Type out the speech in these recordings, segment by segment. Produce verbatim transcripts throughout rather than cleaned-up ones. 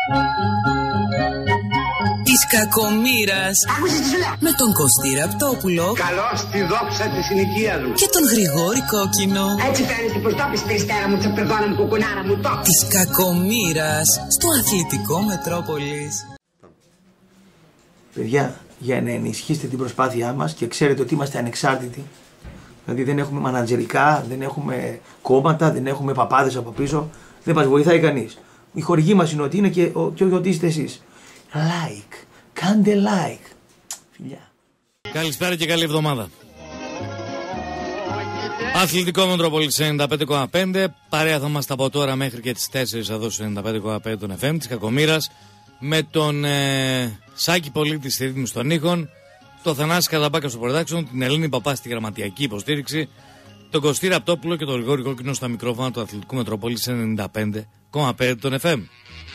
Της κακομοίρας. Άκουσες τι σου λέω. Με τον Κωστή Ραπτόπουλο. Καλώς τη δόξα της συνοικίας μου. Και τον Γρηγόρη Κόκκινο. Έτσι φαίνεται πως το πεις περιστέρα μου, τσαπερδόνα μου, κουκουνάρα μου, το. Της κακομοίρας στο Αθλητικό Μετρόπολης. Παιδιά, για να ενισχύσετε την προσπάθειά μας και ξέρετε ότι είμαστε ανεξάρτητοι. Δηλαδή δεν έχουμε μανατζερικά, δεν έχουμε κόμματα, δεν έχουμε παπάδες από πίσω. Δεν μας βοηθάει κανείς. Η χορηγή μας είναι ότι είναι και, ο, και ότι είστε εσείς. Like. Κάντε like. Φιλιά. Καλησπέρα και καλή εβδομάδα. Αθλητικό Μετρόπολης ενενήντα πέντε κόμμα πέντε. Παρέα θα είμαστε από τώρα μέχρι και τις τέσσερις εδώ στο ενενήντα πέντε κόμμα πέντε των εφ εμ της Κακομοίρας. Με τον ε, Σάκη Πολίτη στη ρύθμιση των ήχων, τον Θανάση Καταπάκα στο production, την Ελένη Παπά στη γραμματιακή υποστήριξη, τον Κωστή Ραπτόπουλο και τον Γρηγόρη Κόκκινο στα μικρόφωνα του Αθλητικού Μετρόπολης ενενήντα πέντε κόμμα πέντε των εφ εμ.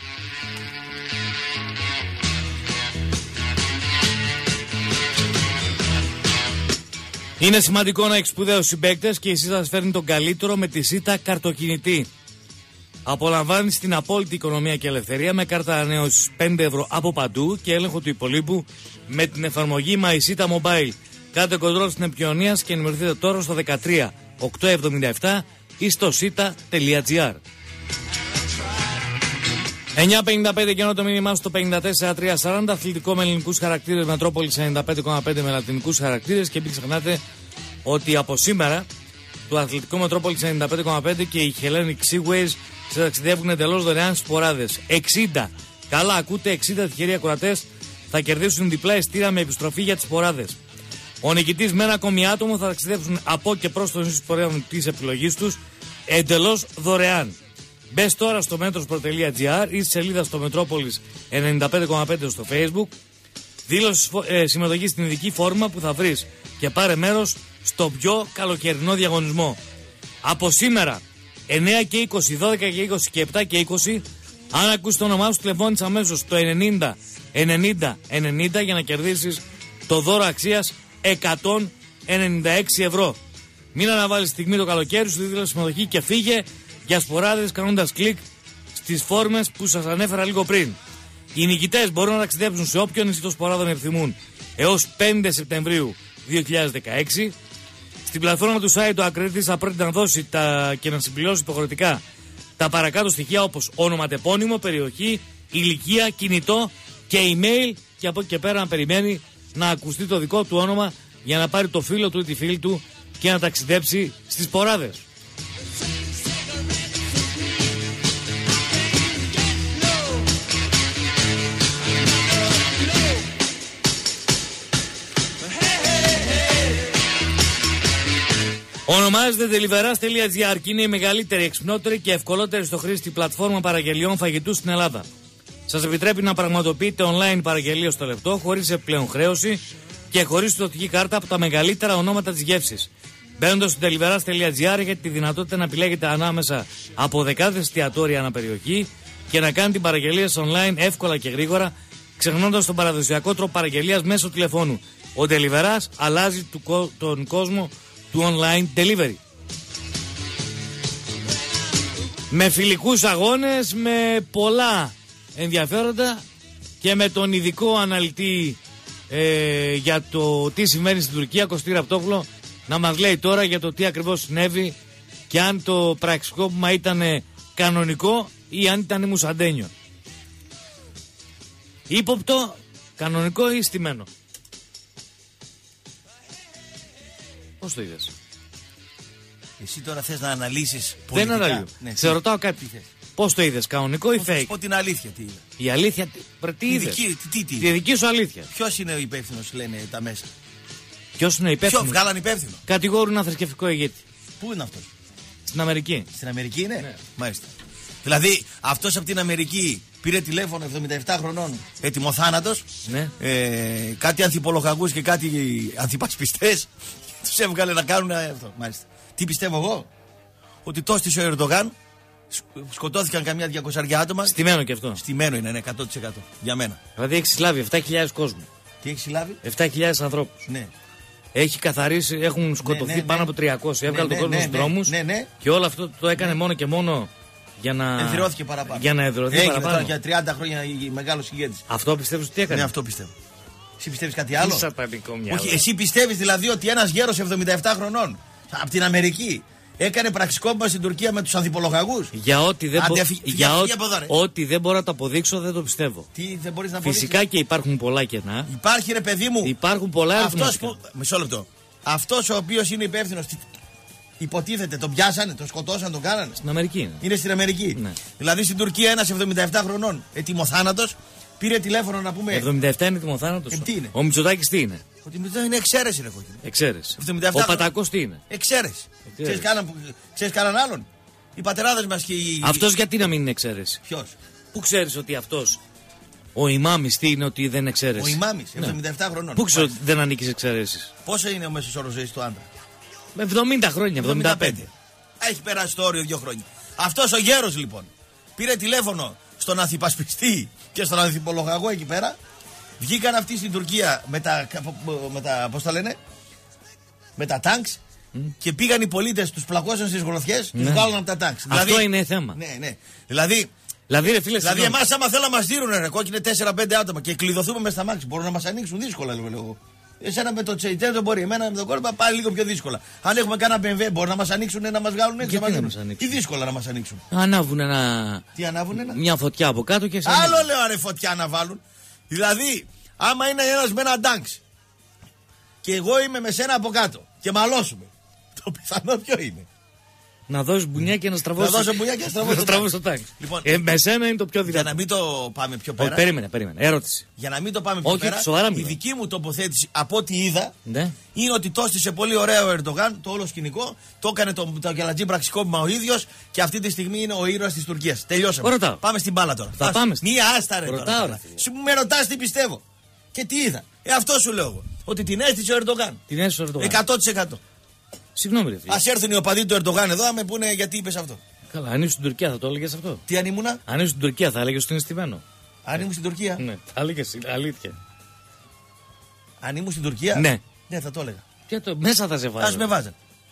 Είναι σημαντικό να έχει σπουδαίους συμπαίκτες και η ΣΥΤΑ σας φέρνει τον καλύτερο με τη ΣΥΤΑ καρτοκινητή. Απολαμβάνεις την απόλυτη οικονομία και ελευθερία με κάρτα ανανέωσης πέντε ευρώ από παντού και έλεγχο του υπολείπου με την εφαρμογή MySita Mobile. Κάντε κοντρόλ στην επικοινωνία και ενημερωθείτε τώρα στο δεκατρία οκτακόσια εβδομήντα επτά ή στο σίτα τελεία τζι άρ. εννιά πενήντα πέντε και ενώ το μήνυμά στο πενήντα τέσσερα τριακόσια σαράντα, αθλητικό με ελληνικούς χαρακτήρες, Μετρόπολης ενενήντα πέντε κόμμα πέντε με λατινικούς χαρακτήρες. Και μην ξεχνάτε ότι από σήμερα το αθλητικό Μετρόπολης ενενήντα πέντε κόμμα πέντε και οι Hellenic Seaways σε ταξιδεύουν εντελώς δωρεάν στις ποράδες. εξήντα, καλά ακούτε, εξήντα τυχεροί ακροατές θα κερδίσουν διπλά ειστήρια με επιστροφή για τις ποράδες. Ο νικητής με ένα ακόμη άτομο θα ταξιδέψουν από και προς το νησί πορεών της επιλογής τους εντελώς δωρεάν. Μπες τώρα στο μέτρος τελεία τζι άρ ή στη σελίδα στο Μετρόπολης ενενήντα πέντε κόμμα πέντε στο Facebook. Δήλωση ε, συμμετοχή στην ειδική φόρμα που θα βρεις και πάρε μέρος στο πιο καλοκαιρινό διαγωνισμό. Από σήμερα εννέα και είκοσι, δώδεκα και είκοσι και επτά και είκοσι, αν ακούσεις το όνομά σου τηλεφώνεις αμέσως στο ενενήντα ενενήντα ενενήντα για να κερδίσεις το δώρο αξίας εκατόν ενενήντα έξι ευρώ. Μην αναβάλεις στιγμή το καλοκαίρι σου, δήλωσε συμμετοχή και φύγε για σποράδες κάνοντας κλικ στις φόρμες που σας ανέφερα λίγο πριν. Οι νικητές μπορούν να ταξιδέψουν σε όποιον νησί των σποράδων επιθυμούν έως πέντε Σεπτεμβρίου δύο χιλιάδες δεκαέξι. Στην πλατφόρμα του site ο ακρίτης θα πρέπει να δώσει τα... και να συμπληρώσει υποχρεωτικά τα παρακάτω στοιχεία όπως όνομα, τεπώνυμο, περιοχή, ηλικία, κινητό και email, και από εκεί και πέρα να περιμένει να ακουστεί το δικό του όνομα για να πάρει το φίλο του ή τη φίλη του και να ταξιδέψει στις ποράδες. Ονομάζεται deliveras τελεία τζι άρ και είναι η μεγαλύτερη, εξυπνότερη και ευκολότερη στο χρήστη πλατφόρμα παραγγελιών φαγητού στην Ελλάδα. Σας επιτρέπει να πραγματοποιείτε online παραγγελία στο λεπτό, χωρίς επιπλέον χρέωση και χωρίς πιστωτική κάρτα από τα μεγαλύτερα ονόματα της γεύσης. Μπαίνοντας στο deliveras τελεία τζι άρ έχετε τη δυνατότητα να επιλέγετε ανάμεσα από δεκάδες εστιατόρια ανά περιοχή και να κάνετε την παραγγελία online εύκολα και γρήγορα, ξεχνώντας τον παραδοσιακό τρόπο παραγγελίας μέσω τηλεφώνου. Ο deliveras αλλάζει τον κόσμο του online delivery. Με φιλικούς αγώνες, με πολλά ενδιαφέροντα και με τον ειδικό αναλυτή ε, για το τι συμβαίνει στην Τουρκία, Κωστή Ραπτόπουλο, να μας λέει τώρα για το τι ακριβώς συνέβη και αν το πραξικόπημα ήταν κανονικό ή αν ήταν μουσαντένιο. Ύποπτο, κανονικό ή στημένο. Πώς το είδες? Εσύ τώρα θες να αναλύσεις πολιτικά? Δεν αναλύω. Ναι, σε ρωτάω κάτι. Πώς το είδες, κανονικό ή fake? Θα σου πω την αλήθεια τι είδα. Η αλήθεια, τι, τι είδες? Δική, τι, τι, Τη δική σου αλήθεια. Ποιος είναι ο υπεύθυνος, λένε τα μέσα? Ποιος είναι ο υπεύθυνος? Ποιο βγάλαν υπεύθυνο? Κατηγορούν ένα θρησκευτικό ηγέτη. Πού είναι αυτός? Στην Αμερική. Στην Αμερική είναι? Ναι. Μάλιστα. Δηλαδή αυτός από την Αμερική πήρε τηλέφωνο εβδομήντα επτά χρονών, έτοιμο θάνατος. Ναι. Ε, κάτι ανθιπολογαγούς και κάτι ανθιπασπιστές. Τους έβγαλε να κάνουν αυτό. Μάλιστα. Τι πιστεύω εγώ? Ότι τόστισε ο Ερντογάν, σκοτώθηκαν καμιά διακόσια άτομα. Στημένο και αυτό. Στημένο είναι, ναι, εκατό τοις εκατό για μένα. Δηλαδή έχει συλλάβει επτά χιλιάδες κόσμου. Τι έχει συλλάβει? επτά χιλιάδες ανθρώπους. Ναι. Έχει καθαρίσει, έχουν σκοτωθεί ναι, ναι, πάνω ναι. από τριακόσιοι. Έβγαλε Ναι, τον κόσμο ναι, στους ναι, δρόμους. ναι, ναι. Και όλο αυτό το έκανε μόνο και μόνο Για να... Ενθυρώθηκε παραπάνω. Για να εδρωθεί Έγινε παραπάνω. τώρα για τριάντα χρόνια μεγάλο ηγέτη. Αυτό πιστεύεις ότι έκανε? Ναι, αυτό πιστεύω. Εσύ πιστεύεις κάτι άλλο? Τι σατανικό μυαλό. Όχι, εσύ πιστεύεις δηλαδή ότι ένας γέρος εβδομήντα επτά χρονών από την Αμερική έκανε πραξικόπημα στην Τουρκία με τους ανθιπολογαγούς? Για ό,τι δεν, μπο... Αντεφυ... για ό... εδώ, ό,τι δεν μπορώ να το αποδείξω, δεν το πιστεύω. Τι δεν μπορείς να αποδείξεις? Φυσικά και υπάρχουν πολλά κενά. Υπάρχει, ρε παιδί μου. Υπάρχουν πολλά Αυτός που... Μισό λεπτό. Αυτός ο οποίος είναι υπεύθυνος, υποτίθεται, τον πιάσανε, τον σκοτώσαν, τον κάνανε. Στην Αμερική είναι. Είναι στην Αμερική. Ναι. Δηλαδή στην Τουρκία ένας εβδομήντα επτά χρονών ετοιμοθάνατος πήρε τηλέφωνο να πούμε. εβδομήντα επτά είναι ετοιμοθάνατος. Ε, τι είναι? Ο Μητσοτάκης τι είναι? Ότι μετά είναι εξαίρεση, ρε κόκκινο. Εξαίρεση. εβδομήντα επτά Ο Πατακός τι είναι? Εξαίρεση. Ξέρεις κανέναν, ξέρεις κανέναν άλλον? Οι πατεράδες μας και οι. Αυτός γιατί να μην είναι εξαίρεση? Ποιος? Πού ξέρεις ότι αυτός ο ημάμις τι είναι, ότι δεν είναι εξαίρεση? Ο ημάμις, εβδομήντα επτά χρονών. Πού ξέρεις ότι δεν ανήκει σε εξαιρέσεις? Πόσο είναι ο μέσος όρος ζωής του άντρα? εβδομήντα χρόνια, εβδομήντα πέντε. Έχει περάσει το όριο δύο χρόνια. Αυτός ο γέρος λοιπόν πήρε τηλέφωνο στον ανθιπασπιστή και στον ανθιπολογαγό εκεί πέρα. Βγήκαν αυτοί στην Τουρκία με τα, με τα, πώς τα λένε, με τα τάγκς mm. και πήγαν οι πολίτες, τους πλακώσαν στις γροθιές, ναι. τους βγάλαν από τα τάγκς. Αυτό δηλαδή, είναι θέμα. Ναι, ναι. Δηλαδή, δηλαδή, ρε, φίλε, δηλαδή εμάς άμα θέλουν να μας δίνουν ρε κόκκινε τέσσερα πέντε άτομα και κλειδωθούμε μες στα μάξι, μπορούν να μας ανοίξουν δύσκολα, λέω εγώ. Εσένα με το τσεϊτζέ δεν μπορεί, εμένα με τον κόρπα πάλι λίγο πιο δύσκολα. Αν έχουμε κάνα μπι εμ ντάμπλιου μπορεί να μας ανοίξουν, να μας βγάλουν έξω. Γιατί να μας ανοίξουν? Ή δύσκολα να μας ανοίξουν. Ανάβουν ένα... Τι ανάβουν ένα? Μια φωτιά από κάτω και σε άλλο λέω αρε φωτιά να βάλουν. Δηλαδή, άμα είναι ένας με ένα ντάγκς και εγώ είμαι με σένα από κάτω και μαλώσουμε, το πιθανό ποιο είναι? Να δώσει μπουνιά και να στραβώσει. Να δώσω μπουνιά και να στραβώσω. Να στραβώσει το τάγκ. Λοιπόν, ε, με σένα είναι το πιο δυνατό. Για να μην το πάμε πιο πέρα. Όχι, περίμενε, περίμενε. Ερώτηση. Για να μην το πάμε πιο Όχι, πέρα. σοβαρά η μιλάω. δική μου τοποθέτηση από ό,τι είδα ναι. είναι ότι τόστισε πολύ ωραίο ο Ερντογάν το όλο σκηνικό. Το έκανε το, το γελατζή πραξικόπημα ο ίδιος και αυτή τη στιγμή είναι ο ήρωας της Τουρκίας. Τελειώσαμε. Ρωτάω. Πάμε στην μπάλα τώρα. Θα πάμε στην... Μία άστα ρε. Ρωτάω, τώρα. Σου με ρωτάς τι πιστεύω. Και τι είδα. Ε, αυτό σου λέω εγώ. Ότι την έστησε ο Ερντογάν. Την έστησε ο Ερντογάν. εκατό τοις εκατό. Συγγνώμη, ρε φίλε. Ας έρθουν οι οπαδοί του Ερντογάν εδώ να με πούνε γιατί είπες αυτό. Καλά, αν ήσουν στην Τουρκία θα το έλεγε αυτό. Τι αν ήμουνα? Αν ήσουν στην Τουρκία θα έλεγε ότι είναι στημένο. Αν ήμουν στην Τουρκία. Ναι, θα έλεγε αλήθεια. Αν ήμουν στην Τουρκία. Ναι. Ναι, θα το έλεγα. Και το, μέσα θα σε βάζω. Ας με βάζαν.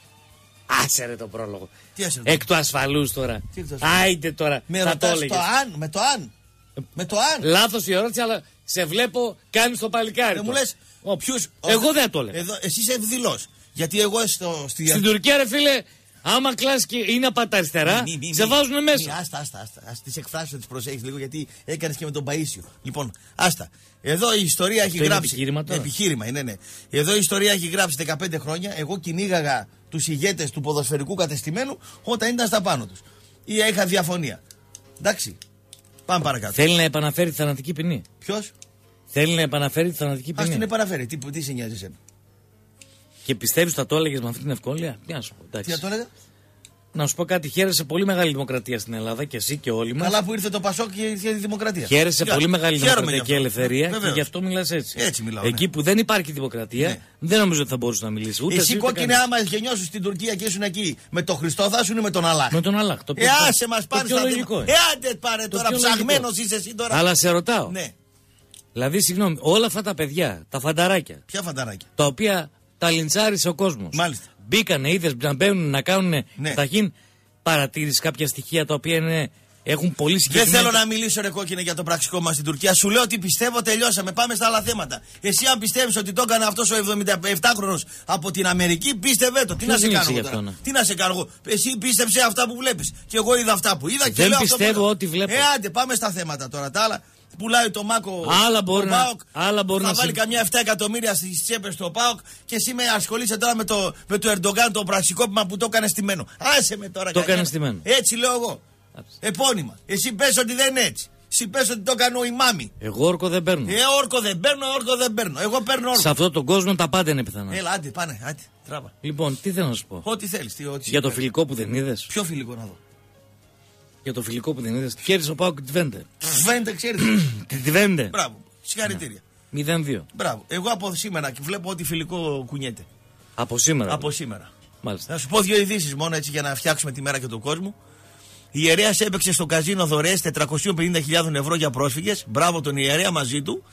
Άσε ρε το πρόλογο. Τι άσε, εκ του ασφαλούς τώρα. Άιντε τώρα. Με θα το ρωτάς έλεγες. το αν, με το αν. Με το αν. Λάθος η ερώτηση, αλλά σε βλέπω κάνεις το παλικάρι. Δεν μου λες. Ο ποιους, εγώ δεν το έλεγα. Εδώ, εσύ είσαι δηλός. Γιατί εγώ στο, στη... Στην Τουρκία, ρε φίλε, άμα κλάσει και είναι από τα αριστερά, μη, μη, μη, σε βάζουν μη, μέσα. Μη, άστα, άστα, άστα. Ας τις εκφράσεις να τις προσέχεις λίγο γιατί έκανες και με τον Παΐσιο. Λοιπόν, άστα. Εδώ η ιστορία έχει το γράψει. Είναι επιχείρημα τώρα. Επιχείρημα, είναι, ναι. Εδώ η ιστορία έχει γράψει δεκαπέντε χρόνια. Εγώ κυνήγαγα τους ηγέτες του ποδοσφαιρικού κατεστημένου όταν ήταν στα πάνω τους. Ή είχα διαφωνία. Εντάξει. Πάμε παρακάτω. Θέλει να επαναφέρει τη θανατική ποινή. Ποιος? Θέλει να επαναφέρει τη θανατική ποινή. Ας την επαναφέρει. Τι, τι σε νοιάζει εσένα? Και πιστεύεις ότι θα το έλεγες με αυτή την ευκολία? Τι να σου πω, εντάξει. Τι θα το έλεγα? Να σου πω κάτι, χαίρεσαι πολύ μεγάλη δημοκρατία στην Ελλάδα και εσύ και όλοι μας. Καλά που ήρθε το Πασόκ και ήρθε η δημοκρατία. Χαίρεσαι πολύ μεγάλη δημοκρατία και ελευθερία Βεβαίως. και γι' αυτό μιλάς έτσι. Έτσι μιλάω. Εκεί ναι. που δεν υπάρχει δημοκρατία, ναι. δεν νομίζω ότι θα μπορούσε να μιλήσει. Ούτε εσύ κόκκινε, άμα γεννιώσουν στην Τουρκία και ήσουν εκεί με τον Χριστό, θα ήσουν με τον Αλλάχ. Με τον Αλλάχ. Το ε, άσε μας πάρει στα λογικό. Ε, άντε πάρε τώρα, ψαγμένος είσαι εσύ τώρα. Αλλά σε ρωτάω. Ναι. Δηλαδή, συγγνώμη, όλα αυτά τα παιδιά, τα φανταράκια. Ποια φανταράκια? Τα οποία τα λιντσάρισε ο κόσμος. Μάλιστα. Μπήκανε, είδες να μπαίνουν να κάνουν ναι. καταρχήν παρατήρηση κάποια στοιχεία τα οποία είναι, έχουν πολύ συγκεκριμένα. Δεν θέλω να μιλήσω ρε κόκκινε για το πραξικόπημα στην Τουρκία. Σου λέω ότι πιστεύω, τελειώσαμε. Πάμε στα άλλα θέματα. Εσύ, αν πιστεύεις ότι το έκανε αυτός ο εβδομήντα επτάχρονος από την Αμερική, πίστευε το. Τι να σε κάνω τώρα. Να. Τι να σε κάνω. Εσύ πίστεψε αυτά που βλέπεις. Και εγώ είδα αυτά που είδα και δεν λέω πιστεύω αυτό που ότι βλέπω. Ε, άντε, πάμε στα θέματα τώρα. Τα άλλα. Πουλάει το Μάκο άλλα μπορεί το ΠΑΟΚ, να, άλλα μπορεί θα να βάλει συ... καμιά επτά εκατομμύρια στις τσέπες του ΠΑΟΚ και εσύ με ασχολείσαι τώρα με το, με το Ερντογάν το πραξικόπημα που το έκανε στημένο. Άσε με τώρα. Το έκανε στημένο. Έτσι λέω εγώ. Άψε. Επώνυμα. Εσύ πες ότι δεν είναι έτσι. Εσύ πες ότι το έκανε ο ημάμι. Εγώ όρκο δεν παίρνω. Ε, όρκο δεν παίρνω, όρκο δεν παίρνω. Εγώ παίρνω όρκο. Σε αυτόν τον κόσμο τα πάντα είναι πιθανά. Έλα, άντε, πάνε, άντε, τράβα. Λοιπόν, τι θέλω να σου πω. Ό,τι θέλεις. Τι, ό,τι για το φιλικό που δεν είδες. Ποιο φιλικό να δω? Για το φιλικό που δεν είδες. Κέρδισε ο ΠΑΟΚ τη Βέντε. Βέντε, ξέρετε. Τη Βέντε. Μπράβο. Συγχαρητήρια. μηδέν δύο. Μπράβο. Εγώ από σήμερα και βλέπω ότι φιλικό κουνιέται. Από σήμερα. Από σήμερα. Μάλιστα. Να σου πω δύο ειδήσεις μόνο έτσι για να φτιάξουμε τη μέρα και τον κόσμο. Η Ιερέας έπαιξε στο καζίνο δωρεές τετρακόσιες πενήντα χιλιάδες ευρώ για πρόσφυγες. Μπράβο τον Ιερέα μαζί του.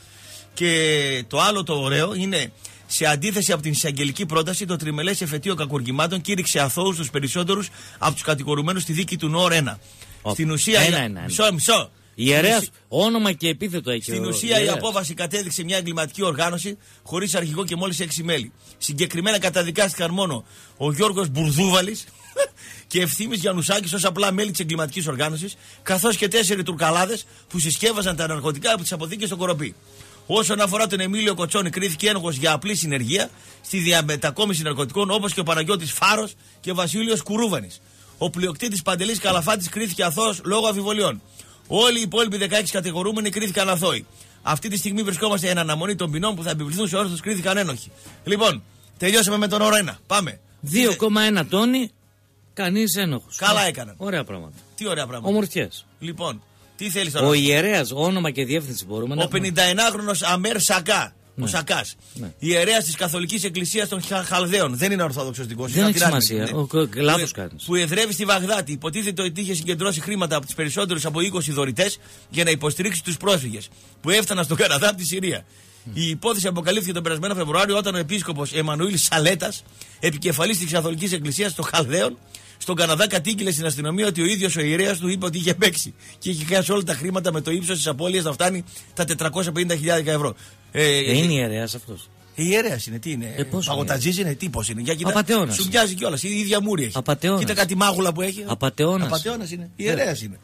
Και το άλλο το ωραίο είναι, σε αντίθεση από την εισαγγελική πρόταση, το τριμελές εφετείο κακουργημάτων κήρυξε αθώους τους περισσότερους από τους κατηγορουμένους στη δίκη του Νόρ ένα. Ο, στην ουσία. Ένα, ένα, ένα. Μισό, μισό. Ιερέας, όνομα και επίθετο έχει. Στην ο, ουσία ιερέας. η απόφαση κατέδειξε μια εγκληματική οργάνωση χωρίς αρχηγό και μόλις έξι μέλη. Συγκεκριμένα καταδικάστηκαν μόνο ο Γιώργος Μπουρδούβαλης και Ευθύμης Γιαννουσάκης ως απλά μέλη της εγκληματικής οργάνωσης, καθώς και τέσσερις τουρκαλάδες που συσκεύαζαν τα ναρκωτικά από τις αποθήκες στο Κοροπή. Όσον αφορά τον Εμίλιο Κοτσόνη, κρίθηκε ένοχος για απλή συνεργεία στη διαμετακόμιση ναρκωτικών, όπως και ο Παναγιώτης Φάρος και ο Βασίλειος Κουρούβανης. Ο πλειοκτήτης Παντελής Καλαφάτης κρίθηκε αθώος λόγω αμφιβολιών. Όλοι οι υπόλοιποι δεκαέξι κατηγορούμενοι κρίθηκαν αθώοι. Αυτή τη στιγμή βρισκόμαστε εν αναμονή των ποινών που θα επιβληθούν σε όσους κρίθηκαν ένοχοι. Λοιπόν, τελειώσαμε με τον όρο ένα. Πάμε. δύο κόμμα ένα τόνοι, κανείς ένοχος. Καλά έκαναν. Ωραία πράγματα. Τι ωραία πράγματα. Ομορφιές. Λοιπόν, τι θέλεις τώρα. Ο ιερέας, όνομα και διεύθυνση μπορούμε να. Ο πενηνταενάχρονος Αμέρ Σακά. Ναι. Ο Σακάς. Ναι. Ιερέας της Καθολικής Εκκλησίας των Χαλδαίων. Δεν είναι ορθόδοξος δικός. Δεν έχει σημασία. Λάθος κάνεις. Που εδρεύει στη Βαγδάτη. Υποτίθεται ότι είχε συγκεντρώσει χρήματα από τις περισσότερους από είκοσι δωρητές για να υποστηρίξει τους πρόσφυγες που έφταναν στον Καναδά από τη Συρία. Mm. Η υπόθεση αποκαλύφθηκε τον περασμένο Φεβρουάριο όταν ο επίσκοπος Εμμανουήλ Σαλέτας, επικεφαλής της Καθολικής Εκκλησίας των Χαλδαίων, στον Καναδά κατήγγειλε στην αστυνομία ότι ο ίδιος ο ιερέας του είπε ότι είχε παίξει και είχε χάσει όλα τα χρήματα με το ύψος της απώλειας να φτάνει τα τετρακόσια πενήντα χιλιάδες ευρώ. Ε, ε, είναι ιερέας αυτός. Ιερέας είναι, τι είναι. Ε, Παγωτατζής είναι, τι πώς είναι. Για κοίτα, απατεώνας. σου μοιάζει κιόλας, η ίδια μούρη έχει. Απατεώνας. Κοίτα κάτι μάγουλα που έχει. Απατεώνας. Απατεώνας είναι. Ιερέας είναι.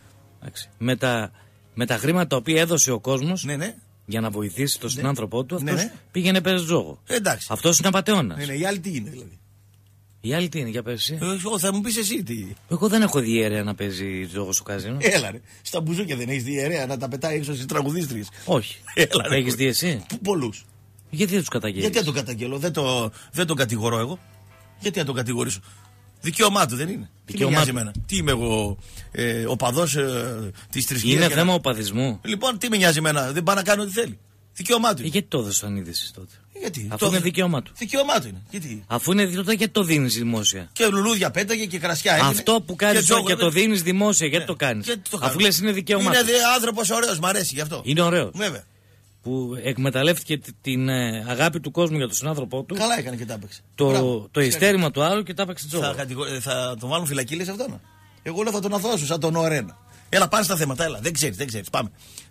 Με τα, με τα χρήματα τα οποία έδωσε ο κόσμος. Ναι, ναι. Για να βοηθήσει τον ναι. συνάνθρωπό του, αυτός ναι, ναι. πήγαινε παίζει τζόγο. Εντάξει. Αυτός είναι απατεώνας. Ναι, ναι, οι άλλοι τι είναι δηλαδή. Οι άλλοι τι είναι, για πες εσύ. Εγώ θα μου πεις εσύ τι. Εγώ δεν έχω δει ιερέα να παίζει τζόγο στο καζίνο. Έλα ρε. Στα μπουζούκια δεν έχεις δει ιερέα να τα πετάει έξω στις τραγουδίστριες. Όχι. Έλα ρε. Έχεις δει εσύ. Πολλούς. Γιατί δεν τους καταγγέλεις. Γιατί να τον καταγγέλω, δεν, το, δεν τον κατηγορώ εγώ. Γιατί να τον κατηγορήσω. Δικαίωμά του δεν είναι. Δικαίωμά Τι, εμένα. Τι είμαι εγώ, ε, οπαδός ε, της θρησκείας. Είναι θέμα να... οπαδισμού. Λοιπόν, τι με νοιάζει εμένα, δεν πάει να κάνει ό,τι θέλει. Δικαίωμά του. Ε, γιατί το έδωσε σαν είδηση τότε. Γιατί. Αφού το... είναι δικαίωμά του. Δικαίωμά του είναι. Γιατί. Αφού είναι δικαίωμά γιατί το δίνει δημόσια. Και λουλούδια πέταγε και κρασιά έγινε. Αυτό που κάνει και, και το δίνει δημόσια, γιατί ναι. το κάνει. Το Αφού λε είναι δικαίωμά του. Είναι άνθρωπο ωραίο, μ' αρέσει γι' αυτό. Είναι ωραίο. Βέβαια. Που εκμεταλλεύτηκε την ε, αγάπη του κόσμου για τον συνάνθρωπό του. Καλά έκανε και τα έπαιξε. Το, το ιστέρημα του άλλου και τα έπαιξε τζόγο. Θα, θα τον βάλουν φυλακή, λες αυτόν. Εγώ λέω θα τον αθώσω σαν τον Ορένα. Έλα, πάνε στα θέματα, έλα. Δεν ξέρει, δεν ξέρει. Πάμε.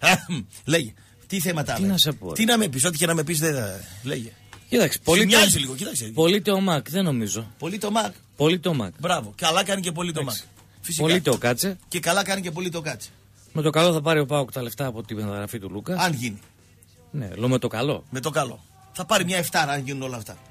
Λέγε. Τι θέματα Τι άλλα. να σε πω. Τι να με πει, ό,τι και να με πει, δεν. Λέγε. Κοίταξε. Πολύ το... το... λίγο, κοίταξε. Πολύ το ΜΑΚ, δεν νομίζω. Πολύ το ΜΑΚ. Πολύ το ΜΑΚ. Μπράβο. Καλά κάνει και πολύ το ΜΑΚ. Πολύ το κάτσε. Και καλά κάνει και πολύ το κάτσε. Με το καλό θα πάρει ο ΠΑΟΚ τα λεφτά από την μεταγραφή του Λούκα. Αν γίνει. Ναι, λέω με το καλό. Με το καλό. Θα πάρει μια εφτά αν γίνουν όλα αυτά.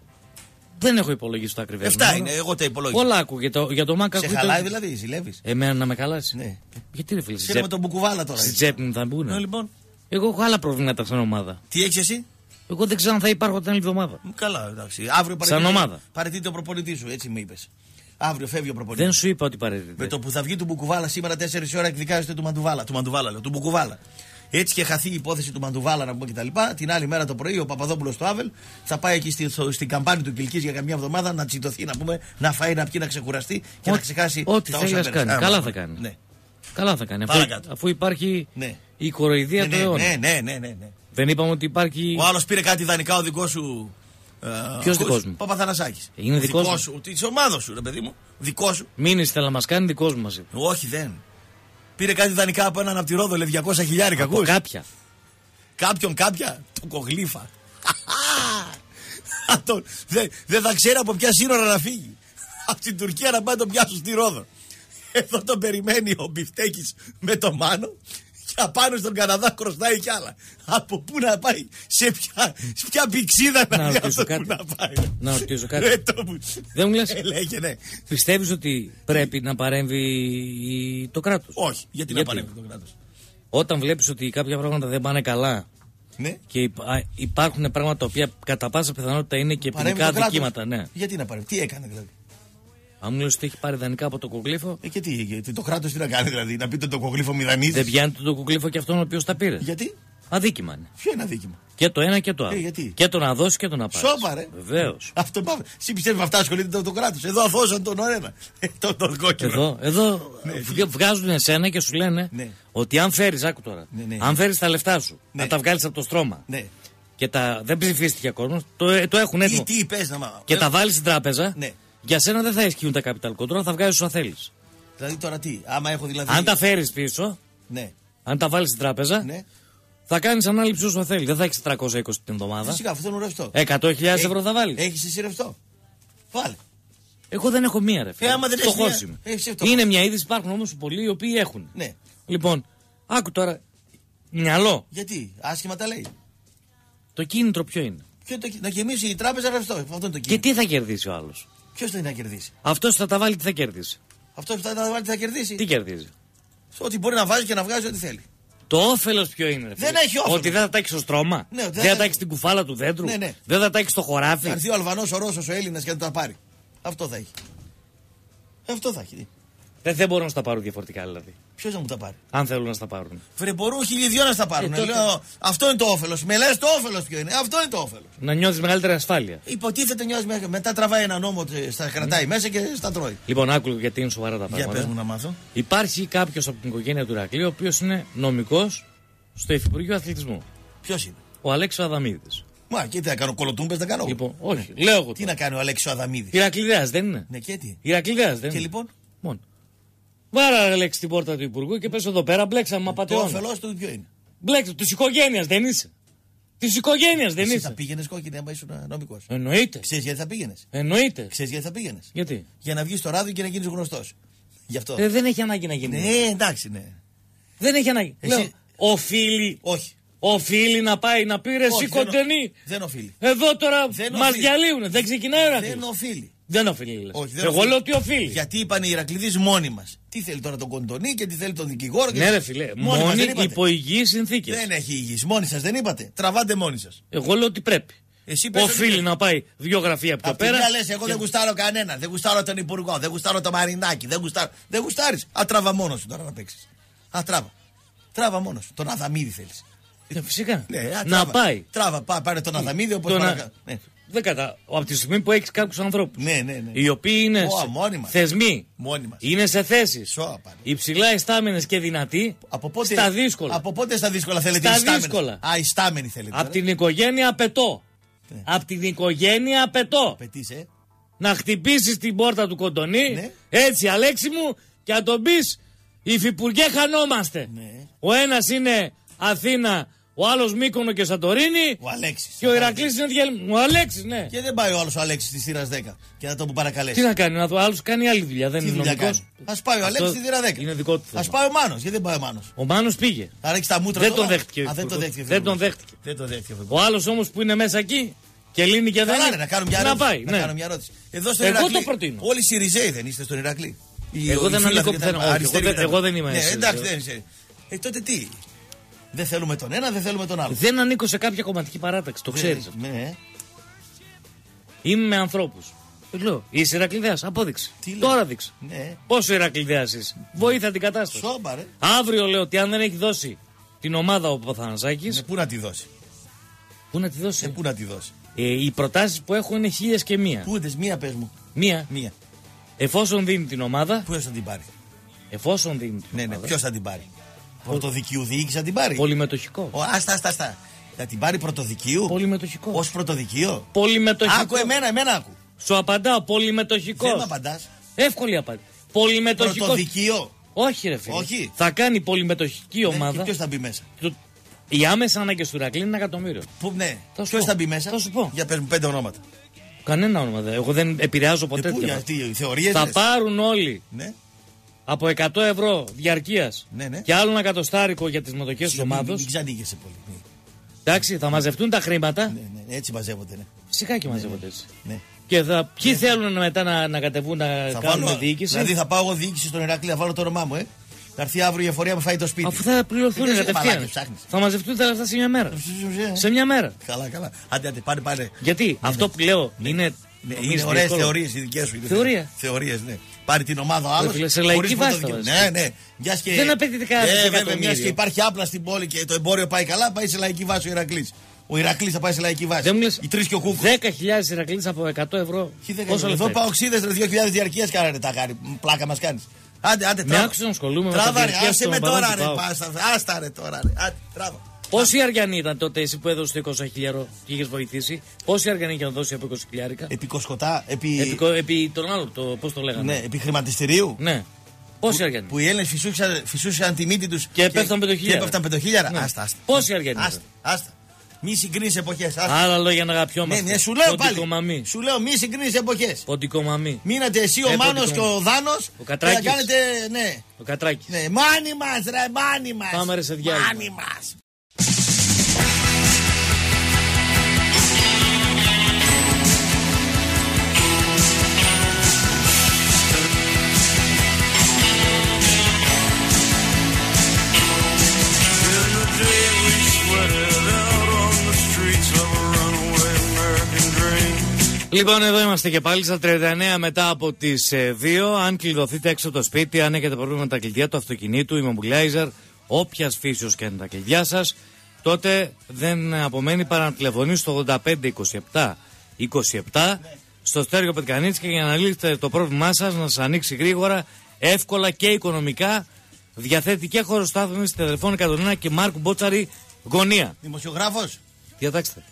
Δεν έχω υπολογίσει το ακριβές. εφτά είναι, εγώ τα υπολόγισα. Πολλά ακούγεται. Για το ΜΑΚ ακούγεται. Σε χαλάει δηλαδή, ζηλεύει. Εμένα να με χαλάσει. Ναι. Γιατί ρε φίλε. Ξέρουμε με τον Μπουκουβάλα τώρα. Στη τσέπη μου θα μπουν. Ναι, λοιπόν. Εγώ έχω άλλα προβλήματα σαν ομάδα. Τι έχει εσύ. Εγώ δεν ξέρω αν θα υπάρχω την άλλη εβδομάδα. Καλά, εντάξει. Αύριο σαν ομάδα. Παραιτείται ο προπονητή σου, έτσι με είπε. Αύριο φεύγει ο προπονητή. Δεν σου είπα ότι παραιτείται. Με το που θα βγει του Μπουκουβάλα σήμερα τέσσερις ώρα εκδικάζεται του Μαντουβάλα. Του Μαντουβάλα, λέω, του Μπουκουβάλα. Έτσι και χαθεί η υπόθεση του Μαντουβάλα να πούμε κτλ. Την άλλη μέρα το πρωί ο Παπαδόπουλος στο Άβελ θα πάει εκεί στη, στο, στην καμπάνη του Κιλκής για καμιά εβδομάδα να τσιτωθεί, να πούμε, να φάει, να πιει, να ξεκουραστεί και Ό, να ξεχάσει. Ό,τι τα θέλει όσα να κάνει. Α, Καλά μα, θα κάνει. Ναι. Καλά θα κάνει. Αφού, αφού υπάρχει ναι. η κοροϊδία ναι, του ναι, αιώνα. Ναι, ναι, ναι, ναι, ναι. Δεν είπαμε ότι υπάρχει. Ο άλλος πήρε κάτι δανεικά ο δικός σου. Ποιος δικός μου. Παπαθανασάκης. Είναι δικός μου. σου. Τη ομάδα σου, ρε παιδί μου. Δικό σου. Μην ήθελα να μας κάνει δικός μου μαζί. Όχι, δεν. Πήρε κάτι δανεικά από έναν από τη Ρόδο, λέει διακόσια χιλιάρικα. Από κάποια. Κάποιον, κάποια. Το κογλίφα. Δεν δε θα ξέρει από ποια σύνορα να φύγει. Από την Τουρκία να πάει το πιάσω στη Ρόδο. Εδώ τον περιμένει ο Μπιφτέκης με το Μάνο. Και απάνω στον Καναδά χρωστάει κι άλλα. Από πού να πάει, σε ποια, σε ποια πηξίδα να, να δει αυτό κάτι. που να πάει. Να ρωτήσω κάτι. Ρε, το... Δεν μου λες, ε, λέγε, ναι. Πιστεύεις ότι πρέπει να παρέμβει το κράτος? Όχι, γιατί, γιατί να παρέμβει το κράτος? Όταν βλέπεις ότι κάποια πράγματα δεν πάνε καλά, ναι. Και υπάρχουν πράγματα τα οποία κατά πάσα πιθανότητα είναι και ποινικά αδικήματα. Ναι. Γιατί να παρέμβει, τι έκανε δηλαδή? Αν μου λες ότι έχει πάρει δανεικά από το κογλίφο. Ε, και τι, γιατί το κράτος τι να κάνει δηλαδή, να πείτε το κογλίφο μηδανίζει. Δεν πιάνει το κογλίφο και αυτόν ο οποίος τα πήρε. Γιατί? Αδίκημα είναι. Ποιο είναι αδίκημα? Και το ένα και το άλλο. Ε, γιατί? Και το να δώσει και το να πάρει. Σώπα, ρε. Βεβαίως. Αυτό πάμε. Εσύ πιστεύει με αυτά ασχολείται το, το κράτος. Εδώ αθώσαν τον ένα. τον, τον κόκκινο. Εδώ, εδώ ναι, βγάζουν εσένα και σου λένε ναι. Ότι αν φέρεις, άκου τώρα, ναι, ναι. Αν φέρεις τα λεφτά σου, ναι. Να τα βγάλεις από το στρώμα. Ναι. Και τα, δεν ψηφίστηκε κόσμο, το, το έχουν έτοιμο. Τι, τι είπες, να μάθω. Και ε, τα βάλεις στην τράπεζα. Ναι. Για σένα δεν θα ισχύουν τα capital control, θα βγάζεις όσα θέλεις. Δηλαδή τώρα τι, άμα έχω δηλαδή. Αν τα φέρει πίσω, Ναι. αν τα βάλει στην τράπεζα, Ναι. θα κάνει ανάληψη όσο θέλει. Δεν θα έχει τριακόσια είκοσι την εβδομάδα. Φυσικά, αυτό είναι ρευστό. εκατό χιλιάδες ευρώ θα βάλει. Έχει εσύ ρευστό. Βάλε. Εγώ δεν έχω μία, ρε φίλε. Ε, άμα δεν έχεις Φτωχός μία, είμαι. έχεις φτωχός. Είναι μια είδηση, υπάρχουν όμως πολλοί οι οποίοι έχουν. Ναι. Λοιπόν, άκου τώρα. Μυαλό. Γιατί, άσχημα τα λέει. Το κίνητρο ποιο είναι. Ποιο το, να γεμίσει η τράπεζα ρευστό. Αυτό είναι το Και κίνητρο. τι θα κερδίσει ο άλλο. Ποιο θέλει να κερδίσει. Αυτό θα τα βάλει, τι θα κερδίσει. Αυτό που θα τα βάλει θα κερδίσει. Τι κερδίζει. Ότι μπορεί να βάζει και να βγάζει ό,τι θέλει. Το όφελο ποιο είναι, ρε φίλε. Δεν έχει όφελος. Ότι δεν θα τα έχει στο στρώμα. Ναι, δεν δεν θα θα- τα έχει στην κουφάλα του δέντρου. Ναι, ναι. Δεν θα τα έχει στο χωράφι. Θα έρθει ο Αλβανός, ο Ρώσος, ο Έλληνας και να τα πάρει. Αυτό θα έχει. Αυτό θα έχει. Δεν, δεν μπορούν να στα πάρουν διαφορετικά δηλαδή. Ποιο να μου τα πάρει. Αν θέλουν να στα πάρουν. Βρε, μπορούν χιλιοδιό να στα πάρουν. Ε, τότε- Λέω, αυτό είναι το όφελο. Με λε το όφελο ποιο είναι. Αυτό είναι το όφελο. Να νιώθει μεγαλύτερη ασφάλεια. Υποτίθεται νιώθει μέχρι. Μετά τραβάει ένα νόμο, τε- στα κρατάει μέσα και στα τρώει. Λοιπόν, άκου γιατί είναι σοβαρά τα Για πράγματα. πε μου να μάθω. Υπάρχει κάποιο από την οικογένεια του Ηρακλείου, ο οποίο είναι νομικό στο Υφυπουργείο Αθλητισμού. Ποιο είναι. Ο Αλέξης Αδαμίδης. Μα και τι να κάνω, κολοτούμπε δεν κάνω. Λοιπόν, όχι, λέω εγώ. Τι να κάνει ο Αλέξης ο Αδαμίδης. Ηρακλειδέας δεν είναι. Ναι, και τι. Ηρακλειδέας δεν Και είναι. λοιπόν, Μόνο. Βάρα, Αλέξη, την πόρτα του Υπουργού και πες εδώ πέρα, μπλέξαμε μα το πατεώνα. όφελο του ποιο είναι. Μπλέξαμε, τη οικογένεια δεν είσαι. Τη οικογένεια δεν Εσύ είσαι. θα πήγαινε κόκκινη άμα ήσουν νομικό. Εννοείται. Ξέρει γιατί θα πήγαινε. Εννοείται. Ξέρει γιατί θα πήγαινε. Γιατί. Για να βγει στο ράδιο και να γίνει γνωστό. Γι' αυτό. Ε, δεν έχει ανάγκη να γίνει. Ναι, εντάξει, ναι. Δεν έχει ανάγκη. Εσύ- Λέω, οφείλει, Όχι. οφείλει να πάει να πει ρε εσύ Όχι, δεν ο- κοντενή. Δεν οφείλει. Εδώ τώρα Δεν μα οφείλει. διαλύουνε. Δεν ξεκινάει ο Δεν Ηρακλής. οφείλει. Δεν οφείλει, λες. Όχι, δεν Εγώ οφείλει. λέω ότι οφείλει. Γιατί είπαν οι Ηρακλήδες μόνοι μα. Τι θέλει τώρα τον Κοντονή και τι θέλει τον δικηγόρο. Και Ναι, τι- ρε φιλέ. Μόνοι μας Μόνοι δεν είπατε. υπό υγιείς συνθήκες. Δεν έχει υγιή. Μόνοι σα δεν είπατε. Τραβάτε μόνοι σα. Εγώ λέω ότι πρέπει. Εσύ πες Οφείλει ότι- να πάει δύο γραφεία πιο Απ' τη πέρα. μια λες, εγώ και- δεν γουστάρω κανέναν. Δεν γουστάρω τον Υπουργό. Δεν γουστάρω το Μαρινάκι. Δεν γουστάρω. Δεν γουστάρει. Α, τράβα μόνο σου τώρα να παίξει. Α, τράβα. Τράβα μόνο σου. Τον Αδαμίδη θέλει. Ε, φυσικά. Ναι, α, να τράβα. πάει. Τράβα, πά, πάρε τον Αδαμίδη όπω Το να- παρακα... ναι. Δεν κατά. Από τη στιγμή που έχει κάποιου ανθρώπου. ναι, ναι, ναι. Οι οποίοι είναι Ω, σε- μόνοι μας. θεσμοί. Μόνοι μας. Είναι σε θέσει. Σώα, πάλι. Υψηλά ειστάμενες και δυνατοί. Από πότε, Στα δύσκολα. Από πότε στα δύσκολα θέλετε Στα οι στάμενες? δύσκολα. Α, οι στάμενοι θέλετε. Από την οικογένεια απαιτώ. Ναι. Από την οικογένεια απαιτώ. Πετείς, ε. Να χτυπήσεις την πόρτα του Κοντονή. Ναι. Έτσι, Αλέξη μου, και να τον πεις Υφυπουργέ, χανόμαστε. Ναι. Ο ένας είναι Αθήνα, ο άλλος Μύκονο και Σαντορίνη. Ο Αλέξης. Και ο Ηρακλής είναι διαλυ... Ο Αλέξης, ναι. Και δεν πάει ο άλλο ο Αλέξης τη θύρα δέκα και να τον παρακαλέσει. Τι να κάνει, να το άλλο κάνει άλλη δουλειά. Δεν Τι είναι δουλειά νομικός. κάνει. Α πάει ο Αυτό Αλέξης στη θύρα δέκα. Είναι δικό του Α θέμα. πάει ο Μάνος. Γιατί δεν πάει ο Μάνος. Ο Μάνος πήγε. Θα ρίξει τα μούτρα Δεν τώρα. τον δέχτηκε. ο Α, δεν τον υπουργός. δέχτηκε. Δεν τον δέχτηκε. Δεν τον δέχτηκε. Ο άλλο όμω που είναι μέσα εκεί και λύνει και δεν. Καλά, είναι, ρε, να κάνω μια να ερώτηση. πάει. Να Ναι. κάνω μια ερώτηση. Εδώ στο Εγώ Ηρακλή, το προτείνω. όλοι οι Σιριζέοι δεν είστε στον Ηρακλή. Οι- Εγώ οι δεν φίλαθλοι ανήκω και τα πουθενά. Όχι, αριστεροί εγώ δεν- και τα- εγώ δεν είμαι Ναι, Σιριζέος. εντάξει, δεν είσαι. Ε, τότε τι. Δεν θέλουμε τον ένα, δεν θέλουμε τον άλλο. Δεν ανήκω σε κάποια κομματική παράταξη. Το ξέρει αυτό. Ναι. Είμαι με ανθρώπου. Λέω, είσαι Ηρακλειδέα, απόδειξε. Τι λέω? Τώρα δείξε. Ναι. Πόσο Ηρακλειδέα είσαι. Βοήθα την κατάσταση. Σόμπα, ρε. Αύριο λέω ότι αν δεν έχει δώσει την ομάδα ο Παθανασάκη. Ναι, πού να τη δώσει. Πού να τη Ε, δώσει. πού να τη δώσει. Ε, οι προτάσει που έχω είναι χίλιε και μία. Πού είναι, μία πε μου. Μία. Μία. Εφόσον δίνει την ομάδα. Ποιο θα την πάρει. Εφόσον δίνει την Ναι, ναι, ομάδα. ποιο θα την πάρει. Πρωτοδικίου διοίκηση θα την πάρει. Πολυμετοχικό. Ο, άστα, άστα, άστα. Θα την πάρει πρωτοδικίου. Πολυμετοχικό. Ω πρωτοδικείο. Πολυμετοχικό. Άκου εμένα, εμένα άκου. Σου απαντάω, πολυμετοχικό. Δεν με απαντά. Εύκολη απάντηση. Πολυμετοχικό. Πρωτοδικείο. Όχι, ρε φίλε. Όχι. Θα κάνει πολυμετοχική ομάδα. Ποιο θα μπει μέσα. Το- Οι άμεσα ανάγκε του Ηρακλή είναι ένα εκατομμύριο. Πού, ναι. Θα σου Ποιο πω. θα μπει μέσα. Θα σου πω. Για πες μου πέντε ονόματα. Κανένα όνομα δεν. Εγώ δεν επηρεάζω ποτέ Ε, πού, τέτοια. γιατί, θεωρίες Θα λες? πάρουν όλοι Ναι. από εκατό ευρώ διαρκεία Ναι, ναι. και άλλο ένα εκατοστάρικο για τι μετοχέ τη Συγγνώμη, ομάδα. Μην, μην ξανοίγεσαι πολύ. Ναι. Εντάξει, θα μαζευτούν τα χρήματα. Ναι, ναι, έτσι μαζεύονται. Ναι. Φυσικά και μαζεύονται έτσι. Ναι. Και θα, ποιοι θέλουν μετά να, να κατεβούν να Θα κάνουν βάλω, διοίκηση. δηλαδή θα πάω εγώ διοίκηση στον Ηρακλή, θα βάλω το όνομά μου, ε. Θα έρθει αύριο η εφορία μου φάει το σπίτι. Αφού θα πληρωθούν Δεν σε κατευθείαν. μαλάκες ψάχνεις. Θα μαζευτούν τα λεφτά σε μια μέρα. Ε, Σε μια μέρα. Καλά, καλά. Άντε, άντε, πάρε, πάρε. Γιατί αυτό που λέω είναι. Ναι, νομίζεις είναι ωραίε δύσκολο. θεωρίε οι δικέ σου. Θεωρία. Θεωρίε, ναι. Πάρει την ομάδα ο άλλο. φίλε, σε λαϊκή βάση θα βάζεις. Ναι, ναι. Μιας και... Δεν απαιτείται κανένα Ε, βέβαια, δισεκατομμύριο. μια και υπάρχει άπλα στην πόλη και το εμπόριο πάει καλά, πάει σε λαϊκή βάση ο Ηρακλή. Ο Ηρακλή θα πάει σε λαϊκή βάση. Δεν μου λες Οι τρει και ο Κούκο. δέκα χιλιάδες Ηρακλής από εκατό ευρώ. Πόσο Εδώ λεφτά πάω ξύδε δύο χιλιάδες διαρκεία κάνανε τα γάρι. Πλάκα μα κάνει. Άντε, άντε, Με τράβα. άκουσες να ασχολούμαι με τα Τράβα, ρε, διαρκεία άσε των με οπαδών τώρα, του ρε. ΠΑΟΚ. Πάστα, άστα, ρε, τώρα, ρε. Άντε, τράβα. Πόσοι Αργιανοί ήταν τότε εσύ που έδωσε το είκοσι χιλιάρο και είχε βοηθήσει. Πόσοι Αργιανοί είχε να δώσει από είκοσι χιλιάρικα. Επί κοσκοτά, επί. Επί, επί τον άλλο, το, πώς το λέγανε. Ναι, επί χρηματιστηρίου. Ναι. Πόσοι Αργεντίνοι. Που οι Έλληνες φυσούσαν, φυσούσαν τη μύτη τους και πέφτουν πεντοχίλιαρα. Και πέφτουν πεντοχίλιαρα. Ναι. Άστα, άστα. Πόσοι Αργεντίνοι. Άστα, άστα. Μη συγκρίνεις εποχές. Άλλα λόγια να αγαπιόμαστε. Ναι, ναι, σου λέω πάλι. Μαμί. Σου λέω μη συγκρίνεις εποχές. Ποντικό μαμί. Μείνατε εσύ ο ε, Μάνος ποντικό. και ο Δάνος. Ο Κατράκης. Και να κάνετε, ναι. Ο Κατράκης. Ναι, μάνι μας ρε, μάνι μας. Πάμε ρε σε διάλειμμα. Μάνι μας. Λοιπόν, εδώ είμαστε και πάλι στα τριάντα εννέα μετά από τις δύο. Αν κλειδωθείτε έξω από το σπίτι, αν έχετε πρόβλημα με τα κλειδιά του αυτοκινήτου, immobilizer, όποιας φύσεως και είναι τα κλειδιά σας, τότε δεν απομένει παρά να τηλεφωνήσει στο ογδόντα πέντε είκοσι επτά είκοσι επτά στο Στέργιο Πετκανίτσικα για να λύσετε το πρόβλημά σας, να σας ανοίξει γρήγορα, εύκολα και οικονομικά. Διαθέτει και χώρο στάθμης, τηλεφώνη εκατόν ένα και Μάρκου Μπότσαρη γωνία. Δημοσιογράφος. Διατάξτε.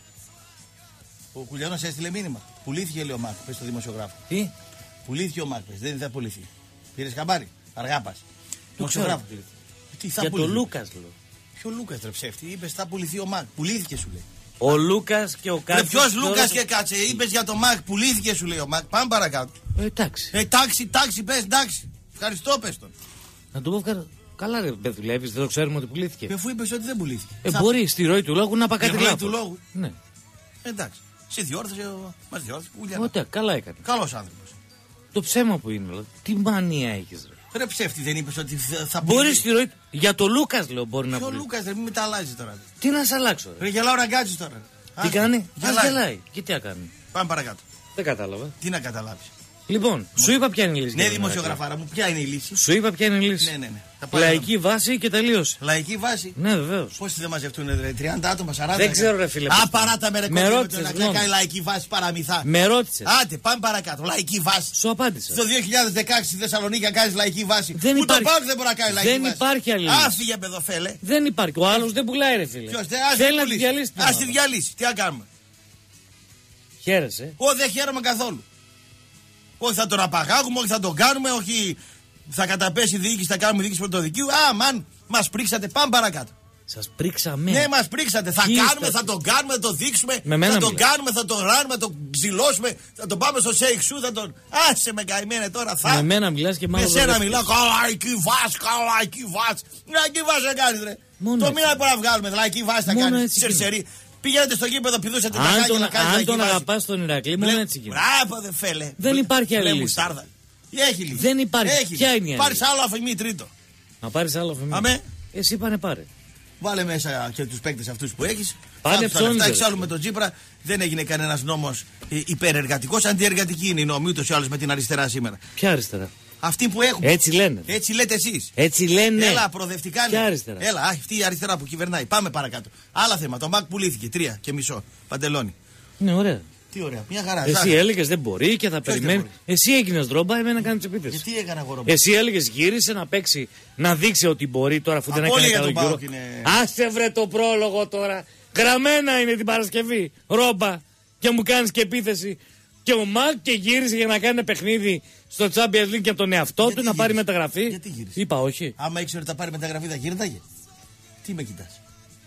Ο Κουλιανός έστειλε μήνυμα. Πουλήθηκε, λέει ο Μάρκ, πες στο δημοσιογράφο. Τι? Πουλήθηκε ο Μάρκ, πες. Δεν θα πουληθεί. Πήρες χαμπάρι. Αργά πας. Το ξέρω. Τι θα Για πουληθεί. το Λούκας λέω. Ποιο Λούκας ρε ψεύτη, είπες θα πουληθεί ο Μάρκ. Πουλήθηκε σου λέει. Ο Λούκας και ο Κάτσος. Ποιος Λούκας και κάτσε, είπες για το Μάρκ. Πουλήθηκε σου λέει ο Μάρκ. Πάμε παρακάτω. Ε, εντάξει. Ε, τάξη, τάξη, πες, εντάξει. Ευχαριστώ, πες τον. Να του πω ευχαριστώ. Καλά, ρε, δεν δουλεύεις, δεν το ξέρουμε ότι πουλήθηκε. Και αφού είπες ότι δεν πουλήθηκε. Ε, θα... μπορεί στη ροή του λόγου να πάει κάτι ροή λάθος. του λόγου. Ναι. Εντάξει. Σε διόρθωσε, μας διόρθωσε. Ωραία, καλά έκανε. Καλός άνθρωπος. Το ψέμα που είναι, δηλαδή. Τι μανία έχεις, ρε. Ρε ψεύτη, δεν είπες ότι θα Μπορεί πουληθεί. στη ροή του. Για το Λούκας λέω μπορεί να Ποιο πουλήσει. Λούκας, ρε, μην με τα αλλάζει τώρα. Τι να σε αλλάξω, ρε. Ρε, γελάω να γκάτσεις τώρα. Τι κάνει, γελάει. ας γελάει. Και τι να κάνει. Πάμε παρακάτω. Δεν κατάλαβα. Τι να καταλάβεις. Λοιπόν, σου είπα ποια είναι η λύση. Ναι, για τον δημοσιογραφάρα μου, ποια είναι η λύση. Ηρακλή. Σου είπα ποια είναι η λύση. Ναι, ναι, ναι. Θα πάει Λαϊκή βάση και τελείωσε. Λαϊκή βάση. Ναι, βεβαίω. Πόσοι δεν μαζευτούν, ρε, τριάντα άτομα, σαράντα. Δεν ξέρω, ρε φίλε. Α, παράτα με ρε Με κόκκινο, ρώτησες, να συγγνώμη. κάνει λαϊκή βάση παραμυθά. Με ρώτησε. Άντε, πάμε παρακάτω. Λαϊκή βάση. Σου απάντησα. Στο δύο χιλιάδες δεκαέξι στη Θεσσαλονίκη να κάνει λαϊκή βάση. Δεν Που υπάρχει. το Πάοκ δεν μπορεί να κάνει λαϊκή Δεν βάση. υπάρχει άλλη λύση. Άφηγε παιδοφέλε. Δεν υπάρχει. Ο άλλο δεν πουλάει, ρε φίλε. Ποιος, Θέλει να τη διαλύσει. Α τη διαλύσει. Τι να κάνουμε. Χαίρεσαι. Ω, δεν χαίρομαι καθόλου. Όχι θα τον απαγάγουμε, όχι θα τον κάνουμε, όχι θα καταπέσει η διοίκηση, θα κάνουμε διοίκηση πρωτοδικείου. Α, μαν, μας πρίξατε, πάμε παρακάτω. Σας πρίξαμε. Ναι, μας πρίξατε. Θα Τι κάνουμε, είστε? θα τον κάνουμε, θα τον δείξουμε. Με μένα θα τον μιλάς. κάνουμε, θα τον ράνουμε, θα τον ξυλώσουμε, θα τον πάμε στο σέιξου, θα τον. Άσε με καημένε τώρα, θα. Με μένα μιλάς και Με μάλλον. σένα δεν μιλάω, λαϊκή βάση, λαϊκή βάση. Λαϊκή βάση να κάνεις ρε. Μόνο Το έτσι. μήνα που να βγάλουμε, λαϊκή βάση θα Μόνο κάνεις. έτσι Σερσερί. Πηγαίνετε στο γήπεδο, πηδούσατε τα Αν χάκια τον, να κάνεις αν λαϊκή τον βάση. αγαπάς τον Ηρακλή, μόνο Μπλε- έτσι γίνεται. Μπράβο, δε φέλε. Δεν υπάρχει άλλη Μπλε λύση. μουστάρδα. Έχει λύση. Δεν υπάρχει. Έχει Ποια λύση. είναι η άλλη Πάρεις λύση? άλλο αφημί τρίτο. Να πάρεις άλλο αφημί. Αμέ. Εσύ πάνε πάρε. Βάλε μέσα και τους παίκτες αυτούς που έχεις. Πάνε ψώνιζε, ρε. Εξάλλου με τον Τσίπρα δεν έγινε κανένας νόμος ε, υπερεργατικός. Αντιεργατική είναι η νόμη ούτως ή άλλως με την αριστερά σήμερα. Ποια αριστερά. Αυτή που έχουμε. Έτσι λένε. Έτσι λέτε εσείς. Έτσι λένε. Έλα, προοδευτικά Ποια είναι. αριστερά. Έλα, α, αυτή η αριστερά που κυβερνάει. Πάμε παρακάτω. Άλλα θέμα. Το Μακ πουλήθηκε. Τρία και μισό. Παντελόνι. Ναι, ωραία. Τι ωραία. Μια χαρά. Εσύ Ζάχαρη. έλεγε δεν μπορεί και θα Ποιος δεν περιμένει. μπορεί? Εσύ έγινε δρόμπα, εμένα κάνει τι επίθεση. Γιατί έκανα εγώ Εσύ έλεγε γύρισε να παίξει, να δείξει ότι μπορεί τώρα αφού δεν έκανε Απόλυτα καλό για τον γύρο. ΠΑΟΚ είναι- Άσε βρε το πρόλογο τώρα. Γραμμένα είναι την Παρασκευή. Ρόμπα. Και μου κάνει και επίθεση. Και ο Μακ και γύρισε για να κάνει παιχνίδι στο Champions League και από τον εαυτό Γιατί του να πάρει γύρισε? μεταγραφή. Γιατί γύρισε? Είπα όχι. Άμα ήξερε ότι θα πάρει μεταγραφή θα γύρναγε. Τι με κοιτάς.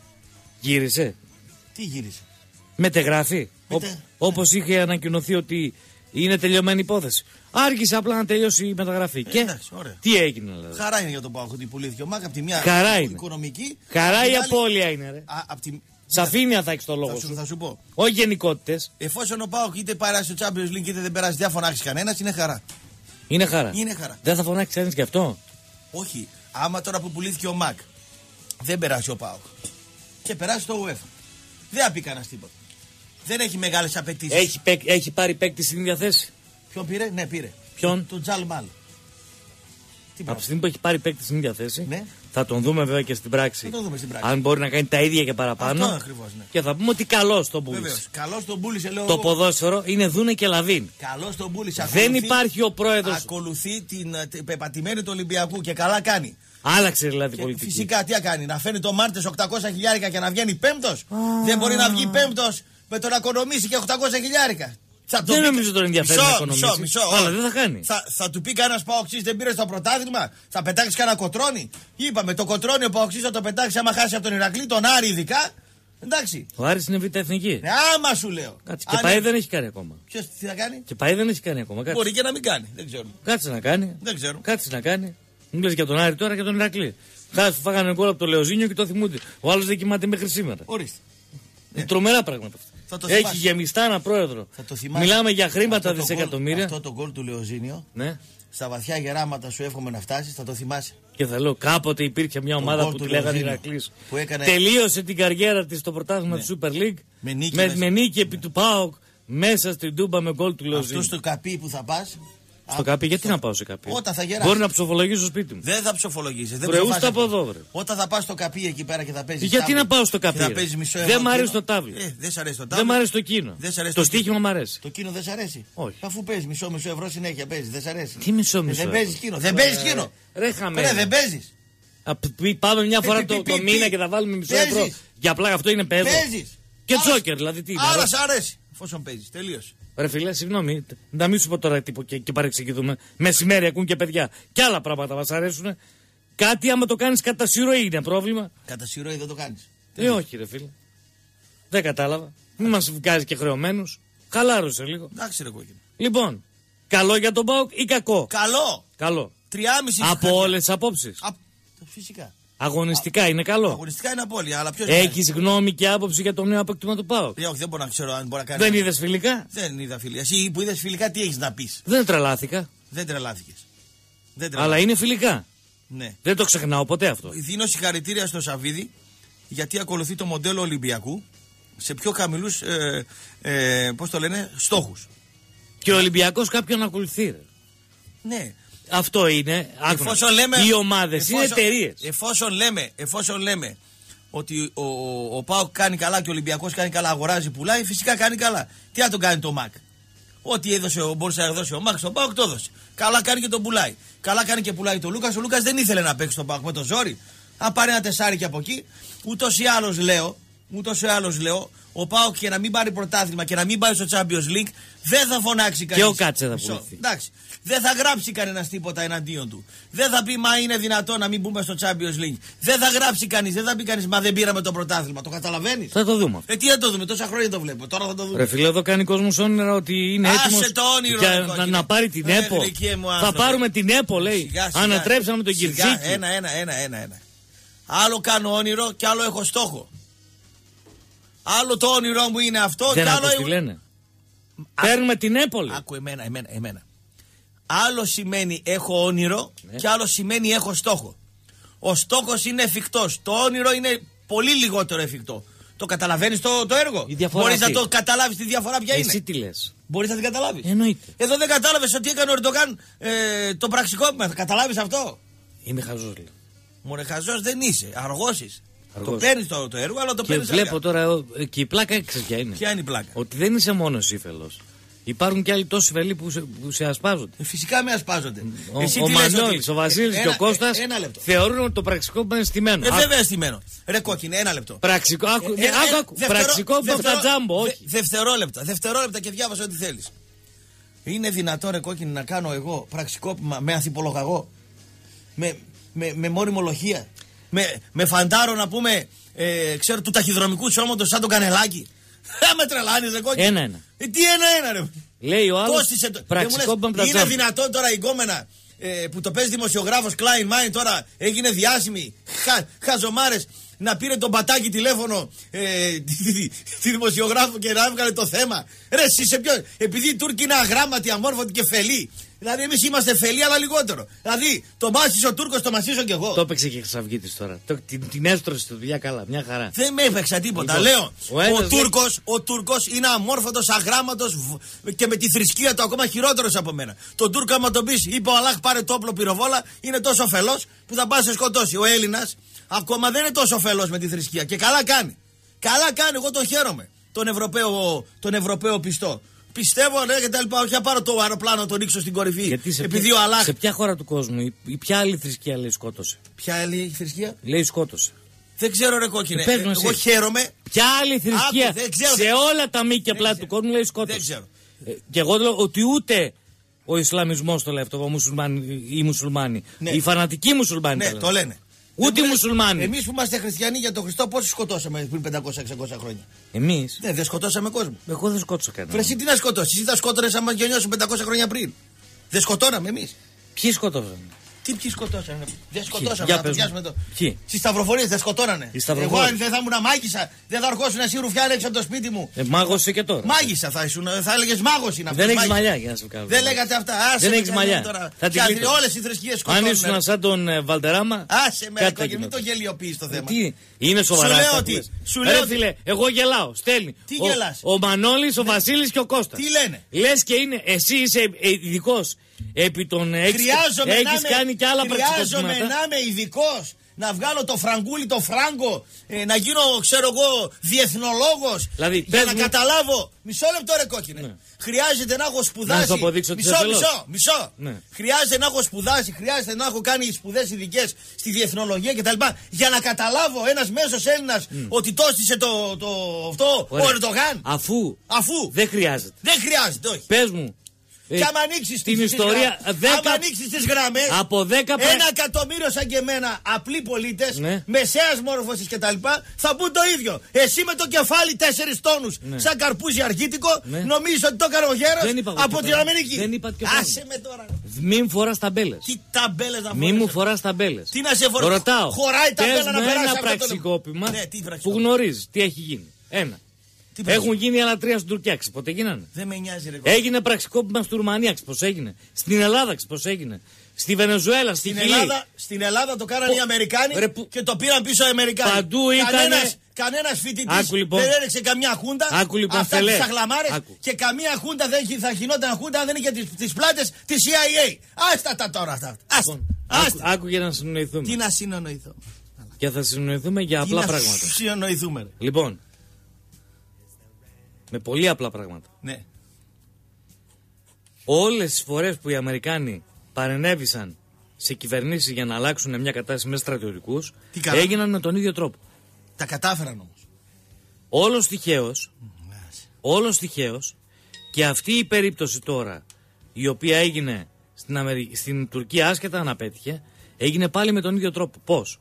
Γύρισε. Τι γύρισε. Μετεγράφει. Μετε- Όπω είχε ανακοινωθεί ότι είναι τελειωμένη υπόθεση. Άργησε απλά να τελειώσει η μεταγραφή. και εντάξει, ωραία. τι έγινε, δηλαδή. Χαρά είναι για τον ΠΑΟΚ ότι πουλήθηκε ο Μακ από τη μια Χαρά είναι. οικονομική. Χαρά απ' η την άλλη- απώλεια είναι, ρε. Α, απ' τη... Σαφήνεια θα έχει το θα, λόγο σου, σου. θα σου πω. Όχι γενικότητε. Εφόσον ο ΠΑΟΚ είτε περάσει στο Champions League είτε δεν περάσει, δεν θα φωνάξει κανένα, είναι χαρά. Είναι χαρά. Είναι χαρά. Δεν θα φωνάξει κανεί γι' αυτό. Όχι, άμα τώρα που πουλήθηκε ο Μακ δεν περάσει ο ΠΑΟΚ και περάσει το UEFA, δεν θα πει κανένα τίποτα. Δεν έχει μεγάλε απαιτήσει. Έχει, παίκ- έχει πάρει παίκτη στην ίδια θέση. Ποιον πήρε, ναι, πήρε. Ποιον? Τον Τζαλ Μάλ. Τι Από πράγμα. τη στιγμή που έχει πάρει παίκτη στην ίδια θέση, Ναι. θα τον δούμε βέβαια και στην πράξη. Θα τον δούμε στην πράξη. Αν μπορεί να κάνει τα ίδια και παραπάνω. Αυτό ακριβώς, ναι. Και θα πούμε ότι καλό τον Βεβαίως. πούλησε. Καλώ τον πούλησε, λέω. Το ποδόσφαιρο είναι Δούνε και Λαβίν. Καλώ τον πούλησε. Δεν Ακολουθεί- υπάρχει ο πρόεδρος. Ακολουθεί την ε, την πεπατημένη του Ολυμπιακού και καλά κάνει. Άλλαξε δηλαδή η Και πολιτική. φυσικά τι θα κάνει, να φέρνει το Μάρτες οκτακόσια χιλιάρικα και να βγαίνει πέμπτος. Δεν μπορεί να βγει πέμπτος με το να οικονομήσει και οκτακόσια χιλιάρικα. Θα το δεν πει... νομίζω τον ενδιαφέρει μισό, να οικονομήσει. Μισό, μισό, αλλά δεν θα κάνει. Θα, θα του πει κανένα Παοξής δεν πήρε το πρωτάθλημα, θα πετάξει κανένα κοτρόνι. Είπαμε το κοτρόνι ο Παοξής θα το πετάξει άμα χάσει από τον Ηρακλή, τον Άρη ειδικά. Εντάξει. Ο Άρης είναι β' εθνική. Ε, άμα σου λέω. Κάτσε. Και πάει δεν έχει κάνει ακόμα. Ποιος τι θα κάνει? Και πάει δεν έχει κάνει ακόμα. Κάτσε. Μπορεί και να μην κάνει. Δεν ξέρω. Κάτσε να κάνει. Δεν ξέρω. Κάτσε να κάνει. Μου λες για τον Άρη τώρα και τον Ηρακλή. Χάσει, φάγανε γκολ από το Λεωζίνιο και το θυμούνται. Ο άλλος δεν κοιμάται μέχρι σήμερα. Ορίστε. Είναι τρομερά πράγματα αυτά. Έχει θυμάσαι. γεμιστά ένα πρόεδρο. Θα Μιλάμε για χρήματα αυτό δισεκατομμύρια. Αυτό το γκολ του Λεωζίνιο. Ναι. Στα βαθιά γεράματα σου εύχομαι να φτάσει, θα το θυμάσαι. Και θα λέω, κάποτε υπήρχε μια ομάδα που τη λέγανε Ηρακλής. Έκανε... Τελείωσε την καριέρα της στο πρωτάθλημα ναι. του Super League. Με νίκη, με, μέσα... με νίκη επί του ΠΑΟΚ μέσα στην Τούμπα με γκολ του Λεωζίνιου. Αυτό στο καπί που θα πα. Στο καπί, γιατί στο... να πάω σε καπί. Όταν θα γεράσει. Μπορεί να ψοφολογήσω στο σπίτι μου. Δεν θα ψοφολογήσει. Βρεούστα από εδώ, βρε. Όταν θα πα στο καπί εκεί πέρα και θα παίζει. Γιατί τάβλη, να πάω στο καπί. Δεν μ' αρέσει το τάβλι. Ε, δεν σ' αρέσει το τάβλι. Δεν μ' αρέσει το κίνο. Αρέσει το το στοίχημα μ' αρέσει. Το κίνο δεν σ' αρέσει. Όχι. Αφού παίζει μισό μισό ευρώ συνέχεια παίζει. Δεν σ' αρέσει. Τι μισό μισό. Ε, δεν παίζει κίνο. Δεν παίζει κίνο. Ρε χαμένο. Δεν παίζει. Πάμε μια φορά το μήνα και θα βάλουμε μισό ευρώ. Για απλά αυτό είναι πέδο. Και τζόκερ δηλαδή τι είναι. Άρα σ' αρέσει. Εφόσον παίζει. Τελείωσε. Ρε φίλε, συγγνώμη, να μην σου πω τώρα τύπο και, και παρεξηγηθούμε. Μεσημέρι ακούν και παιδιά. Και άλλα πράγματα μας αρέσουν. Κάτι άμα το κάνεις κατά σιρροή είναι πρόβλημα. Κατά σιρροή δεν το κάνεις. Ε, όχι, ρε φίλε. Δεν κατάλαβα. Μην μας βγάζει και χρεωμένους. Χαλάρωσε λίγο. Εντάξει, ρε κόκκινο. Λοιπόν, καλό για τον ΠΑΟΚ ή κακό? Καλό. Καλό. Τριάμιση από όλες τις απόψεις. Α, φυσικά. Αγωνιστικά Α, είναι καλό. Αγωνιστικά είναι απόλυτα. Αλλά ποιος έχεις γνώμη και άποψη για το νέο απέκτημα του ΠΑΟΚ? Ε, όχι, δεν μπορώ να ξέρω αν μπορεί να κάνει. Δεν είδες φιλικά? Δεν είδα φιλικά. Εσύ που είδες φιλικά, τι έχεις να πεις? Δεν τρελάθηκα. Δεν τρελάθηκες. Δεν τρελάθηκες. Αλλά είναι φιλικά. Ναι. Δεν το ξεχνάω ποτέ αυτό. Δίνω συγχαρητήρια στο Σαββίδη γιατί ακολουθεί το μοντέλο Ολυμπιακού σε πιο χαμηλούς ε, ε, πώς το λένε, στόχους. Και ο Ολυμπιακός κάποιον ακολουθεί. Ρε. Ναι. Αυτό είναι. Εφόσον λέμε, οι ομάδες είναι εταιρείες. Εφόσον λέμε, εφόσον λέμε ότι ο, ο, ο ΠΑΟΚ κάνει καλά και ο Ολυμπιακός κάνει καλά, αγοράζει, πουλάει, φυσικά κάνει καλά. Τι να τον κάνει το ΜΑΚ? Ό,τι έδωσε, μπορούσε να δώσει ο ΜΑΚ στον ΠΑΟΚ το έδωσε. Καλά κάνει και τον πουλάει. Καλά κάνει και πουλάει το Λούκας. Ο Λούκας δεν ήθελε να παίξει τον ΠΑΟΚ με το ζόρι. Αν πάρει ένα τεσάρι και από εκεί, ούτως ή άλλως λέω, ούτως ή άλλως λέω, ο ΠΑΟΚ και να μην πάρει πρωτάθλημα και να μην πάει στο Champions League, δεν θα φωνάξει κανείς. Και ο Κάτσε θα πουληθεί. Εντάξει. Δεν θα γράψει κανένας τίποτα εναντίον του. Δεν θα πει μα είναι δυνατό να μην μπούμε στο Champions League. Δεν θα γράψει κανείς, δεν θα πει κανείς μα δεν πήραμε το πρωτάθλημα. Το καταλαβαίνεις? Θα το δούμε. Ε, τι θα το δούμε, τόσα χρόνια το βλέπω. Τώρα θα το δούμε. Ρε φίλε, εδώ κάνει κόσμος όνειρα ότι είναι έτοιμος για να, να πάρει την ε, ΕΠΟ. Θα πάρουμε την ΕΠΟ, λέει. Σιγά, σιγά, ανατρέψαμε τον Κυρτσίκη. Ένα, ένα, ένα, ένα, ένα. Άλλο κάνω όνειρο και άλλο έχω στόχο. Άλλο το όνειρό μου είναι αυτό δεν και άλλο. Τι λένε. Α... Παίρνουμε την ΕΠΟ, λέει. Άκου εμένα, εμένα, εμένα. Άλλο σημαίνει έχω όνειρο, ναι, και άλλο σημαίνει έχω στόχο. Ο στόχος είναι εφικτός. Το όνειρο είναι πολύ λιγότερο εφικτό. Το καταλαβαίνεις το, το έργο? Μπορείς να το καταλάβεις τη διαφορά ποια είναι? Εσύ τι λες? Μπορείς να την καταλάβεις? Εννοείται. Εδώ δεν κατάλαβες ότι έκανε ο Ερντογάν ε, το πραξικόπημα. Θα καταλάβεις αυτό? Είμαι χαζός, λέει. Μωρέ, χαζός δεν είσαι. Αργός είσαι. Αργός. Το παίρνεις το, το έργο, αλλά το παίρνεις. Και βλέπω τώρα και η πλάκα ξέρεις ποια είναι. Ποια είναι η πλάκα? Ότι δεν είσαι μόνος ύφελος. Υπάρχουν και άλλοι τόσοι φελοί που σε, που σε ασπάζονται. Ε, φυσικά με ασπάζονται. Ο, ο Μανώλης, ο Βασίλης και ο Κώστας ε, θεωρούν ότι το πραξικόπημα είναι στημένο. Ε, βέβαια είναι στημένο. Ρε κόκκινε, ένα λεπτό. Πραξικό, άκου, ε, ε, άκου, άκου. Πραξικόπημα από τα τζάμπο, όχι. Δε, δευτερόλεπτα, δευτερόλεπτα και διάβασα ό,τι θέλεις. Είναι δυνατό, ρε κόκκινε, να κάνω εγώ πραξικόπημα με ανθιπολογαγό, με, με, με μόνιμο λοχεία, με, με φαντάρο να πούμε, ε, ξέρω, του ταχυδρομικού σώματος σαν τον Κανελάκη? Θα με τρελάνεις, ρε κόκκινε. Ένα-ένα. Ε, τι ένα-ένα, ρε. Λέει ο άλλος πραξικόπημα από τα τζάμπο. Είναι δυνατόν τώρα η γκόμενα ε, που το παίζει δημοσιογράφος Klein Mind τώρα έγινε διάσημη, χα, χαζομάρες, να πήρε τον πατάκι τηλέφωνο ε, τη, τη, τη δημοσιογράφο και να έβγαλε το θέμα? Ρε εσύ σε ποιο? Επειδή οι Τούρκοι είναι αγράμματοι, αμόρφωτοι και φελοί. Δηλαδή εμείς είμαστε φελοί αλλά λιγότερο. Δηλαδή το μάσησε ο Τούρκος, το μασίσω κι εγώ. Το έπαιξε και Χρυσαυγίτης τώρα. Το, την, την έστρωσε τη δουλειά καλά, μια χαρά. Δεν με έπαιξα τίποτα. Λοιπόν, λέω, ο, ο, Τούρκος, ο Τούρκος είναι αμόρφωτος, αγράμματος και με τη θρησκεία του ακόμα χειρότερος από μένα. Τον Τούρκο άμα τον πεις, είπε ο Αλλάχ πάρε το όπλο πυροβόλα, είναι τόσο φελός που θα πάει σε σκοτώσει. Ο Έλληνας ακόμα δεν είναι τόσο φελός με τη θρησκεία και καλά κάνει. Καλά κάνει, εγώ τον χαίρομαι. Τον Ευρωπαίο, τον Ευρωπαίο πιστό. Πιστεύω, ναι, και τα λοιπά. Όχι να πάρω το αεροπλάνο να τον ρίξω στην κορυφή. Γιατί σε, επειδή ποια, ο Αλλάχ... σε ποια χώρα του κόσμου, η, η ποια άλλη θρησκεία λέει σκότωσε? Ποια άλλη θρησκεία? Λέει σκότωσε. Δεν ξέρω, ρε κόκκινε. Ε, εγώ χαίρομαι. Ποια άλλη θρησκεία? Άκου, ξέρω, σε όλα τα μη και πλάτη του κόσμου λέει σκότωσε. Δεν ξέρω. Ε, και εγώ λέω ότι ούτε ο Ισλαμισμός το λέει αυτό, οι μουσουλμάνοι. Ναι. Οι φανατικοί μουσουλμάνοι. Ναι, το, το λένε. Ούτε οι μουσουλμάνοι. Εμείς που είμαστε χριστιανοί για τον Χριστό, πόσους σκοτώσαμε πριν πεντακόσια εξακόσια χρόνια. Εμείς. Ναι, δεν σκοτώσαμε κόσμο. Εγώ δεν σκότωσα κανένα. Εσύ τι να σκοτώσεις, εσύ θα σκότωνες αν μας γεννιώσουν πεντακόσια χρόνια πριν. Δεν σκοτώναμε εμείς. Ποιοι σκοτώσανε. Τι ποιοι σκοτώσανε. Δεν σκοτώσαμε. Να το πιάσουμε εδώ. Ποιοι. Στις σταυροφορίες δεν σκοτώνανε. Εγώ αν δεν θα ήμουν μάγισσα, δεν θα αρχόσουν εσύ ρουφιάν έξω από το σπίτι μου. Ε, μάγος είσαι και τώρα. Μάγισσα θα ήσουν, θα έλεγες μάγος είναι αυτό. Δεν έχεις μαλλιά για να σου κάνω. Δεν λέγατε αυτά. Άσε δεν έχεις μαλλιά. Θα την όλες οι θρησκείες σκοτώνουν. Αν ήσουν σαν τον ε, Βαλτεράμα. Άσε με και μην το γελιοποιείς το θέμα. Τι, είναι σοβαρά. Σου λέω ότι. Σου λέω Ρε φίλε, εγώ γελάω. Στέλνει. Τι γελάς. Ο Μανώλης, ο Βασίλης και ο Κώστας. Τι λένε. Λες και είναι, εσύ είσαι ειδικός. Επί των έξι. Έχεις κάνει και άλλα πραξικοπήματα. Χρειάζομαι να είμαι ειδικός. Να βγάλω το φραγκούλι, το φράγκο. Ε, να γίνω, ξέρω εγώ, διεθνολόγος. Δηλαδή, για να μου... καταλάβω. Μισό λεπτό ρε κόκκινε. Ναι. Χρειάζεται να έχω σπουδάσει. Να σου αποδείξω μισό, μισό, μισό, μισό. Ναι. Χρειάζεται να έχω σπουδάσει. Χρειάζεται να έχω κάνει σπουδές ειδικές στη διεθνολογία κτλ. Για να καταλάβω ένας μέσος Έλληνας mm. ότι τόστισε το, το, αυτό ο Ερντογάν. Αφού. Αφού. Δεν χρειάζεται. Δεν χρειάζεται, όχι. Πες μου. Και άμα ανοίξεις την τις, ιστορία, τις, δέκα, άμα ανοίξεις τις γραμμές, από δέκα ένα πρα... εκατομμύριο σαν και εμένα, απλοί πολίτες, ναι. μεσαίας μόρφωσης κτλ. Θα πούν το ίδιο. Εσύ με το κεφάλι τέσσερις τόνους, ναι. σαν καρπούζι αργίτικο, ναι. νομίζεις ότι το έκανε ο γέρος από την Αμερική. Δεν είπα και άσε με τώρα. Μην μου φοράς ταμπέλες. Τι ταμπέλες να φοράς. Μην μου φοράς ταμπέλες. Τι να σε φοράς. Ρωτάω. Χωράει ταμπέλα να περάσει ένα πραξικόπημα ναι, που γνωρίζεις τι έχει γίνει. Ένα. Έχουν γίνει άλλα τρία στην Τουρκία, ποτέ γίνανε. Δεν με νοιάζει, ρε. Έγινε πραξικόπημα στη Ρουμανία, πώς έγινε. Στην Ελλάδα, πώς έγινε. Στη Βενεζουέλα, στη στην Χιλή. Ελλάδα, στην Ελλάδα το κάνανε οι Αμερικάνοι ρε, που... και το πήραν πίσω οι Αμερικάνοι. Παντού ήταν. Κανένας, κανένας φοιτητής λοιπόν. δεν έριξε καμιά χούντα. Άκου λοιπόν, αυτά φελέ. τις αγλαμάρες. Άκου. Και καμία χούντα δεν θα γινόταν χούντα αν δεν είχε τις, τις πλάτες της σι άι έι. Άστα τα τώρα αυτά. Άστα. Άκου, άκου για να συνοηθούμε. Τι να συνοηθούμε. Και θα συνοηθούμε για απλά Τι πράγματα. Να συνοηθούμε. Λοιπόν. Με πολύ απλά πράγματα. Ναι. Όλες τις φορές που οι Αμερικάνοι παρενέβησαν σε κυβερνήσεις για να αλλάξουν μια κατάσταση με στρατιωτικούς, έγιναν με τον ίδιο τρόπο. Τα κατάφεραν όμως. Όλος τυχαίως, όλος τυχαίως, και αυτή η περίπτωση τώρα, η οποία έγινε στην, Αμερι... στην Τουρκία άσχετα αν απέτυχε, έγινε πάλι με τον ίδιο τρόπο. Πώς?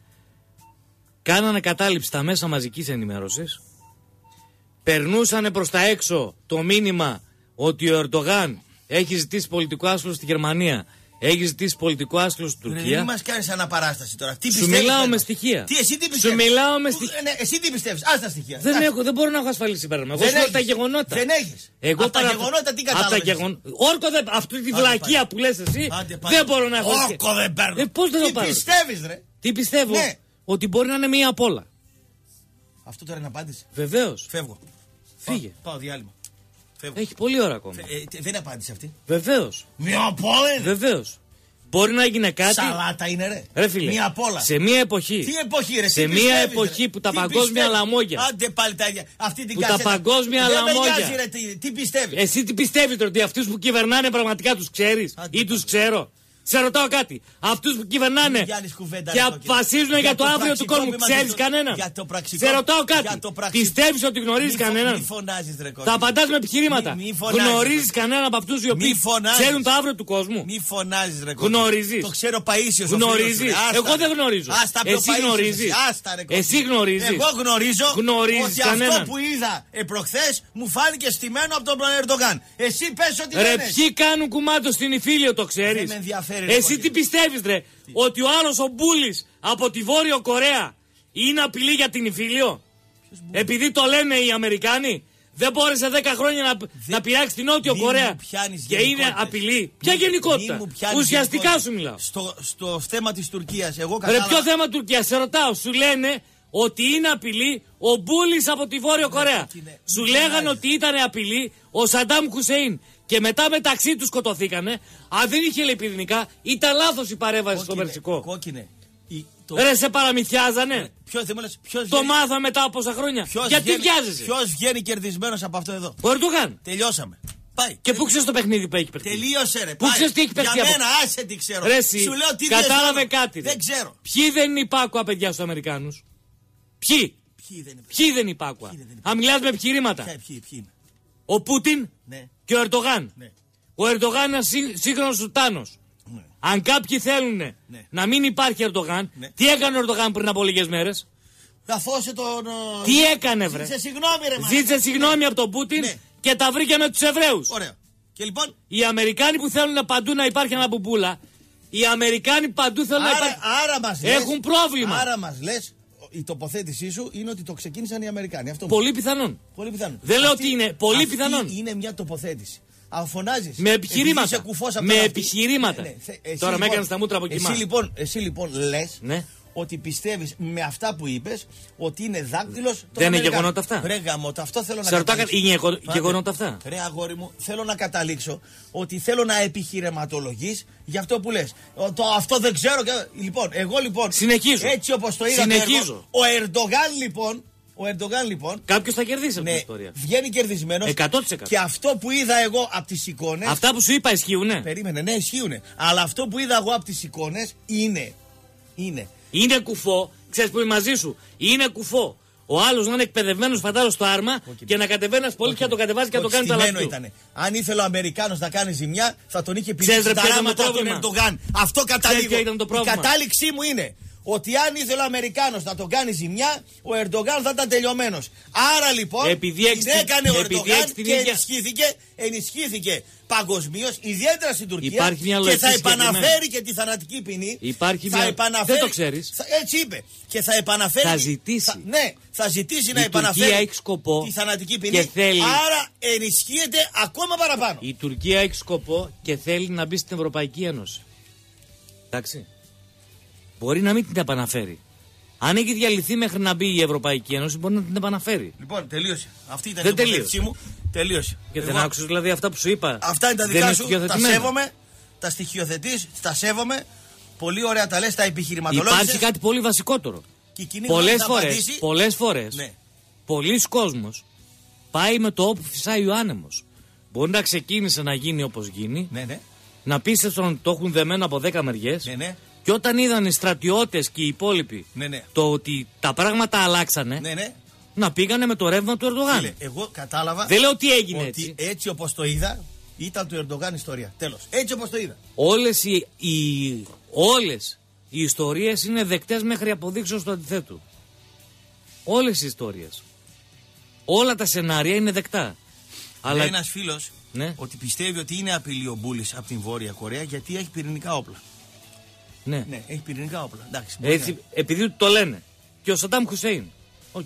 Κάνανε κατάληψη στα μέσα μαζικής ενημέρωσης, περνούσανε προς τα έξω το μήνυμα ότι ο Ερντογάν έχει ζητήσει πολιτικό άσυλο στη Γερμανία, έχει ζητήσει πολιτικό άσυλο στην Τουρκία. Δεν μας κάνεις αναπαράσταση τώρα. Τι Σου μιλάω με στοιχεία. Τι, εσύ τι πιστεύεις. Σου μιλάω με στοιχεία. Ναι, εσύ τι πιστεύεις. Ας τα στοιχεία. Δεν, έχω, δεν μπορώ να έχω ασφαλίσει συμπέρασμα. Εγώ σου λέω τα γεγονότα. Δεν έχεις. Εγώ από παρα... τα γεγονότα τι κατάλαβες. Γεγον... Όρκο δεν. Αυτή τη βλακεία που λες εσύ δεν μπορώ να έχω. Όρκο δεν παίρνω. Ε, πώς δεν το πάρω. Τι πιστεύεις, ρε. Τι πιστεύω. Ναι. Ότι μπορεί να είναι μία απ' όλα. Αυτό τώρα είναι απάντηση. Βεβαίως. Φεύγω. Φύγε. Πάω, πάω διάλειμμα. Φεύγω. Έχει πολύ ώρα ακόμα. Ε, δεν είναι απάντηση αυτή. Βεβαίως. Μία απ' όλα είναι. Βεβαίως. Μπορεί να έγινε κάτι. Σαλάτα είναι ρε. Ρε φίλε. Μία απ' όλα. Σε μία εποχή. Τι εποχή ρε. Σε τι μία πιστεύεις, εποχή ρε. που τα τι παγκόσμια πιστεύεις. λαμόγια. Άντε πάλι τα ίδια. Αυτή την που κασέτα. τα παγκόσμια δεν λαμόγια. Με νοιάζει, ρε, τι, τι πιστεύεις. Εσύ τι πιστεύεις τώρα, ότι αυτούς που κυβερνάνε πραγματικά τους ξέρεις ή τους ξέρω. Σε ρωτάω κάτι. Αυτούς που κυβερνάνε κουβέντα, και αποφασίζουν για, για το, το αύριο του κόσμου, ξέρεις κανέναν. Σε ρωτάω κάτι. Πιστεύεις ότι γνωρίζεις κανέναν. Μη φωνάζεις, ρε, θα απαντάς με επιχειρήματα. Γνωρίζεις κανέναν από αυτούς οι οποίοι ξέρουν το αύριο του κόσμου. Μη φωνάζεις, ρε. Γνωρίζεις. Το ξέρω Παΐσιος. Γνωρίζεις. Εγώ δεν γνωρίζω. Εσύ γνωρίζεις. Εσύ γνωρίζεις. Εγώ γνωρίζω ότι κανέναν. αυτό που είδα προχθές μου φάνηκε στημένο από τον Ερντογάν. Εσύ πες ότι δεν είναι. Ρε, ποιοι κάνουν κουμάντο στην Ιφίλιο, το ξέρεις. Δεν με ενδιαφέρει. Εσύ τι πιστεύεις, ρε, τι? Ότι ο άλλος ο Μπούλης από τη Βόρειο Κορέα είναι απειλή για την Ιφίλιο? Επειδή το λένε οι Αμερικάνοι. Δεν μπόρεσε δέκα χρόνια να, να πειράξει την Νότιο μη Κορέα και είναι απειλή. Ποια γενικότητα? Ουσιαστικά σου μιλάω. Στο, στο θέμα της Τουρκίας, εγώ κατάλαβα. Ρε, ποιο θέμα Τουρκίας? Σε ρωτάω. Σου λένε ότι είναι απειλή ο Μπούλης από τη Βόρειο Κορέα. Ναι, σου λέγανε ότι ήταν απειλή ο Σαντάμ Χουσέιν. Και μετά μεταξύ τους σκοτωθήκανε. Αν δεν είχε λεπιδινικά, ήταν λάθος η παρέμβαση στο Περσικό. Κόκκινε. Η, το... Ρε, σε παραμυθιάζανε. Ποιος, λες, ποιος το βγαίνει... μάθα μετά από πόσα χρόνια. Ποιος γιατί βγαίνει... βιάζεσαι? Ποιος βγαίνει κερδισμένος από αυτό εδώ? Ο Ερντογάν. Τελειώσαμε. Πάει. Και πού ξέρεις το παιχνίδι που έχει παιχτεί? Τελείωσε ρε. Πού ξέρεις τι έχει παιχτεί? Για μένα άσε τι ξέρω. Ρε, εσύ, σου λέω τι κατάλαβε κάτι. Δεν ξέρω. Ποιοι δεν είναι υπάκουα παιδιά στους Αμερικάνους? Ποιοι? Ποιοι δεν είναι, ποιοι δεν υπάκουα? Αν μιλάς με επιχειρήματα. Ποιοι, ποιοι, ποιοι είναι? Ο Πούτιν Ναι. και ο Ερντογάν. Ναι. Ο Ερντογάν είναι σύ, σύγχρονος Σουλτάνος. Ναι. Αν κάποιοι θέλουν Ναι. να μην υπάρχει Ερντογάν, Ναι. τι έκανε ο Ερντογάν πριν από λίγες μέρες? Καθόσε τον. Τι έκανε, βρε? Ζήτησε συγγνώμη, ρε μάνα. Ζήτησε συγγνώμη από τον Πούτιν Ναι. και τα βρήκε με τους Εβραίους. Ωραία. Και λοιπόν. Οι Αμερικάνοι που θέλουν παντού να υπάρχει ένα μπουμπούλα, οι Αμερικάνοι παντού θέλουν να Άρα, υπάρχει. άρα μας λες, Έχουν πρόβλημα. Άρα μας λες, η τοποθέτησή σου είναι ότι το ξεκίνησαν οι Αμερικάνοι. Αυτό Πολύ πιθανόν. Πολύ πιθανόν. Δεν λέω Αυτή- ότι είναι. Πολύ αυτή πιθανόν. Είναι μια τοποθέτηση. Αν φωνάζεις. Με επιχειρήματα. επειδή είσαι κουφός απ' Με τον επιχειρήματα. Ναι, ναι. Θε- εσύ Τώρα με λοιπόν- έκανες τα μούτρα από κοιμά. Εσύ λοιπόν, εσύ λοιπόν λες Ναι. ότι πιστεύεις με αυτά που είπες ότι είναι δάκτυλος των Δεν είναι Αμερικάνων. γεγονότα αυτά. Ρε γαμώτα, αυτό θέλω Σε να ρωτάω καταλήξω. κάτι, είναι γεγο- Πάτε. γεγονότα αυτά? Ρε αγόρι μου, θέλω να καταλήξω ότι θέλω να επιχειρηματολογείς για αυτό που λες. Ο- Το, αυτό δεν ξέρω. και- Λοιπόν, εγώ λοιπόν. Συνεχίζω. Έτσι όπως το είδα. Συνεχίζω. Το έργο, ο Ερντογάν λοιπόν. Ο Ερντογάν λοιπόν. Κάποιος θα κερδίσει από Ναι, την ιστορία. βγαίνει κερδισμένος. εκατό τοις εκατό. Και αυτό που είδα εγώ από τις εικόνες. Αυτά που σου είπα ισχύουνε. Περίμενε, ναι, ισχύουνε. Αλλά αυτό που είδα εγώ από τις εικόνες είναι. Είναι. Είναι κουφό, ξέρεις που είμαι μαζί σου. Είναι κουφό. Ο άλλος να είναι εκπαιδευμένος φαντάρο στο άρμα και να κατεβαίνει ένα πολύ και να το κατεβάζει και να το κάνει τα Στημένο λαπτού. ήτανε. Αν ήθελε ο Αμερικάνος να κάνει ζημιά, θα τον είχε Ξέρεις, πηδήξει ρε, τα ποιο ήταν το ράματα τον πρόβλημα? Ερντογάν. Αυτό ποιο καταλήγω. ήταν το Η πρόβλημα? κατάληξή μου είναι ότι αν ήθελε ο Αμερικάνος να τον κάνει ζημιά, ο Ερντογάν θα ήταν τελειωμένος. Άρα λοιπόν Επειδή την έχεις την- έκανε ο επειδή Ερντογάν έχεις την και ίδια- ενισχύθηκε, ενισχύθηκε παγκοσμίως, ιδιαίτερα στην Τουρκία. Υπάρχει μια και λογική θα συγκεκριμένη. επαναφέρει και τη θανατική ποινή. Υπάρχει θα μια- επαναφέρει, δεν το ξέρεις. θα- έτσι είπε. Και θα επαναφέρει. Θα ζητήσει. θα- ναι, θα ζητήσει να Η επαναφέρει Τουρκία έχει σκοπό τη θανατική ποινή. και θέλει- Άρα ενισχύεται ακόμα παραπάνω. Η Τουρκία έχει σκοπό και θέλει να μπει στην Ευρωπαϊκή Ένωση. Εντάξει. Μπορεί να μην την επαναφέρει. Αν έχει διαλυθεί μέχρι να μπει η Ευρωπαϊκή Ένωση, μπορεί να την επαναφέρει. Λοιπόν, τελείωσε. Αυτή ήταν Δεν η τοποθέτησή μου. Τελείωσε. Και δεν Λοιπόν, άκουσες δηλαδή αυτά που σου είπα. αυτά είναι τα Δεν δικά είναι σου. Τα στοιχειοθετημένα. σέβομαι. Τα στοιχειοθετείς, τα σέβομαι. Πολύ ωραία τα λες, τα επιχειρηματολόγησες. Υπάρχει κάτι πολύ βασικότερο. Και η κοινή Πολλές γνώμη θα φορές, απαντήσει. πολλές φορές, Ναι. πολλοί κόσμος πάει με το όπου φυσάει ο άνεμος. Μπορεί να ξεκίνησε να γίνει όπως γίνει, Ναι, ναι. να πίστεψαν ότι το έχουν δεμένο από δέκα μεριές. Ναι, ναι. Και όταν είδαν οι στρατιώτες και οι υπόλοιποι Ναι, ναι. το ότι τα πράγματα αλλάξανε, Ναι, ναι. να πήγανε με το ρεύμα του Ερντογάν. Φίλε, εγώ κατάλαβα. Δεν λέω τι έγινε ότι έτσι. έτσι όπως το είδα, ήταν του Ερντογάν ιστορία. Τέλος. Έτσι όπως το είδα. Όλες οι, οι, όλες οι ιστορίες είναι δεκτές μέχρι αποδείξεως του αντιθέτου. Όλες οι ιστορίες. Όλα τα σενάρια είναι δεκτά. Αλλά Λέει ένας φίλος Ναι. ότι πιστεύει ότι είναι απειλή ο Μπούλης από την Βόρεια Κορέα γιατί έχει πυρηνικά όπλα. ναι. Ναι, έχει πυρηνικά όπλα. Εντάξει, μπορεί Έτσι, επειδή το λένε. Και ο Σαντάμ Χουσέιν. Οκ.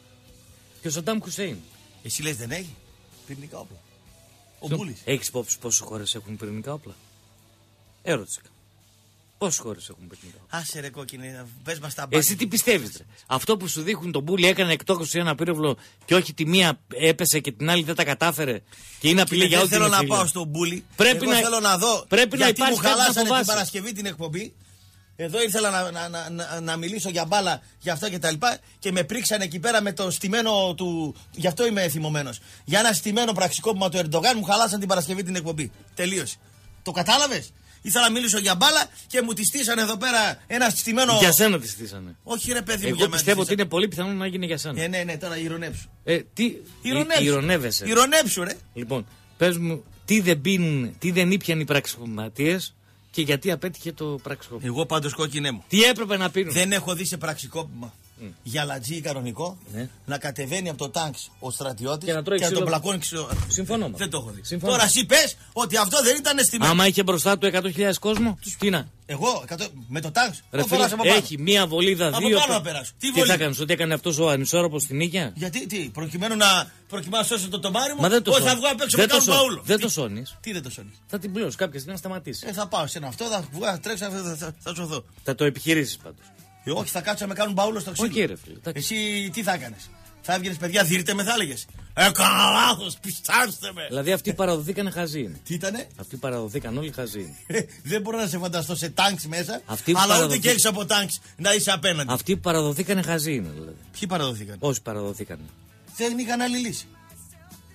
Και ο Σαντάμ Χουσέιν. να- Εσύ λες δεν έχει πυρηνικά όπλα. Ο Μπούλης. Έχεις υπόψη πόσες χώρες έχουν πυρηνικά όπλα? Ερώτηση. Πόσες χώρες έχουν πυρηνικά όπλα? Άσε ρε κόκκινε, πες μας τα μπάτια. Εσύ τι πιστεύεις, ρε? Αυτό που σου δείχνουν τον Μπούλι έκανε εκτόκωση ένα πύραυλο και όχι τη μία έπεσε και την άλλη δεν τα κατάφερε και είναι απειλή για δεν όλη την θέλω να εφήλεια. πάω στον Μπούλι. Πρέπει Εγώ να- θέλω να δω. πρέπει να γιατί υπάρχει μου κάτι να χαλάσανε την φοβάσαι. Παρασκευή την εκπομπή. Εδώ ήθελα να, να, να, να, να μιλήσω για μπάλα, για αυτά και τα λοιπά και με πρίξαν εκεί πέρα με το στημένο του. Γι' αυτό είμαι θυμωμένος. Για ένα στημένο πραξικόπημα του Ερντογάν μου χαλάσαν την Παρασκευή την εκπομπή. Τελείωσε. Το κατάλαβες? Ήθελα να μιλήσω για μπάλα και μου τη στήσανε εδώ πέρα ένα στημένο. Για σένα τη στήσανε. Όχι ρε παιδί μου, Εγώ για μένα πιστεύω τη ότι είναι πολύ πιθανό να γίνει για σένα. Ε, ναι, ναι, τώρα ηρωνέψου. Ε, τι. Ηρωνέψου. Ηρωνεύεσαι. Ηρωνέψου, ρε. Λοιπόν, πες μου, τι δεν πίνουν, τι δεν ήπιαν οι πραξικοπηματίες και γιατί απέτυχε το πραξικόπημα. Εγώ πάντως κόκκινέ μου. Τι έπρεπε να πίνουν. Δεν έχω δει σε πραξικόπημα για λατζή κανονικό Ναι. να κατεβαίνει από το τάγκ ο στρατιώτης Και να τρώει τον ξύλο. πλακώνει ξύλο. Συμφωνώ με Δεν αυτό. το έχω δει. Συμφωνώ. Τώρα εσύ πες ότι αυτό δεν ήταν στημένο. Άμα είχε μπροστά του εκατό χιλιάδες κόσμο, τι να. Εγώ εκατό με το τάγκ. Ρε φίλε, έχει μία βολίδα, Από δύο. πάνω να περάσω. Τι Τι βολίδα? θα κάνεις, ότι έκανε αυτός ο ανισόρροπος στην Νίκαια? Γιατί, τι, προκειμένου να, προκειμένου να σώσω το τομάρι μου. Μα δεν το Όχι, θα σώνεις. βγω απ' έξω Δεν με το κάνω σώνεις. παούλο. Δεν Τι- το σώνεις. Τι δεν το σώνεις? Θα την πληρώσει κάποια στιγμή να σταματήσει. Ε, θα πάω σε ένα αυτό, θα βγω, θα τρέξω, θα, θα, θα, θα σωθώ. Θα το επιχειρήσεις πάντως. Ε, όχι, θα κάτσω να με κάνουν μπαούλο στο ξύλο. Όχι, ρε φίλε. εντάξει. Εσύ τι θα έκανες? Θα έβγαινες παιδιά, δείτε με, θα έλεγες. Έκανα λάθος, πιστάστε με. Δηλαδή αυτοί παραδοθήκανε χαζοί είναι. Τι ήτανε? Αυτοί παραδοθήκαν όλοι χαζοί είναι. Ε, δεν μπορώ να σε φανταστώ σε τάγκ μέσα, Αυτοί που αλλά ούτε παραδοθεί- και έξω από τάγκ να είσαι απέναντι. Αυτοί που παραδοθήκανε χαζοί είναι δηλαδή. Ποιοι παραδοθήκαν? Όσοι παραδοθήκανε. Δεν είχαν άλλη λύση.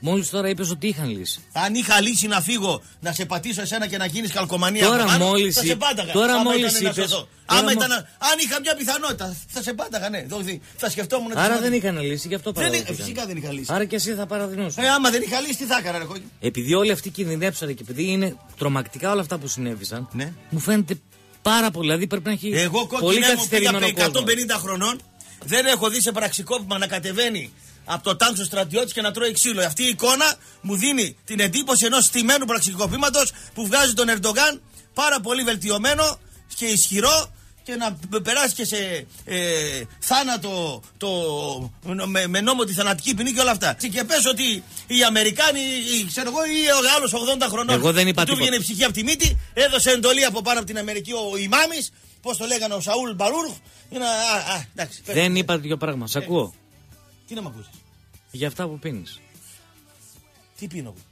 Μόλις τώρα είπες ότι είχαν λύση. Αν είχα λύση να φύγω, να σε πατήσω εσένα και να γίνεις καλκομανία. Τώρα πάνω, μόλις, θα σε πάταγα. τώρα άμα μόλις ήταν είπες. Τώρα Άμα μο... ήταν... αν είχα μια πιθανότητα, θα σε πάταγα, ναι. Θα σκεφτόμουν. Άρα δεν είχαν λύση, γι' αυτό δεν παραδείγματος. Φυσικά δεν είχα λύση. Άρα και εσύ θα παραδεινώσουν. Ε, άμα δεν είχα λύση, τι θα έκανα, ρε κόκκι. Επειδή όλοι αυτοί κινδυνεύσανε και επειδή είναι τρομακτικά όλα αυτά που συνέβησαν, ναι. μου φαίνεται πάρα πολύ. Δηλαδή πρέπει να έχει Εγώ πολύ καθυστερημένο κόσμο. εκατόν πενήντα χρονών δεν έχω δει σε πραξικόπημα να κατεβαίνει από το τάγκ του στρατιώτη και να τρώει ξύλο. Αυτή η εικόνα μου δίνει την εντύπωση ενός στημένου πραξικοπήματος που βγάζει τον Ερντογάν πάρα πολύ βελτιωμένο και ισχυρό και να περάσει και σε ε, θάνατο το, με, με νόμο τη θανατική ποινή και όλα αυτά. Και πες ότι οι Αμερικάνοι, ή, ξέρω εγώ, ή ο άλλος ογδόντα χρονών εγώ δεν είπα του βγαίνει ψυχή από τη μύτη, έδωσε εντολή από πάνω από την Αμερική ο ημάμις, πώς το λέγανε, ο Σαούλ Μπαρούρχ. Α, α, εντάξει, δεν είπα τέτοιο πράγμα. Σ' ακούω. Ε, τι να μ' ακούσεις? Για αυτά που πίνεις. Τι πίνω εγώ?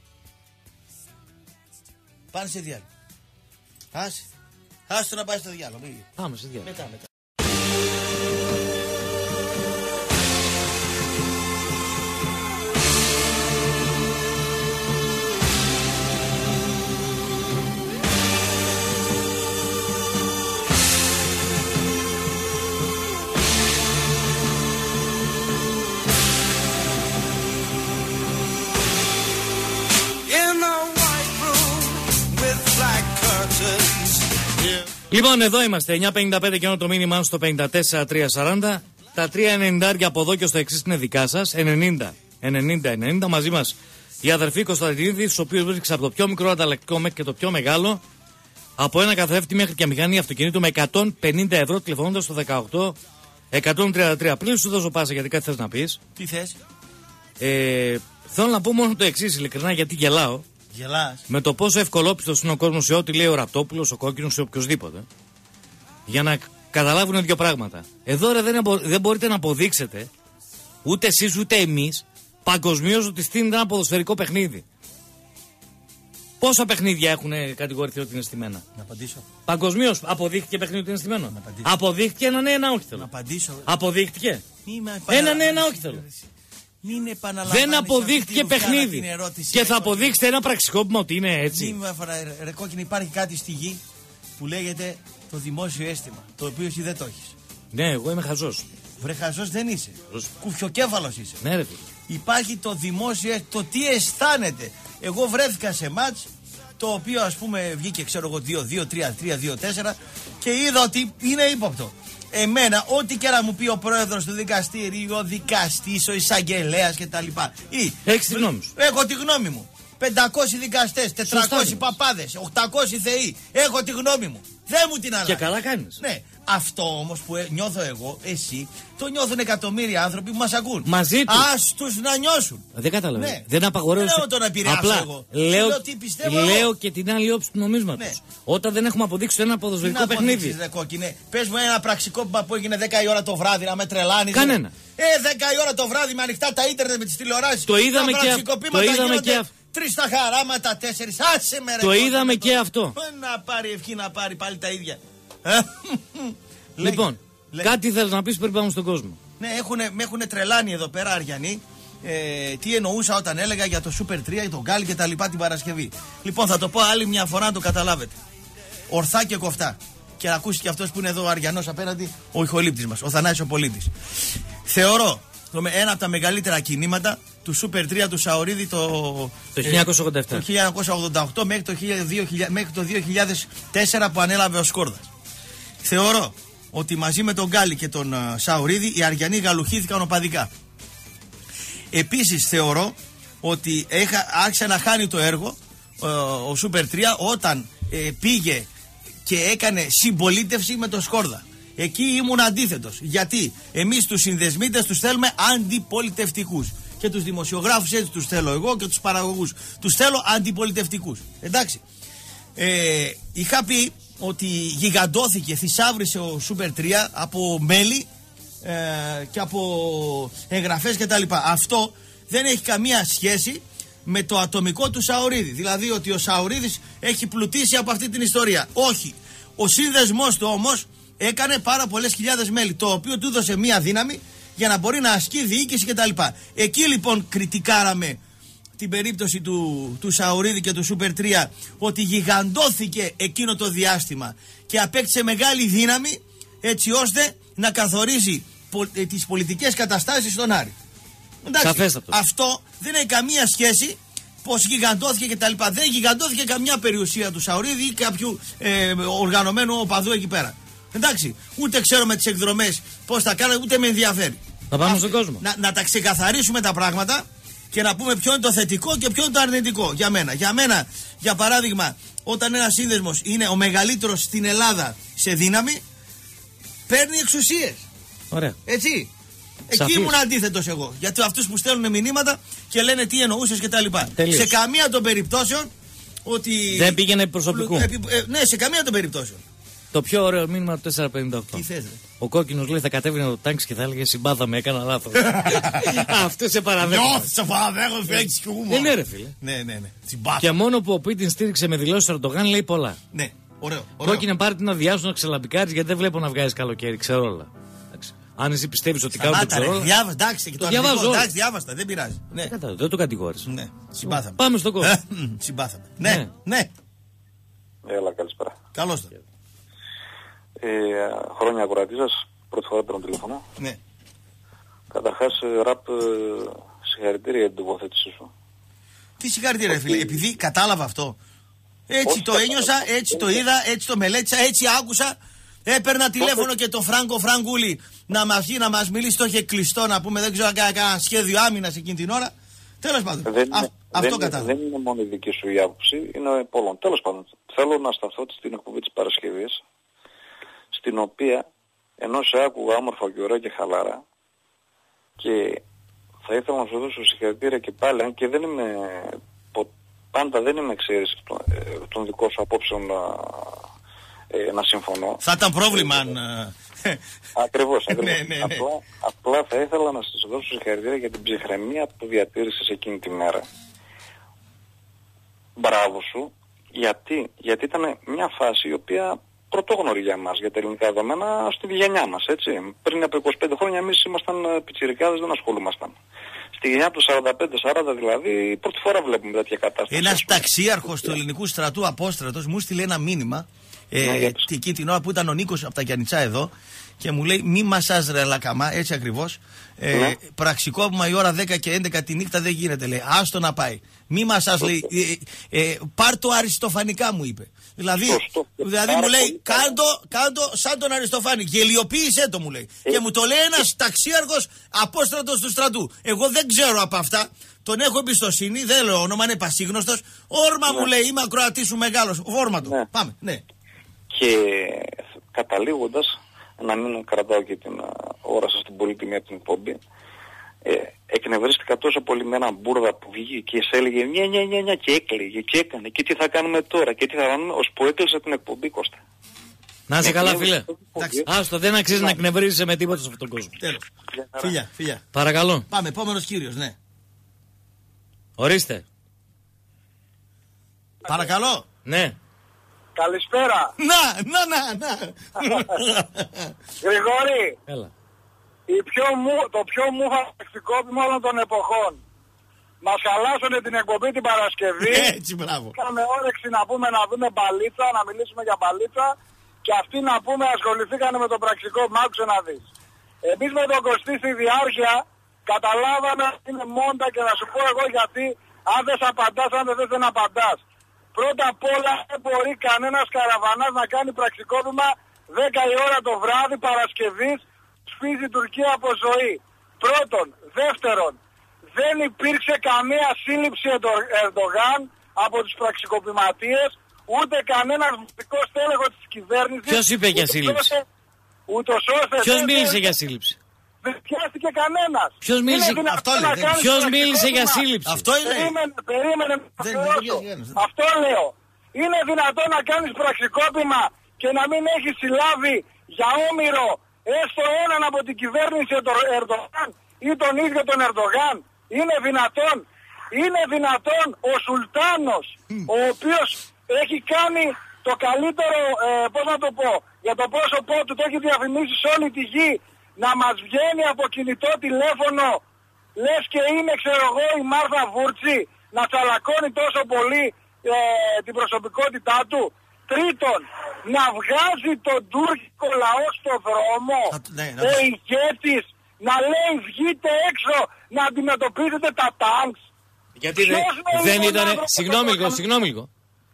Πάνε σε διάλειμμα. Άσε. Άσε να πάει στο διάλειμμα. Πάμε σε διάλειμμα. Μετά, μετά. Λοιπόν, εδώ είμαστε. εννιά πενήντα πέντε και ενώ το μήνυμά στο πενήντα τέσσερα τρία σαράντα. Τα τρία ενενήντα από εδώ και στο εξής είναι δικά σας. ενενήντα ενενήντα ενενήντα. Μαζί μας η αδερφή Κωνσταντινίδη, στους οποίους βρίσκεται από το πιο μικρό ανταλλακτικό μέχρι και το πιο μεγάλο. Από ένα καθρέφτη μέχρι και μηχανή αυτοκινήτου με εκατόν πενήντα ευρώ, τηλεφωνώντας στο δεκαοκτώ εκατόν τριάντα τρία. Πριν σου δώσω πάσα, γιατί κάτι θες να πεις. Τι θες? Ε, θέλω να πω μόνο το εξής, ειλικρινά, γιατί γελάω. Γελάς. Με το πόσο ευκολόπιστος είναι ο κόσμος σε ό,τι λέει ο Ραπτόπουλος, ο Κόκκινος ή οποιοδήποτε. Για να καταλάβουν δύο πράγματα. Εδώ ρε, δεν, απο, δεν μπορείτε να αποδείξετε, ούτε εσείς ούτε εμείς, παγκοσμίως ότι στείνεται ένα ποδοσφαιρικό παιχνίδι. Πόσα παιχνίδια έχουν κατηγορηθεί ότι είναι στημένα? Να απαντήσω. Παγκοσμίως αποδείχτηκε παιχνίδι ότι είναι στημένο? Αποδείχτηκε ένα ναι, ένα όχι θέλω. Να απαντήσω. Αποδείχτηκε. Ένα ναι, ένα όχι θέλω. Μην δεν αποδείχτηκε παιχνίδι. Και θα αποδείξετε ένα πραξικόπημα ότι είναι έτσι. Μην με αφορά, ρε κόκκινη, υπάρχει κάτι στη γη που λέγεται το δημόσιο αίσθημα. Το οποίο εσύ δεν το έχεις. Ναι, εγώ είμαι χαζός. Βρε, χαζός δεν είσαι. Κουφιοκέφαλος είσαι. Ναι, ρε. Υπάρχει το δημόσιο, το τι αισθάνεται. Εγώ βρέθηκα σε μάτς το οποίο ας πούμε βγήκε, ξέρω εγώ, δύο δύο, τρία τρία, δύο τέσσερα και είδα ότι είναι ύποπτο. Εμένα, ό,τι και να μου πει ο πρόεδρος του δικαστηρίου, ο δικαστής, ο εισαγγελέας κτλ. Έχεις τη γνώμη σου. Έχω τη γνώμη μου. πεντακόσιοι δικαστές, τετρακόσιοι παπάδες, οκτακόσιοι θεοί. Έχω τη γνώμη μου. Δεν μου την αλλάζει. Και καλά κάνεις. Ναι. Αυτό όμως που ε, νιώθω εγώ, εσύ, το νιώθουν εκατομμύρια άνθρωποι που μας ακούν. Μαζί τους. Ας τους να νιώσουν. Δεν καταλαβαίνω. Ναι. Δεν απαγορεύω. Δεν λέω το να επηρεάσω απλά εγώ. Λέω, λέω τι πιστεύω λέω εγώ. και την άλλη όψη του νομίσματος. Ναι. Όταν δεν έχουμε αποδείξει ένα ποδοσφαιρικό παιχνίδι. Πες μου ένα πραξικόπημα που έγινε δέκα η ώρα το βράδυ να με τρελάνεις. Κανένα. Ε, δέκα η ώρα το βράδυ με ανοιχτά τα ίντερνετ με τις τηλεοράσεις. Το είδαμε και αυτό. Το είδαμε και αυτό. Τρεις τα χαράματα, τέσσερις. Άσε με ρε. Το είδαμε και αυτό. Να πάρει ευχή να πάρει πάλι τα ίδια. Λοιπόν, Λέγε. κάτι θέλεις να πεις πριν πάμε στον κόσμο. Ναι, έχουνε, με έχουν τρελάνει εδώ πέρα Αριανοί. Ε, τι εννοούσα όταν έλεγα για το Super τρία, για τον Γκάλι και τα λοιπά την Παρασκευή. Λοιπόν, θα το πω άλλη μια φορά να το καταλάβετε. Ορθά και κοφτά. Και να ακούσει και αυτός που είναι εδώ ο Αριανός απέναντι, ο ηχολήπτης μας, ο Θανάσης ο Πολίτης. Θεωρώ ένα από τα μεγαλύτερα κινήματα του Super τρία του Σαουρίδη το, το χίλια εννιακόσια ογδόντα επτά. Το χίλια εννιακόσια ογδόντα οκτώ μέχρι το, δύο χιλιάδες, μέχρι το δύο χιλιάδες τέσσερα που ανέλαβε ο Σκόρδας. Θεωρώ ότι μαζί με τον Γκάλι και τον uh, Σαουρίδη οι Αριανοί γαλουχήθηκαν οπαδικά. Επίσης θεωρώ ότι έχα, άρχισε να χάνει το έργο uh, ο Super τρία όταν uh, πήγε και έκανε συμπολίτευση με τον Σκόρδα. Εκεί ήμουν αντίθετος. Γιατί εμείς τους συνδεσμίτες τους θέλουμε αντιπολιτευτικούς. Και τους δημοσιογράφους έτσι τους θέλω εγώ και τους παραγωγούς. Τους θέλω αντιπολιτευτικούς. Εντάξει. Ε, είχα πει ότι γιγαντώθηκε, θησάβρισε ο Super τρία από μέλη ε, και από εγγραφές κτλ. Αυτό δεν έχει καμία σχέση με το ατομικό του Σαουρίδη. Δηλαδή ότι ο Σαουρίδης έχει πλουτίσει από αυτή την ιστορία. Όχι. Ο σύνδεσμός του όμως έκανε πάρα πολλές χιλιάδες μέλη, το οποίο του έδωσε μία δύναμη για να μπορεί να ασκεί διοίκηση κτλ. Εκεί λοιπόν κριτικάραμε την περίπτωση του, του Σαουρίδη και του Σούπερ τρία ότι γιγαντώθηκε εκείνο το διάστημα και απέκτησε μεγάλη δύναμη έτσι ώστε να καθορίζει πο, ε, τις πολιτικές καταστάσεις στον Άρη. Εντάξει, αυτό δεν έχει καμία σχέση πως γιγαντώθηκε και τα λοιπά. Δεν γιγαντώθηκε καμιά περιουσία του Σαουρίδη ή κάποιου ε, οργανωμένου οπαδού εκεί πέρα. Εντάξει, ούτε ξέρω με τις εκδρομές πώς θα κάνω, ούτε με ενδιαφέρει. Θα πάμε στον κόσμο. Να, να τα ξεκαθαρίσουμε τα πράγματα και να πούμε ποιο είναι το θετικό και ποιο είναι το αρνητικό για μένα. Για μένα, για παράδειγμα, όταν ένας σύνδεσμος είναι ο μεγαλύτερος στην Ελλάδα σε δύναμη, παίρνει εξουσίες. Ωραία. Έτσι. Εκεί ήμουν αντίθετος εγώ. Γιατί αυτούς που στέλνουν μηνύματα και λένε τι εννοούσες και τα λοιπά. Σε καμία των περιπτώσεων ότι. Δεν πήγαινε προσωπικού. Ε, ε, ναι, σε καμία των περιπτώσεων. Το πιο ωραίο μήνυμα του τέσσερα πενήντα οκτώ. Τι θες, ρε? Ο κόκκινος λέει θα κατέβαινε το τάγκ και θα έλεγε συμπάθαμε, έκανα λάθος. Αυτό σε παραδέχομαι. Νιώθω, σε παραδέχομαι, έχεις και χούμορ. Ναι, ρε φίλε. Ναι, ναι, ναι. Συμπάθαμε. Και μόνο που ο Πούτιν στήριξε με δηλώσεις του Ερντογάν λέει πολλά. Ναι, ωραίο. ωραίο. Κόκκινε πάρει την αδειάσου να ξελαμπικάρεις γιατί δεν βλέπω να βγάζει καλοκαίρι, ξέρω όλα. Αν εσύ πιστεύεις ότι κάνω το ξέρω. Διάβαστα, εντάξει, και το διαβάζω. Εντάξει, διάβαστα, δεν πειράζει. Ναι. Δεν το κατηγόρησα. Ναι, συμπάθαμε. Πάμε στον κόσμο. Συμπάθαμε. Ναι, ναι. Έλα, καλησπέρα. Καλώς το. Ε, χρόνια ακροατής σας, πρώτη φορά παίρνω τηλέφωνο. Ναι. Καταρχάς, ραπ, συγχαρητήρια για την τοποθέτησή σου. Τι συγχαρητήρια, φίλε, επειδή κατάλαβα αυτό. Έτσι όχι, το ένιωσα, έτσι το είδα, έτσι το μελέτησα, έτσι άκουσα. Έπαιρνα τηλέφωνο και τον Φράγκο Φραγκούλη να μας βγει να μας μιλήσει. Το είχε κλειστό να πούμε, δεν ξέρω αν κάνει κανένα σχέδιο άμυνας εκείνη την ώρα. Τέλος πάντων. Δεν, Α, δεν, αυτό δεν, κατάλαβα. δεν είναι μόνο η δική σου η άποψη, είναι πολλών. Τέλος πάντων, θέλω να σταθώ στην εκπομπή της Παρασκευής, στην οποία ενώ σε άκουγα όμορφα και ωραία και χαλάρα και θα ήθελα να σου δώσω συγχαρητήρια και πάλι, αν και δεν είμαι, πάντα δεν είμαι εξαίρεση των, των δικών σου απόψεων να, ε, να συμφωνώ. Θα ήταν πρόβλημα αν... Ακριβώς, ακριβώς. ναι, ναι, ναι. Απλά, απλά θα ήθελα να σας δώσω συγχαρητήρια για την ψυχραιμία που διατήρησες εκείνη τη μέρα. Μπράβο σου, γιατί, γιατί ήταν μια φάση η οποία πρωτόγνωρη για μας, για τα ελληνικά δεδομένα, στη γενιά μας, έτσι. Πριν από είκοσι πέντε χρόνια εμείς ήμασταν πιτσιρικάδες, δεν ασχολούμασταν. Στη γενιά του σαράντα πέντε σαράντα δηλαδή, πρώτη φορά βλέπουμε τέτοια κατάσταση. Ένας ταξίαρχος του ελληνικού στρατού Απόστρατος μου στείλε ένα μήνυμα ε, ναι, εκεί την ώρα που ήταν ο Νίκος από τα Γιαννιτσά εδώ και μου λέει μη μασάζ ρε λακαμά, έτσι ακριβώς. Ε, ναι. Πραξικόπημα η ώρα δέκα και έντεκα τη νύχτα δεν γίνεται, λέει. Άστο να πάει. Μη μασάζ, λέει. Ε, ε, πάρ' το αριστοφανικά, μου είπε. Δηλαδή, Σωστό. δηλαδή μου λέει, κάντο, κάντο σαν τον Αριστοφάνη. Γελιοποίησέ το, μου λέει. Ε, και μου το λέει ένας ταξίαρχος απόστρατος του στρατού. Εγώ δεν ξέρω από αυτά. Τον έχω εμπιστοσύνη, δεν λέω όνομα, είναι πασίγνωστος. Όρμα ναι. μου λέει, είμαι ακροατής σου μεγάλος. Φόρματο. Ναι. Πάμε, ναι. Και καταλήγοντας, να μην κρατάω και την ώρα σας την πολύτιμη από την εκπομπή, ε, εκνευρίστηκα τόσο πολύ με έναν μπουρδα που βγήκε και σε έλεγε νια νια νια νια και έκλαιγε και έκανε και τι θα κάνουμε τώρα και τι θα κάνουμε, ώσπου έκλεισα την εκπομπή, Κώστα. Να είσαι καλά, φίλε. Άστο, δεν αξίζει να εκνευρίζεσαι με τίποτα σε αυτόν τον κόσμο. Τέλος. Φιλιά, φιλιά. Παρακαλώ. Πάμε, επόμενος κύριος, ναι. Ορίστε. Παρακαλώ. Ναι. Καλησπέρα. Να, να, να, να. Γρηγόρη. Έλα. Η πιο μου, το πιο μουφαστικό όλων των εποχών. Μας χαλάσανε την εκπομπή την Παρασκευή. Έτσι, μπράβο. Είχαμε όρεξη να πούμε να δούμε μπαλίτσα, να μιλήσουμε για μπαλίτσα. Και αυτοί να πούμε ασχοληθήκανε με το πραξικόπημα. Άκουσε να δεις. Εμείς με τον Κωστή στη διάρκεια καταλάβαμε ότι είναι μόντα και να σου πω εγώ γιατί αν δεν σ' απαντάς, αν δεν θες δεν απαντάς. Πρώτα απ' όλα δεν μπορεί κανένας καραβανάς να κάνει πραξικόπημα δέκα η ώρα το βράδυ Παρασκευής, σφίζει η Τουρκία από ζωή. Πρώτον. Δεύτερον, δεν υπήρξε καμία σύλληψη Ερντογάν από τους πραξικοπηματίες, ούτε κανένας βασικός τέλεχος της κυβέρνησης. Ποιος είπε για σύλληψη? Ούτως ώστε... Ποιος μίλησε για σύλληψη? Δεν πιάστηκε κανένας. Ποιος μίλησε, αυτό λέει, ποιος μίλησε για σύλληψη? Αυτό είναι. Περίμενε, περίμενε. Δεν, αυτό λέω. Είναι δυνατόν να κάνεις πραξικόπημα και να μην έχεις συλλάβει για όμηρο έστω έναν από την κυβέρνηση του Ερντογάν ή τον ίδιο τον Ερντογάν? Είναι δυνατόν? Είναι δυνατόν ο Σουλτάνος, ο οποίος έχει κάνει το καλύτερο, ε, πώς να το πω, για το πρόσωπό του, το έχει διαφημίσει σε όλη τη γη, να μας βγαίνει από κινητό τηλέφωνο, λες και είναι ξέρω εγώ η Μάρθα Βούρτσι, να τσαλακώνει τόσο πολύ ε, την προσωπικότητά του. Τρίτον, να βγάζει τον τουρκικό λαό στο δρόμο, ναι, ο ηγέτης, να λέει βγείτε έξω να αντιμετωπίζετε τα τάγκς. Γιατί δεν, δεν ήταν. Συγγνώμη λίγο, συγγνώμη λίγο.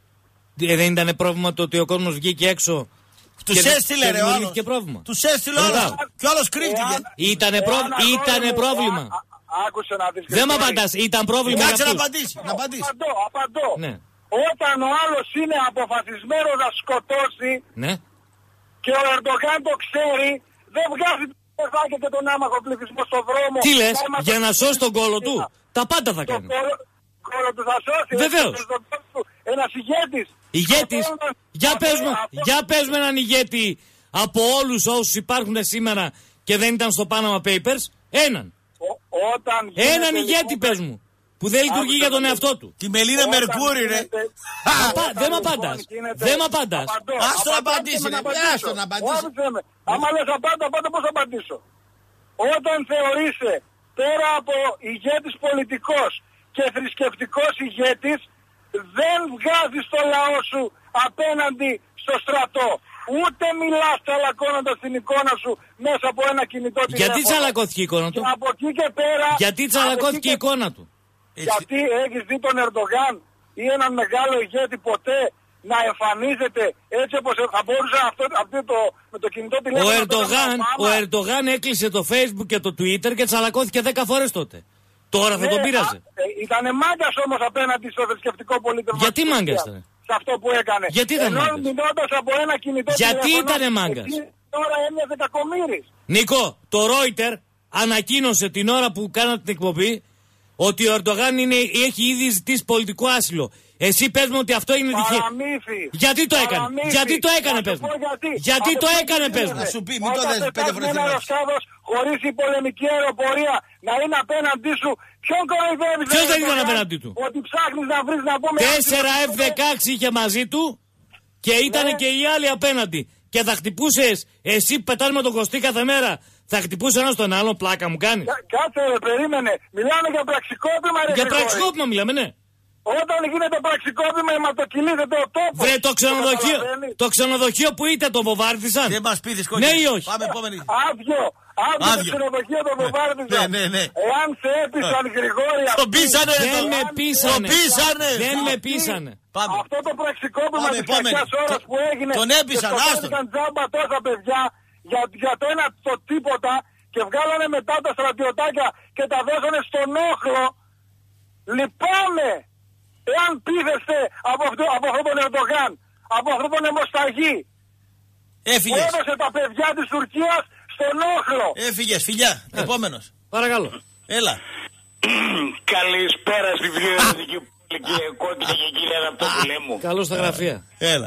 Ε, δεν ήταν πρόβλημα το ότι ο κόσμος βγήκε έξω. Τους έστειλε ρε ο άλλος. Τους έστειλε ο άλλος. Και ο άλλος κρύφτηκε. Ήτανε, πρό... Ήτανε πρόβλημα. Άκουσε να δεις. Δεν μ' απαντάς, ήταν πρόβλημα. Κάτσε να απαντήσει. Να απαντήσει. Απαντώ, απαντώ. Ναι. Όταν ο άλλος είναι αποφασισμένος να σκοτώσει, ναι, και ο Ερντογάν το ξέρει, δεν βγάζει το παιδάκια και τον άμαχο πληθυσμό στον δρόμο. Τι λες, για να σώσει τον κόλο του, τα πάντα θα κάνει. Το κόλο του θα σώσει. Βεβαίως. Ένας ηγέτης. Ηγέτης, για πες μου, για πες μου έναν ηγέτη από όλους όσους υπάρχουν σήμερα και δεν ήταν στο Panama Papers, έναν. Όταν έναν ηγέτη πες μου. Που δεν λειτουργεί για τον εαυτό του. Τη Μελίνα Μερκούρη, ρε. Δεν μ' απαντάς. Δεν μ' απαντάς. Άστο να απαντήσει, ρε. Άστο να απαντήσει. Άμα λες απάντα, απάντα πώς θα απαντήσω. Όταν θεωρείσαι πέρα από ηγέτης πολιτικός και θρησκευτικός ηγέτης, δεν βγάζεις το λαό σου απέναντι στο στρατό. Ούτε μιλάς τσαλακώνοντας την εικόνα σου μέσα από ένα κινητό τηλέφωνο. Γιατί τσαλακώθηκε η εικόνα του. Και από εκεί και πέρα... Γιατί τσαλακώθηκε η εικόνα του. Γιατί έχεις δει τον Ερντογάν ή έναν μεγάλο ηγέτη ποτέ να εμφανίζεται έτσι όπως θα μπορούσε αυτό, αυτό το, με το κινητό τηλέφωνο. Ο Ερντογάν, ο Ερντογάν έκλεισε το Facebook και το Twitter και τσαλακώθηκε δέκα φορές τότε. Τώρα θα ναι, τον πείραζε. Ε, ήτανε μάγκας όμως απέναντι στο θρησκευτικό πολίτευμα. Γιατί μάγκας ήταν. Σε αυτό που έκανε. Γιατί ήταν Ενώ μάγκας. μιλώντας από ένα κινητό Γιατί τηλέφωνο. ήτανε μάγκας. Τώρα έμοιαζε κακομοίρης. Νίκο, το Reuters ανακοίνωσε την ώρα που κάνατε την εκπομπή ότι ο Ερντογάν είναι, έχει ήδη ζητήσει πολιτικό άσυλο. Εσύ πες μου ότι αυτό είναι τυχαίο. Γιατί το έκανε. Παραμύθι. Γιατί το έκανε πες μου. Γιατί, γιατί το έκανε πες μου. Να σου πει, μην το δες πέντε φορές την ώρα. Χωρίς η πολεμική αεροπορία να είναι απέναντί σου. Ποιον κοροϊδεύεις? Ποιος δεν ήταν απέναντί του? Ότι ψάχνεις να βρεις να πούμε... Τέσσερα εφ δεκαέξι είχε μαζί του και ήταν ναι. και οι άλλοι απέναντι. Και θα χτυπούσες, εσύ πετάς με τον Κωστή κάθε μέρα. Θα χτυπούσε ένα στον άλλον, πλάκα μου κάνει. Κάτσε ρε, περίμενε. Μιλάμε για πραξικόπημα ρε. Για πραξικόπημα μιλάμε, ναι. Όταν γίνεται πραξικόπημα αιματοκυλίζεται ο τόπος. Βρε το ξενοδοχείο, το ξενοδοχείο που είτε το βομβάρδισαν. Δεν μας πείθεις κόκκινο. Ναι ή όχι. Πάμε επόμενη. Άδειο. Άδειο το ξενοδοχείο το βομβάρδισαν. Ναι, ναι, ναι. Εάν σε έπεισαν Γρηγόρη. Το πείσανε. Δεν με πείσανε. Το πείσανε. Δεν με πείσανε. Αυτό το πραξικόπημα της κακιάς ώρας που έγινε. Τον έπεισαν, άστο. Και τζάμπα τόσα παιδιά για, για το ένα το τίποτα και βγάλανε μετά τα στρατιωτάκια και τα δώσανε στον όχλο. Λυπάμαι εάν πείθεστε από αυτό, από αυτόν τον Ερντογάν, από αυτόν τον αιμοσταγή. Έφυγες. Έδωσε τα παιδιά της Τουρκίας στον όχλο. Έφυγες, φιλιά. Ε. Επόμενος. Παρακαλώ. Έλα. Καλησπέρα στη πιο ερωτική πόλη κύριε Κόκκινη και κύριε Ραπτόπουλέ μου. Καλώς στα γραφεία. Έλα.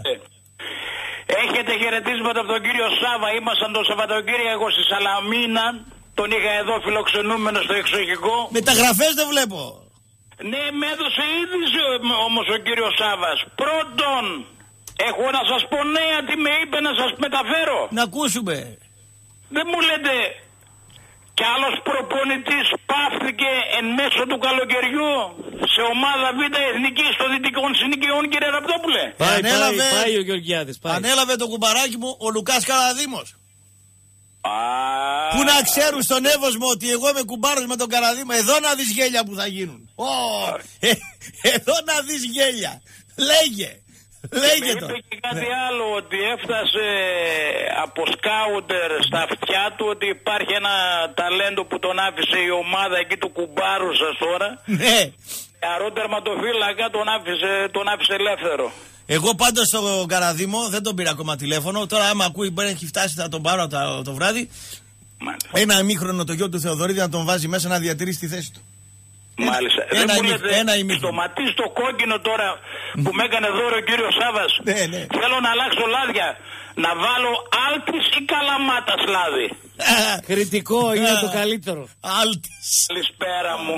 Έχετε χαιρετίσματα από τον κύριο Σάβα. Ήμασταν το Σαββατοκύριακο στη Σαλαμίνα. Τον είχα εδώ φιλοξενούμενο στο εξοχικό. Μεταγραφές δεν βλέπω. Ναι, με έδωσε είδηση όμως ο κύριος Σάβας. Πρώτον, έχω να σας πω νέα τι με είπε να σας μεταφέρω. Να ακούσουμε. Δεν μου λέτε κι άλλος προπονητής πάυθηκε εν μέσω του καλοκαιριού σε ομάδα Β' Εθνική στο Δυτικών Συνοικιών, κύριε Ραπτόπουλε. Πάει, Ανέλαβε, πάει, πάει ο Γεωργιάδης. Πάει. Ανέλαβε το κουμπαράκι μου ο Λουκάς Καραδήμος. Α... Που να ξέρουν στον Εύωσμο ότι εγώ είμαι κουμπάρος με τον Καραδήμο. Εδώ να δεις γέλια που θα γίνουν. Oh, ε, εδώ να δεις γέλια. Λέγε. Λέγε το. Είπε και κάτι ναι. άλλο, ότι έφτασε από σκάουτερ στα αυτιά του ότι υπάρχει ένα ταλέντο που τον άφησε η ομάδα εκεί του κουμπάρου σας τώρα. Ναι. Αρώ τερματοφύλακα τον άφησε, τον άφησε ελεύθερο. Εγώ πάντως στον Καραδήμο δεν τον πήρα ακόμα τηλέφωνο. Τώρα άμα ακούει μπορεί να έχει φτάσει θα τον πάρω το, το βράδυ. Μάλιστα. Ένα ημίχρονο το γιο του Θεοδωρίδη να τον βάζει μέσα να διατηρήσει τη θέση του. Μάλιστα. Ένα, δεν ημί, μου λέτε, ένα ημίχρονο. στο ματί στο κόκκινο τώρα που με έκανε δώρο ο κύριος Σάβας. Ναι, ναι. Θέλω να αλλάξω λάδια. Να βάλω Άλτης ή Καλαμάτας λάδι. Κριτικό είναι το καλύτερο. Άλτης. Καλησπέρα μου.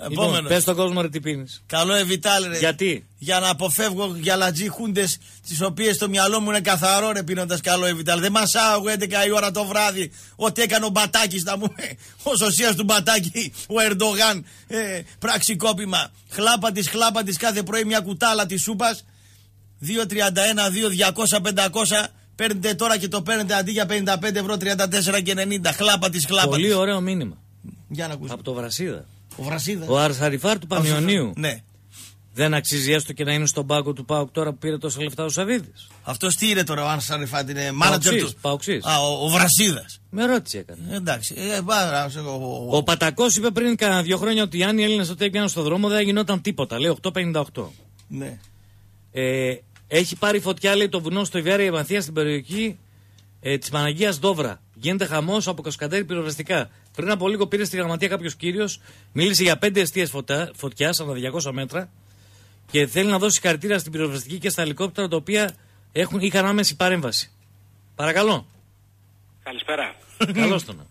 Επόμενο. Πες στον κόσμο ρε τι πίνεις. Καλό Εβιτάλ ρε. Γιατί? Για να αποφεύγω γυαλατζή χούντες, τις οποίες το μυαλό μου είναι καθαρό ρε πίνοντας καλό Εβιτάλ. Δεν μασάω εγώ έντεκα η ώρα το βράδυ ό,τι έκανε ο Μπατάκης να μου ο σωσίας του Μπατάκη, ο Ερντογάν, ε, πραξικόπημα. Χλάπα της, χλάπα της κάθε πρωί μια κουτάλα της σούπας. δύο τριάντα ένα, δύο διακόσια, πεντακόσια. Παίρνετε τώρα και το παίρνετε αντί για πενήντα πέντε ευρώ τριάντα τέσσερα και ενενήντα. Χλάπα της, χλάπα. Πολύ της. ωραίο μήνυμα. Για να ακούσουμε. Από το Βρασίδα. Ο Βρασίδας. Ο Αρσαριφάρ του Πανιωνίου. Ναι. Δεν αξίζει έστω και να είναι στον πάγκο του ΠΑΟΚ τώρα που πήρε τόσα λεφτά ο Σαββίδης. Αυτό τι είναι τώρα ο Αρσαριφάρ, είναι μάνατζερ του. Παοξής. Α, ο, ο Βρασίδας. Με ρώτησε έκανε. Ε, εντάξει. Ε, μπα, ο, ο, ο Πατακός είπε πριν κάνα δύο χρόνια ότι αν οι Έλληνες τότε έκαναν στον δρόμο δεν γινόταν τίποτα. Λέει οκτώ πενήντα οκτώ. Ναι. Ε, έχει πάρει φωτιά λέει το βουνό στο Ιβέρια Μανθία στην περιοχή ε, της Παναγίας Δόβρα. Γίνεται χαμός από κασκαντέρι πυροσβεστικά. Πριν από λίγο πήρε στη γραμματεία κάποιος κύριος, μίλησε για πέντε εστίες φωτιάς ανά διακόσια μέτρα και θέλει να δώσει συγχαρητήρια στην πυροσβεστική και στα ελικόπτερα τα οποία έχουν, είχαν άμεση παρέμβαση. Παρακαλώ. Καλησπέρα. Καλώς τον.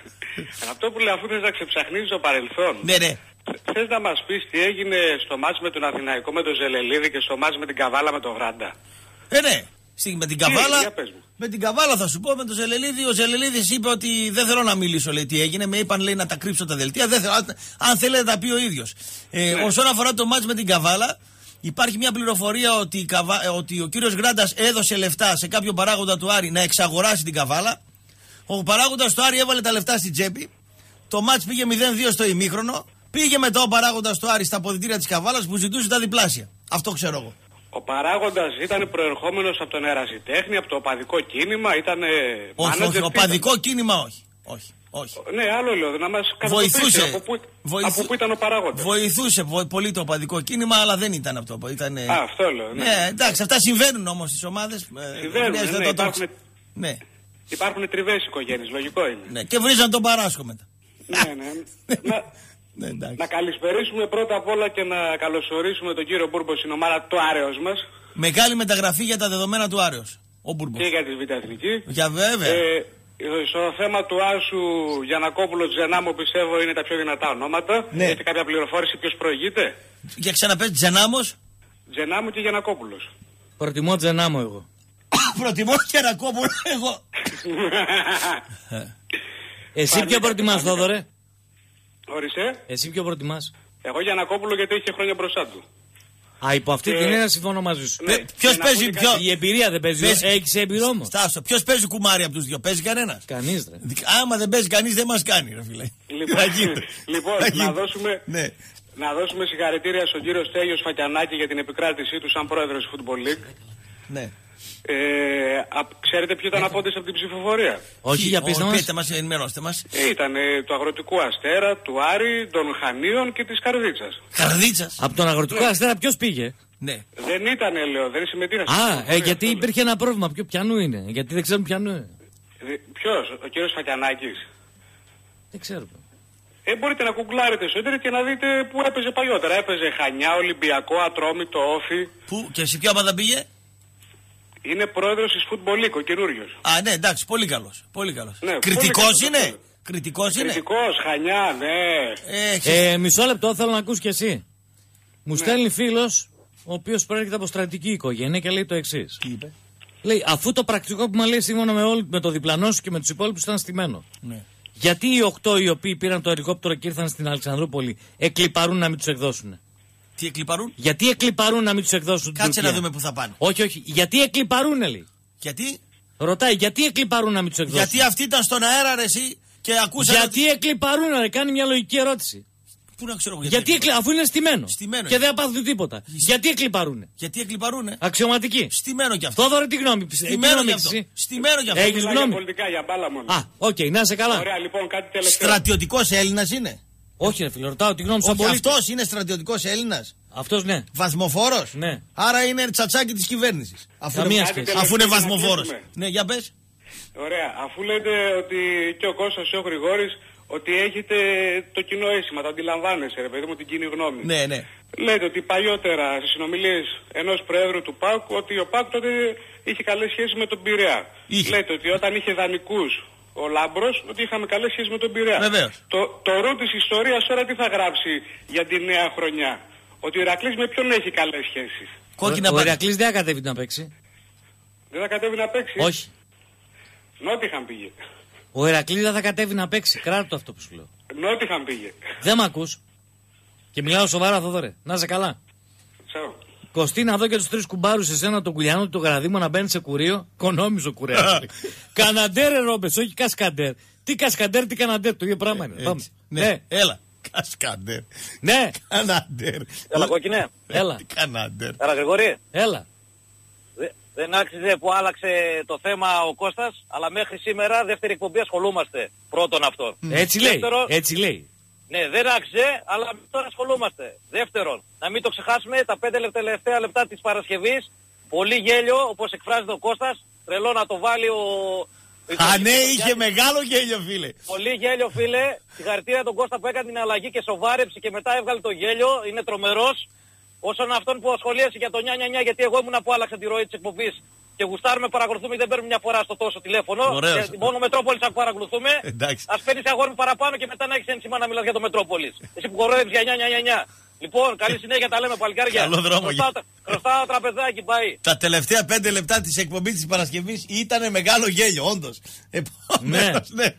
Αυτό που λέει, αφού θες να ξεψαχνίζεις το παρελθόν. Ναι, ναι. Θες να μας πεις τι έγινε στο μάτς με τον Αθηναϊκό με τον Ζελελίδη και στο μάτς με την Καβάλα με τον Βράντα. Ε, ναι. Με την Καβάλα, για πες μου. με την Καβάλα θα σου πω, με τον Ζελελίδη. Ο Ζελελίδης είπε ότι δεν θέλω να μιλήσω, λέει τι έγινε. Με είπαν, λέει, να τα κρύψω τα δελτία. Δεν θέλω, αν θέλετε τα πει ο ίδιος. Ε, ναι. Όσον αφορά το μάτς με την Καβάλα, υπάρχει μια πληροφορία ότι, Καβα... ότι ο κύριος Γκράντας έδωσε λεφτά σε κάποιο παράγοντα του Άρη να εξαγοράσει την Καβάλα. Ο παράγοντας του Άρη έβαλε τα λεφτά στην τσέπη. Το μάτς πήγε μηδέν δύο στο ημίχρονο. Πήγε μετά ο παράγοντας του Άρη στα αποδυτήρια της Καβάλας που ζητούσε τα διπλάσια. Αυτό ξέρω εγώ. Ο παράγοντας ήταν προερχόμενος από τον ερασιτέχνη, από το οπαδικό κίνημα, ήταν. Όχι, όχι, οπαδικό κίνημα όχι. Όχι, όχι. Ναι, άλλο λέω, να μας βοηθούσε. Από πού, Βοηθού... από πού ήταν ο παράγοντας. Βοηθούσε πολύ το οπαδικό κίνημα, αλλά δεν ήταν από το. Ήταν... Α, αυτό λέω. Ναι. ναι, εντάξει, αυτά συμβαίνουν όμως στις ομάδες. Συμβαίνουν, ναι, ναι, το υπάρχουν, ναι. υπάρχουν τριβές οικογένειες, λογικό είναι. Ναι, και βρίζαν τον Παράσκο μετά. Ναι, ναι. να... Ναι, να καλησπερίσουμε πρώτα απ' όλα και να καλωσορίσουμε τον κύριο Μπούρμπο στην ομάδα του Άρεος μας. Μεγάλη μεταγραφή για τα δεδομένα του Άρεος. Ο Μπούρμπος. Και για τη Β' Εθνική. Για βέβαια. Ε, στο θέμα του Άσου Γιαννακόπουλο Τζενάμο πιστεύω είναι τα πιο δυνατά ονόματα. Ναι. Έχετε κάποια πληροφόρηση ποιος προηγείται? Για ξαναπες, Τζενάμος. Τζενάμο και Γιαννακόπουλος. Προτιμώ Τζενάμο εγώ. Προτιμώ Γιαννακόπουλο εγώ. Εσύ ποιο προτιμάς, Θόδωρε? Ορίστε. Εσύ ποιο προτιμάς? Εγώ Γιαννακόπουλο γιατί είχε χρόνια μπροστά του. Α, υπό αυτή και... την έννοια συμφωνώ μαζί σου. Ναι, ποιος παίζει, ποιο... Η εμπειρία δεν παίζει. παίζει... Έχεις εμπειρό όμως. Στάσο, ποιος παίζει κουμάρι από τους δύο? Παίζει κανένας? Κανείς ρε. Άμα δεν παίζει κανείς δεν μας κάνει ρε φίλε. Λοιπόν, λοιπόν να, δώσουμε, ναι. να δώσουμε συγχαρητήρια στον κύριο Στέλιο Σφακιανάκη για την επικράτησή του σαν πρόεδρος της Football League. Ναι. Ε, α, ξέρετε ποιο ήταν απόντες από την ψηφοφορία? Όχι, για πείστε μας. μας, ενημερώστε μας. Ε, ήταν ε, του Αγροτικού Αστέρα, του Άρη, των Χανίων και της Καρδίτσας. Καρδίτσας. Από τον Αγροτικό ναι. Αστέρα ποιος πήγε? Ναι. Δεν ήταν, λέω, δεν συμμετείχε. Α, ε, γιατί αυτό, υπήρχε ένα πρόβλημα. Ποιο πιανού είναι? Γιατί δεν ξέρουν πιανού είναι. Ποιος, ο κύριος Φακιανάκης? Δεν ξέρω. Ε, μπορείτε να κουγκλάρετε στο ίντερνετ και να δείτε που έπαιζε παλιότερα. Έπαιζε Χανιά, Ολυμπιακό, Ατρόμητο, Όφι. Πού και σε ποια ομάδα πήγε? Είναι πρόεδρος της Football League, ο καινούριος. Α, ναι, εντάξει, πολύ καλός. Πολύ καλός. Ναι, κριτικός πολύ είναι. Κριτικός είναι. Κριτικός, Χανιά, ναι. Ε, ε, μισό λεπτό θέλω να ακούσει κι εσύ. Μου ναι. στέλνει φίλος, ο οποίος προέρχεται από στρατική οικογένεια και λέει το εξής. Τι είπε? Λέει, αφού το πρακτικόπημα λέει σύμφωνα με, όλ, με το διπλανό σου και με τους υπόλοιπους ήταν στημένο. Ναι. Γιατί οι οκτώ οι οποίοι πήραν το ελικόπτερο και ήρθαν στην Αλεξανδρούπολη εκλιπαρούν να μην τους εκδώσουν? Τι εκλιπαρούν? Γιατί εκλιπαρούν να μην τους εκδώσουν? Κάτσε να δούμε που θα πάνε. Όχι, όχι. Γιατί εκλιπαρούν, λέει. Γιατί? Ρωτάει, γιατί εκλιπαρούν να μην τους εκδώσουν? Γιατί αυτοί ήταν στον αέρα, ρε, εσύ, και ακούσαν. Γιατί ότι... εκλιπαρούν, ρε, κάνει μια λογική ερώτηση. Πού να ξέρω γιατί, γιατί εκλι... αφού είναι στημένο. Στημένο. Και δεν πάθουν τίποτα. Στι... Γιατί εκλιπαρούνε? Γιατί εκλιπαρούνε? Αξιωματική. Στημένο κι αυτό. Θόδωρε, τι γνώμη πιστεύει? Στημένο κι αυτό. Στημένο κι αυτό. Έχεις γνώμη? Πολιτικά, για μπάλα μόνο. Α, οκ, okay, να είσαι καλά. Ωραία, λοιπόν, κάτι τελευταίο. Στρατιωτικός Έλληνας είναι? Όχι, ρε φίλε, ρωτάω τη γνώμη σου. Αυτός είναι στρατιωτικός Έλληνας? Αυτός ναι. Βαθμοφόρος? Ναι. Άρα είναι τσατσάκι της κυβέρνησης. Αφού, είναι... αφού είναι βαθμοφόρος. Ναι, για πες. Ωραία, αφού λέτε ότι και ο Κώστας και ο Γρηγόρης ότι έχετε το κοινό αίσθημα, το αντιλαμβάνεσαι, ρε παιδί μου, την κοινή γνώμη. Ναι, ναι. Λέτε ότι παλιότερα στις συνομιλίες ενός προέδρου του ΠΑΟΚ ότι ο ΠΑΟΚ τότε είχε καλές σχέσεις με τον Πειραιά. Είχε. Λέτε ότι όταν είχε δανεικούς ο Λάμπρος ότι είχαμε καλές σχέσεις με τον Πειραιά. Βεβαίως. Το, το ρο της ιστορίας τώρα τι θα γράψει για τη νέα χρονιά? Ότι ο Ηρακλής με ποιον έχει καλές σχέσεις? Κόκκινα Ο, ο μπάλα. Ηρακλής δεν θα κατέβει να παίξει. Δεν θα κατέβει να παίξει? Όχι. Νότιχαν πήγε. Ο Ηρακλής δεν θα κατέβει να παίξει. Κράτο αυτό που σου λέω. Νότιχαν πήγε. Δεν μ' ακούς. Και μιλάω σοβαρά, Θοδωρέ. Να είσαι καλά. Τσάου. Κωστή, να δω και τους τρεις κουμπάρους εσένα, τον Κουλιανό, τον Καραδίμο να μπαίνει σε κουρίο. Κονόμιζο κουρέα. Καναντέρ, Ρόμπες, όχι κασκαντέρ. Τι κασκαντέρ, τι καναντέρ, το ίδιο πράγμα είναι. Πάμε. Ναι, Ναι. έλα. Κασκαντέρ. Ναι. Καναντέρ. Έλα, κόκκινε. Έλα. Τι Καναντέρ. Έλα, Γρηγόρη. Έλα. Δε- Δεν άξιζε που άλλαξε το θέμα ο Κώστας, αλλά μέχρι σήμερα δεύτερη εκπομπή ασχολούμαστε. Πρώτον αυτό. Έτσι λέει. Δεύτερον, Έτσι λέει. ναι, δεν άξιζε, αλλά τώρα ασχολούμαστε. Δεύτερον, να μην το ξεχάσουμε, τα πέντε λεπτά, τελευταία λεπτά της Παρασκευής, πολύ γέλιο, όπως εκφράζεται ο Κώστας, τρελό να το βάλει ο... Α, ναι, είχε μεγάλο γέλιο, φίλε. Πολύ γέλιο, φίλε. Συγχαρητήρια τον Κώστα που έκανε την αλλαγή και σοβάρεψε και μετά έβγαλε το γέλιο. Είναι τρομερός. Όσον αυτόν που ασχολίασε για το νιά νιά νιά, γιατί εγώ ήμουν που άλλαξα τη ροή της εκπομπής και γουστάρουμε, παρακολουθούμε και δεν παίρνουμε μια φορά στο τόσο τηλέφωνο. Ωραίος. Και μόνο Μετρόπολης θα παρακολουθούμε. Εντάξει. Ας παίρνεις αγόρι μου παραπάνω και μετά να έχεις ένσημα να μιλάς για το Μετρόπολης. Εσύ που κορόιδεψες για νιά νιά νιά νιά. Λοιπόν, καλή συνέχεια, τα λέμε παλικάρια. Καλό δρόμο. Χρωστάω, χρωστάω τραπεζάκι, πάει. Τα τελευταία πέντε λεπτά της εκπομπής της Παρασκευής ήταν μεγάλο γέλιο, όντως. Επομένως, ναι.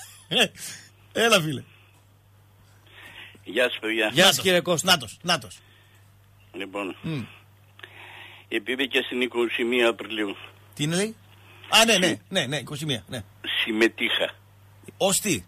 Έλα, φίλε. Γεια σας, παιδιά. Γεια σας, κύριε Κώστα. Νάτος, νάτος. Λοιπόν, Μμ. επειδή και στην είκοσι μία Απριλίου Τι είναι, λέει? Α, ναι, ναι, ναι, ναι, είκοσι μία, ναι. συμμετείχα Ως τι?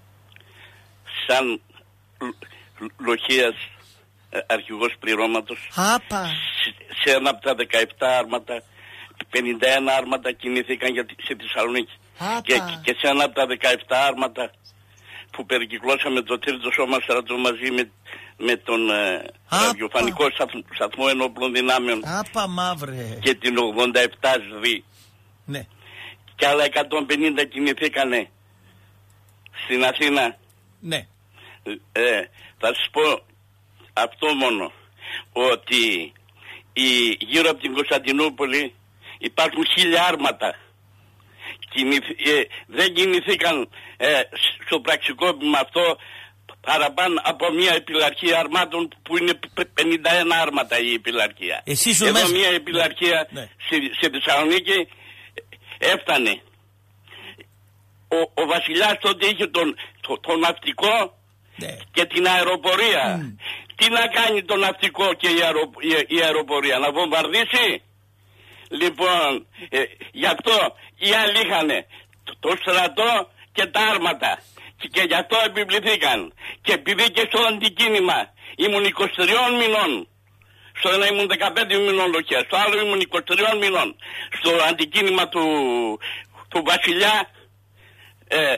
σαν λ- λ- λοχείας ε, αρχηγός πληρώματος Άπα. σε- σε ένα από τα δεκαεπτά άρματα, πενήντα ένα άρματα κινήθηκαν για, τη- σε Θεσσαλονίκη. Άπα. Και, και σε ένα από τα δεκαεπτά άρματα που περικυκλώσαμε το τρίτο σώμα στρατού μαζί με, με τον ε, ραδιοφωνικό σταθμ- σταθμό ενόπλων δυνάμεων Άπα μαύρε. και την ογδόντα επτά ΣΔ. Ναι. Και άλλα εκατόν πενήντα κινηθήκανε στην Αθήνα. Ναι. Ε, θα σας πω αυτό μόνο, ότι η, γύρω από την Κωνσταντινούπολη υπάρχουν χίλια άρματα. Κινηθ, ε, δεν κινηθήκαν ε, στο πραξικόπημα αυτό παραπάνω από μια επιλαρχία αρμάτων που είναι π- πενήντα ένα άρματα η επιλαρχία. Εσύ ήσουν Εδώ μέσα. μια επιλαρχία Ναι, ναι. στη, στη Θεσσαλονίκη έφτανε. Ο, ο βασιλιάς τότε είχε τον, το, το ναυτικό Ναι. και την αεροπορία. Mm. Τι να κάνει το ναυτικό και η, αερο, η, η αεροπορία, να βομβαρδίσει? Λοιπόν, ε, γι' αυτό οι άλλοι είχαν το, το στρατό και τα άρματα και, και γι' αυτό επιβληθήκαν. Και επειδή και στο αντικίνημα ήμουν είκοσι τρία μηνών, στο ένα ήμουν δεκαπέντε μηνών λοχεία, στο άλλο ήμουν είκοσι τρία μηνών, στο αντικίνημα του, του βασιλιά, ε, ε,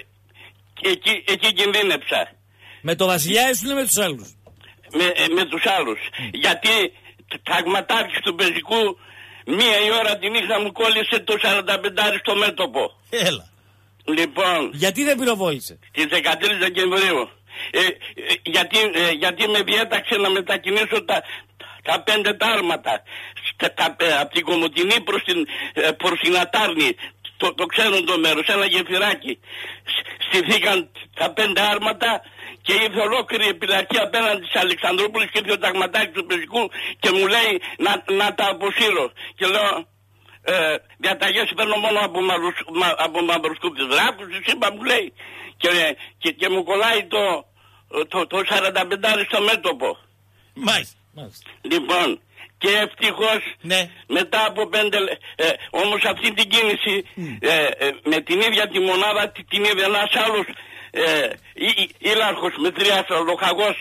εκεί, εκεί κινδύνεψα. Με το Βασιλιά ήσουν ή με τους άλλους? Με, ε, με τους άλλους. Γιατί ταγματάρχης του πεζικού μία η ώρα τη νύχτα μου κόλλησε το σαράντα πέντε στο μέτωπο. Έλα. Λοιπόν, Γιατί δεν πυροβόλησε? στις δεκατρείς Δεκεμβρίου. Ε, ε, γιατί, ε, γιατί με διέταξε να μετακινήσω τα, τα πέντε τάρματα τα, τα, ε, από την Κομοτηνή προς την, ε, προς την Ατάρνη. Το, το ξέρουν το μέρος, ένα γεφυράκι. Σ- Στηθήκαν τα πέντε άρματα και ήρθε ολόκληρη επιλαρχία απέναντι της Αλεξανδρούπολης και ήρθε ο ταγματάρχης του πεζικού και μου λέει να, να τα αποσύρω. Και λέω, ε, διαταγές παίρνω μόνο από, μαυρους, μα, από μαυροσκούπτες δράκους, είπα, μου λέει, και, και, και μου κολλάει το, το, το σαράντα πέντε στο μέτωπο. Μάλιστα. Μάλιστα. Λοιπόν, και ευτυχώς Ναι. μετά από πέντε λε- ε, όμως αυτή την κίνηση ε, ε, με την ίδια τη μονάδα τη- την είδε ένας άλλος ε, ήλαρχος με τρία λοχαγός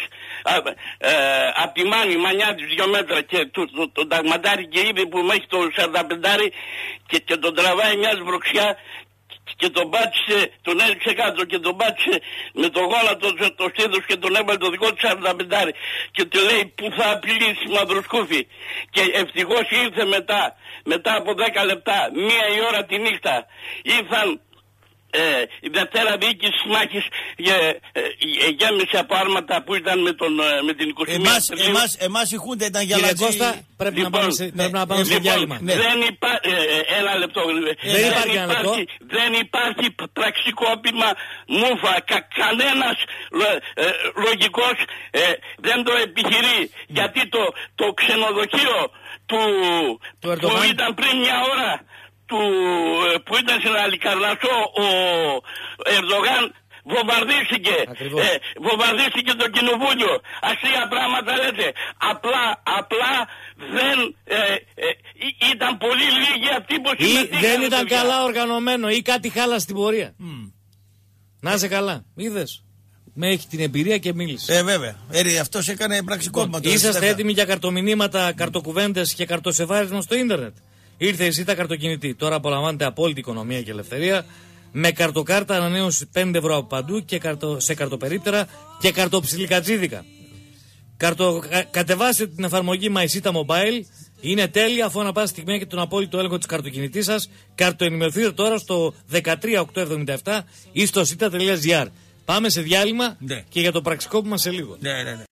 ε, από τη Μάνη, μανιά της δυο μέτρα και του- του- τον ταγματάρι και είδε που μέχρι το σαράντα πέντε και, και τον τραβάει μια βροξιά και τον πάτησε, τον έριξε κάτω και τον πάτησε με το γόνατο το, το στήθος και τον έβαλε το δικό του σαράντα πέντε και του λέει που θα απειλήσει μαυροσκούφι. Και ευτυχώς ήρθε μετά, μετά από δέκα λεπτά, μία η ώρα τη νύχτα, ήρθαν Ε, η Δευτέρα διοίκηση μάχης ε, ε, ε, γέμισε από άρματα που ήταν με, τον, με την εικοστή πρώτη Εμάς, εμάς, εμάς η Χούντα ήταν για Κύριε λατζή. Κώστα, πρέπει Λοιπόν, να πάμε σε, πρέπει να πάμε σε λοιπόν, διάλειμμα. Ναι. Δεν υπάρχει. Ε, ε, ένα λεπτό. Δεν υπάρχει ένα λεπτό. Δεν υπάρχει πραξικόπημα μούφα. Κα, κανένας ε, λογικός ε, δεν το επιχειρεί. Γιατί το, το ξενοδοχείο του, Του που Ερντογάν. ήταν πριν μια ώρα του, που ήταν στην Αλικαρνασσό ο Ερντογάν βομβαρδίστηκε. Ε, βομβαρδίστηκε το κοινοβούλιο. Αστεία πράγματα λέτε. Απλά, απλά δεν ε, ε, ε, ήταν πολύ λίγοι αυτοί που Ή συμμετείχαν. δεν ήταν παιδιά. καλά οργανωμένο ή κάτι χάλασε στην πορεία. Mm. Να είσαι καλά. Είδες. Με έχει την εμπειρία και μίλησε. Ε, βέβαια. Ε, αυτός έκανε πραξικόπημα. Λοιπόν, είσαστε έτοιμοι για καρτομηνύματα, καρτοκουβέντες και καρτοσεβάρισμα στο ίντερνετ. Ήρθε η ΣΥΤΑ καρτοκινητή. Τώρα απολαμβάνετε απόλυτη οικονομία και ελευθερία. Με καρτοκάρτα ανανέωση πέντε ευρώ από παντού και καρτο, σε καρτοπερίπτερα και καρτοψιλικατζίδικα. Καρτο, κα, κατεβάστε την εφαρμογή MySita Mobile. Είναι τέλεια αφού ανά πάσα στιγμή έχετε τον απόλυτο έλεγχο της καρτοκινητής σας. Καρτοενημερωθείτε τώρα στο δεκατρία οκτακόσια εβδομήντα επτά ή στο σίτα τελεία τζι άρ. Πάμε σε διάλειμμα ναι. και για το πραξικόπημα σε λίγο. Ναι, ναι, ναι.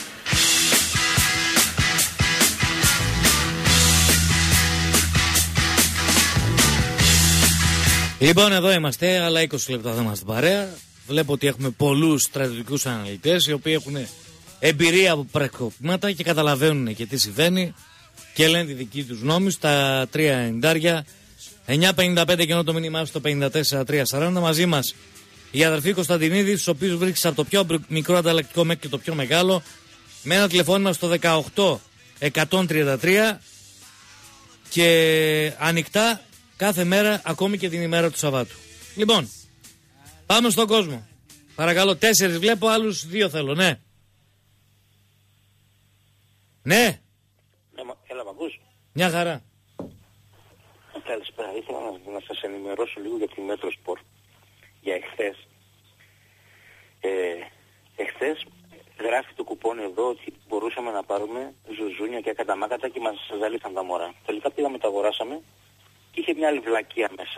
Λοιπόν, εδώ είμαστε, άλλα είκοσι λεπτά θα είμαστε παρέα. Βλέπω ότι έχουμε πολλούς στρατιωτικούς αναλυτές οι οποίοι έχουν εμπειρία από πραξικοπήματα και καταλαβαίνουν και τι συμβαίνει και λένε τη δική τους γνώμη στα τρία εννιά εννιά πενήντα πέντε και ενώ το μήνυμά στο πενήντα τέσσερα τρία σαράντα. Μαζί μας οι αδερφοί Κωνσταντινίδη, τους οποίους βρίσκεις από το πιο μικρό ανταλλακτικό μέχρι και το πιο μεγάλο, με ένα τηλεφώνημα στο δεκαοκτώ εκατόν τριάντα τρία και ανοιχτά κάθε μέρα, ακόμη και την ημέρα του Σαββάτου. Λοιπόν, πάμε στον κόσμο. Παρακαλώ, τέσσερις βλέπω, άλλους δύο θέλω, ναι. Ναι. Έλα, μ' ακούς? Μια χαρά. Καλησπέρα. Ήθελα να, να σας ενημερώσω λίγο για τη Μέτρο Σπορ. Για εχθές. Ε, εχθές γράφει το κουπόνι εδώ ότι μπορούσαμε να πάρουμε ζουζούνια και ακαταμάκατα και μας ζαλίσαν τα μωρά. Τελικά πήγαμε, τα αγοράσαμε και είχε μια άλλη βλακεία μέσα.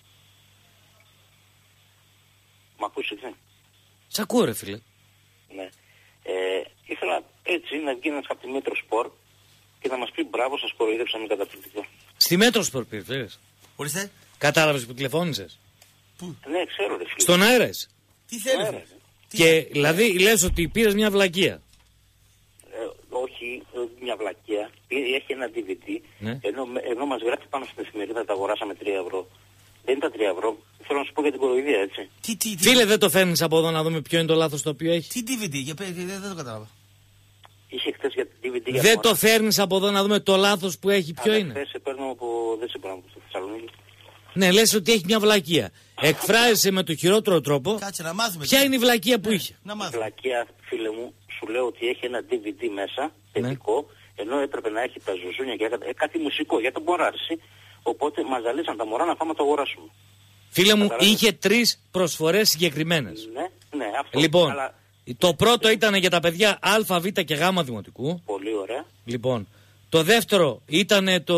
Μ' ακούς έτσι? Σ' ακούω ρε φίλε. Ναι. Ε, ήθελα έτσι να βγει ένας από τη Μέτρο Σπορ και να μας πει μπράβο, σας κοροϊδέψαμε καταπληκτικό. Στη Μέτρο Σπορ πήρες. Ορίστε. Κατάλαβες που τηλεφώνησες? Πού? Ναι, ξέρω ρε φίλε. Στον αέρα είσαι. Τι θέλεις? Ναι, και δηλαδή λες ότι πήρες μια βλακεία. Ε, όχι, μια βλακεία. Έχει ένα ντι βι ντι, ναι. ενώ, ενώ μας γράφει πάνω στην εφημερίδα τα αγοράσαμε τρία ευρώ. Δεν ήταν τρία ευρώ. Θέλω να σου πω για την κοροϊδία, έτσι. Τι, τι, τι. Φίλε, δεν το φέρνεις από εδώ να δούμε ποιο είναι το λάθος το οποίο έχει? Τι ντι βι ντι, για πέ, δεν, δεν το κατάλαβα. Είχε χθες για την ντι βι ντι. Δεν για το φέρνεις από εδώ να δούμε το λάθος που έχει, ποιο αλλά είναι? Χθες σε παίρνω από... δεν σε παίρνω από τη Θεσσαλονίκη. Ναι, λες ότι έχει μια βλακεία. Εκφράζεσαι με το χειρότερο τρόπο. Κάτσε να μάθουμε. Ποια είναι η βλακεία που ναι, είχε? Να μάθουμε. Η βλακεία, φίλε μου, σου λέω ότι έχει ένα ντι βι ντι μέσα, παιδικό, ναι. Ενώ έπρεπε να έχει τα ζουζούνια και ε, κάτι μουσικό για τον Μποράρση. Οπότε μας ζαλίσαν τα μωρά να πάμε να το αγοράσουμε. Φίλε μου, είχε τρεις προσφορές συγκεκριμένες. Ναι, ναι, αυτό. Λοιπόν, αλλά... το πρώτο ήταν για τα παιδιά Α, Β και Γ δημοτικού. Πολύ ωραία. Λοιπόν, το δεύτερο ήταν το...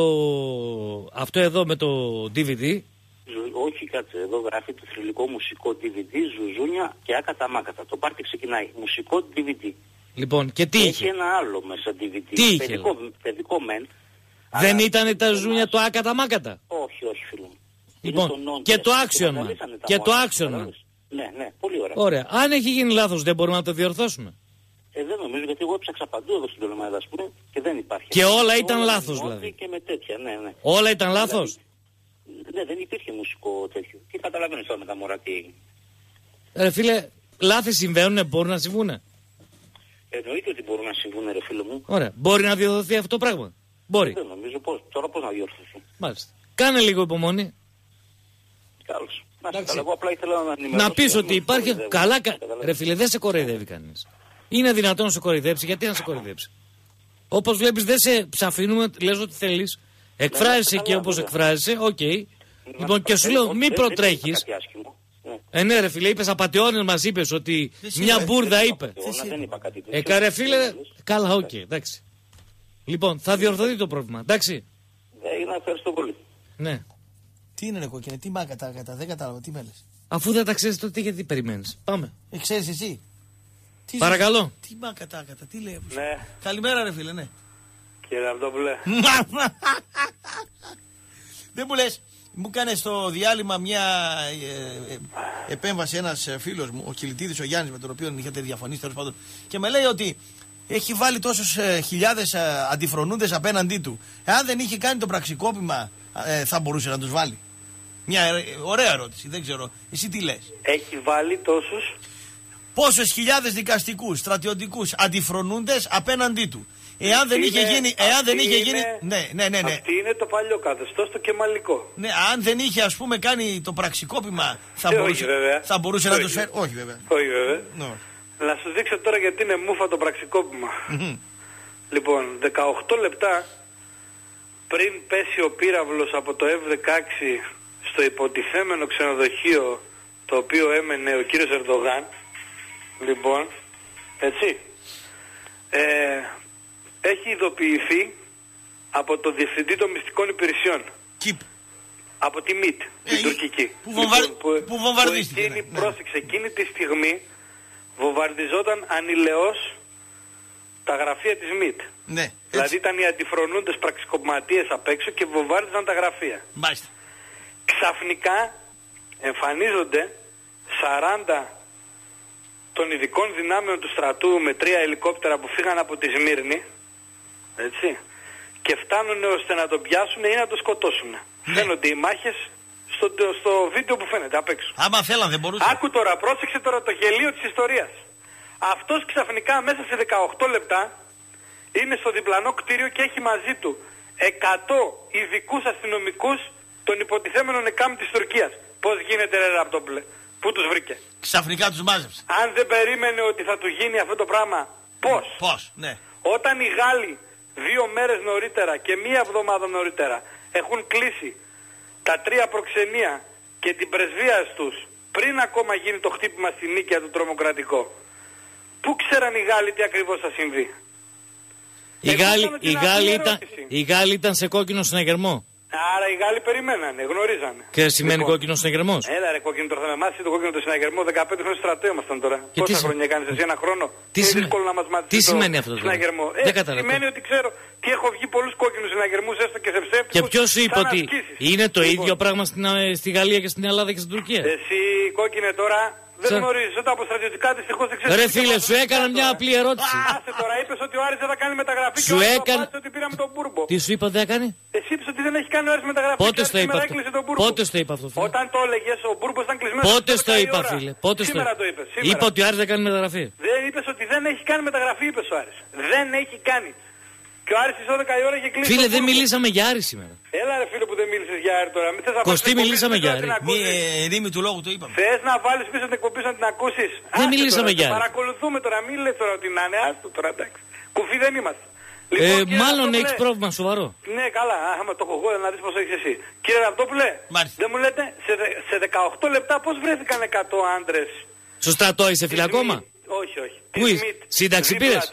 αυτό εδώ με το ντι βι ντι. Όχι, κάτσε, εδώ γράφει το θρυλικό μουσικό ντι βι ντι, ζουζούνια και άκατα μάκατα. Το πάρτι ξεκινάει. Μουσικό ντι βι ντι. Λοιπόν, και τι έχει? είχε? Έχει ένα άλλο μέσα ντι βι ντι. Τι είχε? Παιδικό, παιδικό μεν. Δεν ήταν τα ζουζούνια το άκατα μάκατα? Όχι, όχι, φίλε μου. Λοιπόν, και το άξιονμα. Και το άξιονμα. Ναι, ναι, πολύ ωραία. Ωραία. Αν έχει γίνει λάθος, δεν μπορούμε να το διορθώσουμε? Ε, δεν νομίζω, γιατί εγώ έψαξα παντού εδώ στην Τολεμάδα, ας πούμε, και δεν υπάρχει. Και όλα ήταν λάθος, δηλαδή? Και με τέτοια, ναι, ναι. Όλα ήταν λάθος? Δηλαδή, ναι, δεν υπήρχε μουσικό τέτοιο. Τι καταλαβαίνεις τώρα με τα μωρά τι έγινε? Ρε φίλε, λάθη συμβαίνουνε, μπορούν να συμβούνε? Εννοείται ότι μπορούν να συμβούνε, ρε φίλε μου. Ωραία. Μπορεί να διορθωθεί αυτό το πράγμα? Μπορεί. Δεν νομίζω πώς. Τώρα πώς να διορθωθεί? Μάλιστα. Κάνε λίγο υπομονή. Καλώς. Να, εγώ απλά ήθελα να ενημερώσω. Να πεις ότι υπάρχει. Καλά, κα... ρε φίλε, δεν σε κοροϊδεύει κανείς. Είναι δυνατόν να σε κοροϊδέψει? Γιατί να σε κοροϊδέψει? Όπως βλέπεις, δεν σε ψαφίνουμε, λες ό,τι θέλεις. Εκφράζεσαι και όπως εκφράζεσαι, οκ. Okay. Λοιπόν, και σου λέω, μην προτρέχεις. Ε, ναι, ρε φίλε, είπες απατεώνες, μας είπες ότι μια μπουρδα είπε. Ε, ρε φίλε, καλά, οκ, εντάξει. Λοιπόν, θα διορθωθεί το πρόβλημα, εντάξει. Ναι, ευχαριστώ πολύ. Ναι. Τι είναι ρε κόκκινε, τι μάκατα, κατά, δεν κατάλαβα, τι με λες? Αφού δεν τα ξέρεις τότε γιατί περιμένεις. Πάμε. Ε, ξέρεις εσύ. Τι Παρακαλώ. Ζεις, τι μα κατά, κατά, τι λέει. Ναι. Καλημέρα ρε φίλε, ναι. Κύριε Ραπτόπουλε. Δεν μου λες, μου έκανε στο διάλειμμα μια ε, ε, επέμβαση ένας φίλος μου, ο Κιλιτίδης ο Γιάννης, με τον οποίο είχατε διαφωνήσει τέλος πάντων, και με λέει ότι έχει βάλει τόσους ε, χιλιάδες ε, αντιφρονούντες απέναντί του. Εάν δεν είχε κάνει το πραξικόπημα, ε, θα μπορούσε να τους βάλει. Μια ε, ωραία ερώτηση, δεν ξέρω. Εσύ τι λες? Έχει βάλει τόσους. Πόσες χιλιάδες δικαστικούς, στρατιωτικούς αντιφρονούντες απέναντί του. Εάν αυτή δεν είχε είναι, γίνει. Εάν δεν είχε είναι, γίνει. Ναι, ναι, ναι, ναι. Αυτή είναι το παλιό καθεστώς, το κεμαλικό. Ναι, αν δεν είχε ας πούμε κάνει το πραξικόπημα, θα ε, μπορούσε, όχι, θα μπορούσε όχι. να τους φέρει. Όχι βέβαια. Όχι βέβαια. No. Να σου δείξω τώρα γιατί είναι μούφα το πραξικόπημα. Mm-hmm. Λοιπόν, δεκαοκτώ λεπτά πριν πέσει ο πύραυλος από το εφ δεκαέξι στο υποτιθέμενο ξενοδοχείο το οποίο έμενε ο κύριος Ερντογάν, λοιπόν, έτσι, ε, έχει ειδοποιηθεί από το Διευθυντή των Μυστικών Υπηρεσιών. Κιπ. Από τη ΜΙΤ, ε, την τουρκική. Που, βομβαρ... λοιπόν, που, που βομβαρδίστηκε. Που εκείνη, ναι. πρόσεξε, εκείνη τη στιγμή βομβαρδιζόταν ανηλαιώς τα γραφεία της ΜΙΤ. Ναι, δηλαδή ήταν οι αντιφρονούντες πραξικοπηματίες απ' έξω και βομβάρδιζαν τα γραφεία. Μάλιστα. Ξαφνικά εμφανίζονται σαράντα των ειδικών δυνάμεων του στρατού με τρία ελικόπτερα που φύγαν από τη Σμύρνη, έτσι, και φτάνουν ώστε να τον πιάσουν ή να τον σκοτώσουν. Ναι. Φαίνονται οι μάχες στο, στο βίντεο που φαίνεται απ' έξω. Άμα θέλαν δεν μπορούσαν. Άκου τώρα, πρόσεξε τώρα το γελίο της ιστορίας. Αυτός ξαφνικά μέσα σε δεκαοκτώ λεπτά είναι στο διπλανό κτίριο και έχει μαζί του εκατό ειδικούς αστυνομικούς των υποτιθέμενων ΕΚΑΜ της Τουρκίας. Πώς γίνεται ρε Ραπτόπουλε, πού τους βρήκε? Ξαφνικά τους μάζεψε. Αν δεν περίμενε ότι θα του γίνει αυτό το πράγμα, πώς? Πώς, ναι. Όταν οι Γάλλοι δύο μέρες νωρίτερα και μία εβδομάδα νωρίτερα έχουν κλείσει τα τρία προξενία και την πρεσβεία τους πριν ακόμα γίνει το χτύπημα στη Νίκαια του τρομοκρατικό, πού ξέραν οι Γάλλοι τι ακριβώς θα συμβεί? Οι Γάλλοι, οι, Γάλλοι ήταν, οι Γάλλοι ήταν σε κόκκινο συναγερμό. Άρα οι Γάλλοι περιμένανε, γνωρίζανε. Και σημαίνει λοιπόν, κόκκινο συναγερμός. Έλα ρε κόκκινο τώρα θα με μάθεις το κόκκινο το συναγερμό. δεκαπέντε χρόνια στρατό ήμασταν τώρα. Και πόσα χρόνια κάνεις εσύ, ένα χρόνο? Τι, είναι σημα... δύσκολο να μας μάθεις τι το σημαίνει αυτό το συναγερμό. Ε, σημαίνει ότι ξέρω τι έχω βγει πολλούς κόκκινους συναγερμούς έστω και σε ψεύτικους. Και ποιος σου είπε ότι είναι το λοιπόν, ίδιο πράγμα στην, στη Γαλλία και στην Ελλάδα και στην Τουρκία? Εσύ κόκκινε τώρα δεν Σα... γνωρίζεις όταν από στρατιωτικά δυστυχώς δεν ξέρεις. Ρε φίλε, σου έκανα μια απλή ερώτηση. Άσε τώρα, είπες ότι ο Άρης δεν θα κάνει μεταγραφή σου και ο έκανα... Άρης ότι πήραμε τον Μπούρμπο. Τι σου είπα ότι θα κάνει? Εσύ είπες ότι δεν έχει κάνει ο Άρης μεταγραφή. Πότε στο είπα αυτό? Πότε στο είπα αυτό? Όταν το έλεγες ο Μπούρμπος ήταν κλεισμένος. Πότε στο είπα φίλε? Πότε στο σήμερα το είπες. Είπα ότι ο Άρης δεν κάνει μεταγραφή. Δεν είπες ότι δεν έχει κάνει μεταγραφή, είπες ο Άρης. Δεν έχει κάνει. Και ο Άρης στις δώδεκα η ώρα είχε κλείσει. Φίλε, δεν μιλήσαμε για Άρη σήμερα. Έλα ρε φίλε που δεν μίλησες για Άρη τώρα. Κωστή, μιλήσαμε για Άρη. Μη ρήμη του λόγου το είπαμε. Θες να βάλεις πίσω την εκπομπή σου να την ακούσεις? Δεν μιλήσαμε για Άρη. Παρακολουθούμε τώρα, μην λες τώρα ότι να είναι άστο τώρα, εντάξει. Κουφί δεν είμαστε. Λοιπόν, ε, μάλλον έχεις πρόβλημα σοβαρό. Ναι, καλά, άμα το έχω εγώ να δεις πώς έχεις εσύ. Κύριε Ραπτόπουλε, δεν μου λέτε σε, σε δεκαοκτώ λεπτά πώς βρέθηκαν εκατό άντρες? Στο στρατό είσαι φιλακόμα? Όχι, όχι. Πού είσαι? Σύνταξη πήρες?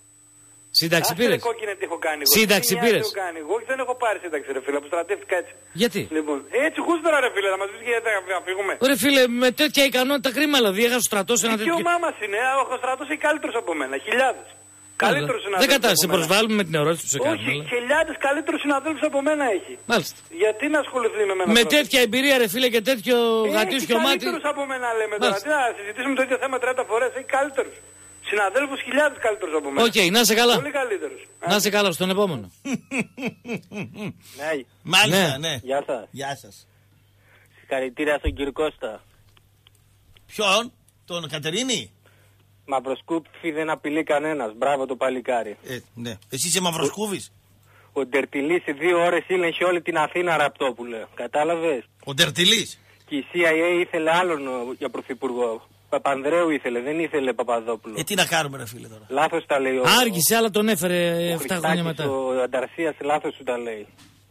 Σύνταξη πήρες? Σύνταξη πήρες? Εγώ δεν έχω πάρει σύνταξη ρε φίλε, που στρατεύτηκα έτσι. Γιατί? Λοιπόν, έτσι γούστορα ρε φίλε, θα μας πεις γιατί να φύγουμε. Ρε φίλε, με τέτοια ικανότητα κρίμα, δηλαδή έχασε ο στρατός ένα τέτοιο. Και ο μάμας είναι, ο στρατός είναι καλύτερος από μένα, χιλιάδες. Καλύτερους συναδέλφους. Δεν κατάλαβα, σε προσβάλλουμε με την ερώτηση που σε κάνουμε. Όχι, αλλά... χιλιάδες καλύτερους συναδέλφους από μένα έχει. Μάλιστα. Γιατί να ασχοληθεί με μένα? Με τώρα τέτοια εμπειρία ρε φίλε και τέτοιο γατήσιο μάτι. Καλύτερους από μένα λέμε τώρα. Τι να συζητήσουμε το ίδιο θέμα τριάντα φορές, έχει καλύτερους. Συναδέλφους χιλιάδες καλύτερους από μένα. Οκ, okay, να είσαι καλά. Πολύ καλύτερους. Να είσαι καλά στον επόμενο. Ναι. Μάλιστα, ναι. Γεια σας. Γεια σας. Συγχαρητήρια στον κύριο Κώστα. Ποιον? Τον Κατερίνη? Μαυροσκούφι δεν απειλεί κανένας. Μπράβο το παλικάρι. Ε, ναι. Εσύ είσαι Μαυροσκούφης? Ο, ο Ντερτιλής σε δύο ώρες ήλεγχε όλη την Αθήνα, Ραπτόπουλε. Κατάλαβες? Ο Ντερτιλής? Και η σι άι έι ήθελε άλλον για πρωθυπουργό. Παπανδρέου ήθελε, δεν ήθελε Παπαδόπουλο. Ε, τι να κάνουμε ρε φίλε τώρα? Λάθος τα λέει ο... Άργησε, αλλά τον έφερε επτά χρόνια μετά. Ο Ανταρσίας λάθος σου τα λέει.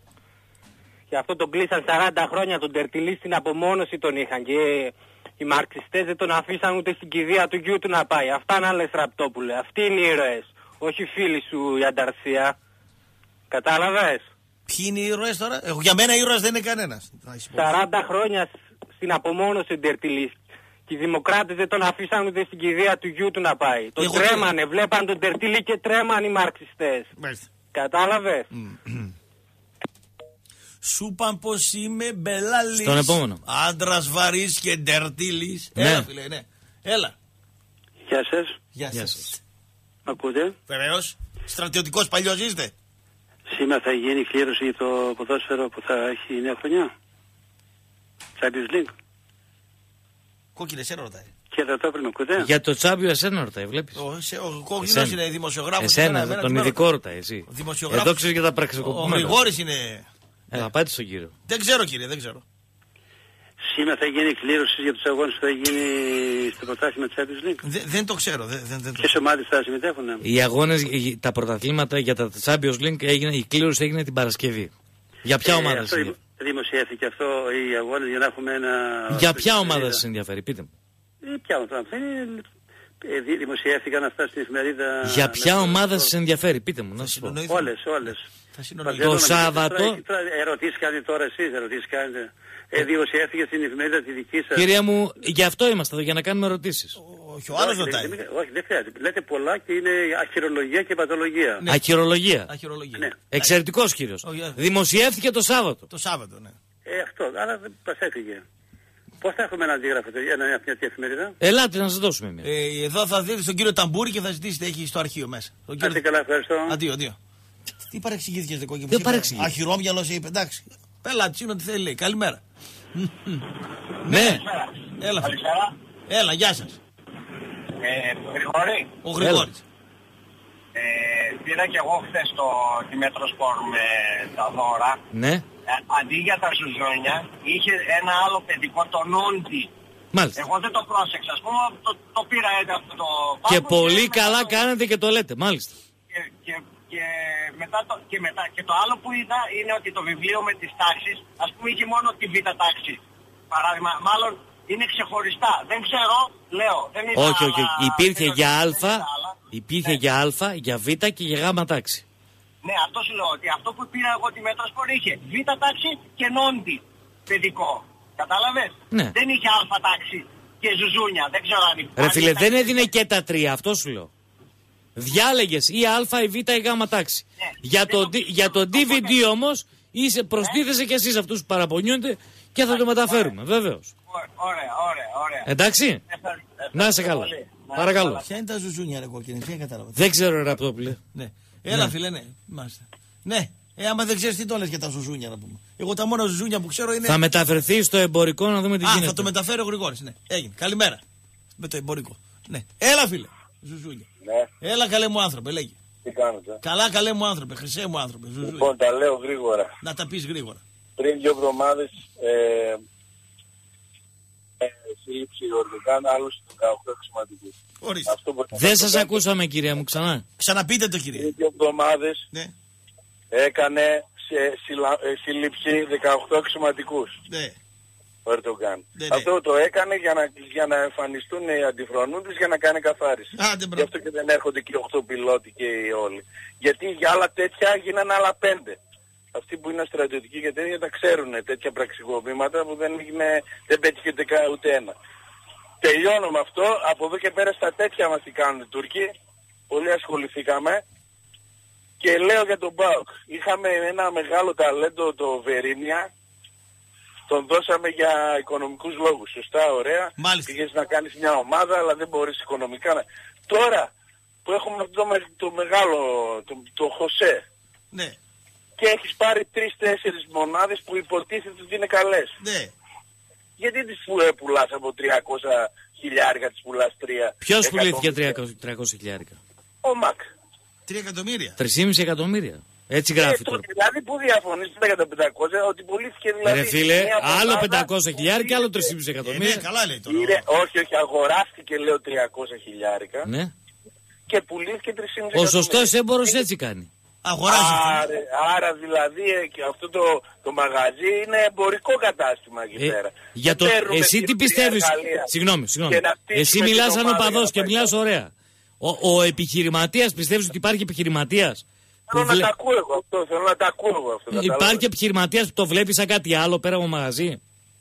Γι' αυτό τον κλείσαν σαράντα χρόνια, τον Ντερτιλή στην απομόνωση τον είχαν και οι μαρξιστές δεν τον αφήσαν ούτε στην κηδεία του γιού του να πάει. Αυτά να λες Ραπτόπουλε, αυτοί είναι οι ήρωες, όχι φίλοι σου η Ανταρσία. Κατάλαβες? Ποιοι είναι οι ήρωες τώρα? Εγώ, για μένα ήρωες δεν είναι κανένας. σαράντα χρόνια στην απομόνωση Ντερτιλής. Και οι δημοκράτες δεν τον αφήσαν ούτε στην κηδεία του γιού του να πάει. Τον Εγώ τρέμανε, βλέπαν τον Ντερτιλή και τρέμαν οι μαρξιστές. Μάλιστα. Κατάλαβες. Σου είπαν πως είμαι μπελάλης. Στον επόμενο. Άντρας βαρύς και Ντερτιλής. Ναι. Έλα φίλε, ναι. Έλα. Γεια σας. Γεια σας. Μ' ακούτε? Βεβαίως. Στρατιωτικός παλιός είστε? Σήμερα θα γίνει κλήρωση για το ποδόσφαιρο που θα έχει η νέα χρονιά. Champions League. Κόκκινε, εσένα ρωτάει. Και ρωτώ πριν, ακούτε? Για το Τσάμπιο εσένα ρωτάει, βλέπεις. Ο, σε, ο κόκκινος είναι δημοσιογράφος. Εσένα, εμένα, τον εμένα, ειδικό ρωτάει εσύ. Εδώ ξέρεις για τα πραξικοπημένα. Ο Γρηγόρης είναι... Έλα, πάτε στον κύριο. Δεν ξέρω κύριε, δεν ξέρω. Σήμερα θα γίνει κλήρωση για τους αγώνες που θα γίνει στο πρωτάθλημα της Champions League. Δε, δεν το ξέρω. Δεν, δεν, δεν το... Ποιες ομάδες θα συμμετέχουν? Οι αγώνες, τα πρωταθλήματα για τα Champions League, έγινε, η κλήρωση έγινε την Παρασκευή. Για ποια ε, ομάδα αυτό σας δημοσιεύθηκε αυτό οι αγώνες για να έχουμε ένα... Για ποια ομάδα σας ενδιαφέρει, πείτε μου. Ε, ποια ομάδα, ε, δημοσιεύτηκαν αυτά στην εφημερίδα... Για ποια ομάδα σας ενδιαφέρει, πείτε μου, να σας πω. Όλες, όλες. Το Σάββατο... Ερωτήσεις κάνετε τώρα εσείς, ερωτήσεις κάνετε. Ε, δημοσιεύτηκε στην εφημερίδα τη δική σας. Κυρία μου, γι' αυτό είμαστε εδώ, για να κάνουμε ερωτήσεις. Όχι, ο άλλος ρωτάει. Όχι, δεν χρειάζεται. Λέτε πολλά και είναι αχειρολογία και πατολογία. Ναι. Αχειρολογία. Αχειρολογία. Ναι. Εξαιρετικός κύριος. Oh, yeah. Δημοσιεύθηκε το Σάββατο. Το Σάββατο, ναι. Ε, αυτό, αλλά δεν μας έφυγε. Πώς θα έχουμε ένα αντίγραφο, ένα, μια τέτοια εφημερίδα? Ελάτε να σας δώσουμε μια. Ε, εδώ θα δείτε στον κύριο Ταμπούρη και θα ζητήσετε, έχει στο αρχείο μέσα. Κύριε... Άστε καλά, ευχαριστώ. Αντίο, αντίο. Τι παρεξηγήθηκες, δε κόκκι? Δεν παρεξηγήθηκες. Αχυρόμυαλος είπε, εντάξει. Πέλα, είναι ό,τι θέλει, λέει. Καλημέρα. Ναι. Έλα, έλα, γεια σας. Ε, Γρηγόρη. Ο Γρηγόρης. Ε, πήρα και εγώ χθες το, τη Μέτροσπορ με τα δώρα. Ναι. Ε, αντί για τα ζουζόνια, είχε ένα άλλο παιδικό, το Νόντι. Μάλιστα. Εγώ δεν το πρόσεξα, ας πούμε, το, το πήρα έτσι αυτό το... Και πολύ και καλά το... κάνετε και το λέτε, μάλιστα. Και, και, και, μετά το, και, μετά, και το άλλο που είδα είναι ότι το βιβλίο με τις τάξεις, ας πούμε, είχε μόνο τη β' τάξη. Παράδειγμα, μάλλον είναι ξεχωριστά. Δεν ξέρω, λέω. Δεν είδα, όχι, όχι, όχι. Υπήρχε για α, υπήρχε ναι. για α, για β και για γ τάξη. Ναι, αυτό σου λέω, ότι αυτό που πήρα εγώ τη Μέτροσπορ είχε β' τάξη και Νόντι παιδικό. Κατάλαβες? Ναι. Δεν είχε α τάξη και ζουζούνια. Δεν ξέρω αν υπάρχει. Ρε φίλε, δεν έδινε και τα τρία, αυτό σου λέω. Διάλεγες ή α, ή β, ή γ τάξη. Ναι. Για, το, για το ντι βι ντι όμως είσαι, προστίθεσαι και εσείς αυτούς που παραπονιούνται και θα το μεταφέρουμε, βεβαίως. Ωραία, ωραία, ωραία. Εντάξει, να είσαι καλά. Παρακαλώ. Ποια είναι τα ζουζούνια, ρε κόκκινη, δεν κατάλαβα. Δεν ξέρω, ρε Ραπτόπουλε. Ναι. Έλα, φίλε, ναι. Μάλιστα. Ναι. Ε, άμα δεν ξέρεις τι το λες για τα ζουζούνια, να πούμε. Εγώ τα μόνα ζουζούνια που ξέρω είναι. Θα μεταφερθεί στο εμπορικό να δούμε τι Α, γίνεται. Θα το μεταφέρει ο Γρηγόρης, ναι. Έγινε. Καλημέρα. Με το εμπορικό. Ναι. Έλα, φίλε. Ζουζούνια. Ναι. Έλα, καλέ μου άνθρωπε, λέγει. Τι κάνετε? Καλά, καλέ μου άνθρωπε, χρυσέ μου άνθρωπε. Ζουζούνια. Λοιπόν, τα λέω γρήγορα. Να τα πεις γρήγορα. Πριν δύο εβδομάδες ε, ε, σύλληψη Ορδοκάν, άλλους δεκαοκτώ αξιωματικούς. Δεν σας ακούσαμε, κυρία μου, ξανά. Ξαναπείτε το, κύριε. Πριν δύο εβδομάδες ναι. έκανε σε, συλλα, ε, σύλληψη δεκαοκτώ αξιωματικούς. Ναι. Ο Ερντογκάν. Ναι, αυτό ναι. το έκανε για να, για να εμφανιστούν οι αντιφρονούντες για να κάνει καθάριση. Γι' αυτό και δεν έρχονται και οι οκτώ πιλότοι και οι όλοι. Γιατί για άλλα τέτοια γίνανε άλλα πέντε. Αυτοί που είναι στρατιωτικοί και τέτοια τα ξέρουν τέτοια πραξικοπήματα που δεν, είναι, δεν πέτυχε ούτε ένα. Τελειώνω με αυτό. Από εδώ και πέρα στα τέτοια μας τι κάνουν οι Τούρκοι. Πολύ ασχοληθήκαμε. Και λέω για τον ΠΑΟΚ. Είχαμε ένα μεγάλο ταλέντο, το Βερίνια. Τον δώσαμε για οικονομικούς λόγους. Σωστά, ωραία. Μάλιστα. Πήγες να κάνεις μια ομάδα, αλλά δεν μπορείς οικονομικά να... Τώρα που έχουμε αυτό το, το μεγάλο, το, το Χωσέ. Ναι. Και έχεις πάρει τρεις-τέσσερις μονάδες που υποτίθεται ότι είναι καλές. Ναι. Γιατί τις πουλάς από τριακόσια χιλιάρικα, τις πουλάς τρία. Ποιος πουλήθηκε τριακόσια χιλιάρικα? Ο Μακ. Τρία εκατομμύρια. Τρία εκατομμύρια. Έτσι γράφει ε, τώρα. Δηλαδή που διαφωνείς για τα πεντακόσια, ότι πουλήθηκε δηλαδή... Ρε φίλε, άλλο πεντακόσια χιλιάρικα και άλλο τρία εκατομμύρια. Ε, ναι, καλά λέει τώρα. Είναι, όχι, όχι, αγοράστηκε λέω τριακόσια χιλιάρικα. Ναι. Και πουλήθηκε τρία εκατομμύρια. Ο σωστός έμπορος έτσι κάνει. Αγοράζει. Άρα, άρα δηλαδή και αυτό το, το μαγαζί είναι εμπορικό κατάστημα εκεί πέρα. Ε, για το, εσύ τι πιστεύεις, συγγνώμη, συγγνώμη. Εσύ μιλάς σαν οπαδός και μιλάς ωραία. Ο, ο επιχειρηματίας, πιστεύεις ότι υπάρχει επιχειρηματίας? Θέλω να βλέ... τα ακούω εγώ αυτό, θέλω να τα ακούω εγώ αυτό. Υπάρχει επιχειρηματίας που το βλέπει σαν κάτι άλλο πέρα από μαγαζί?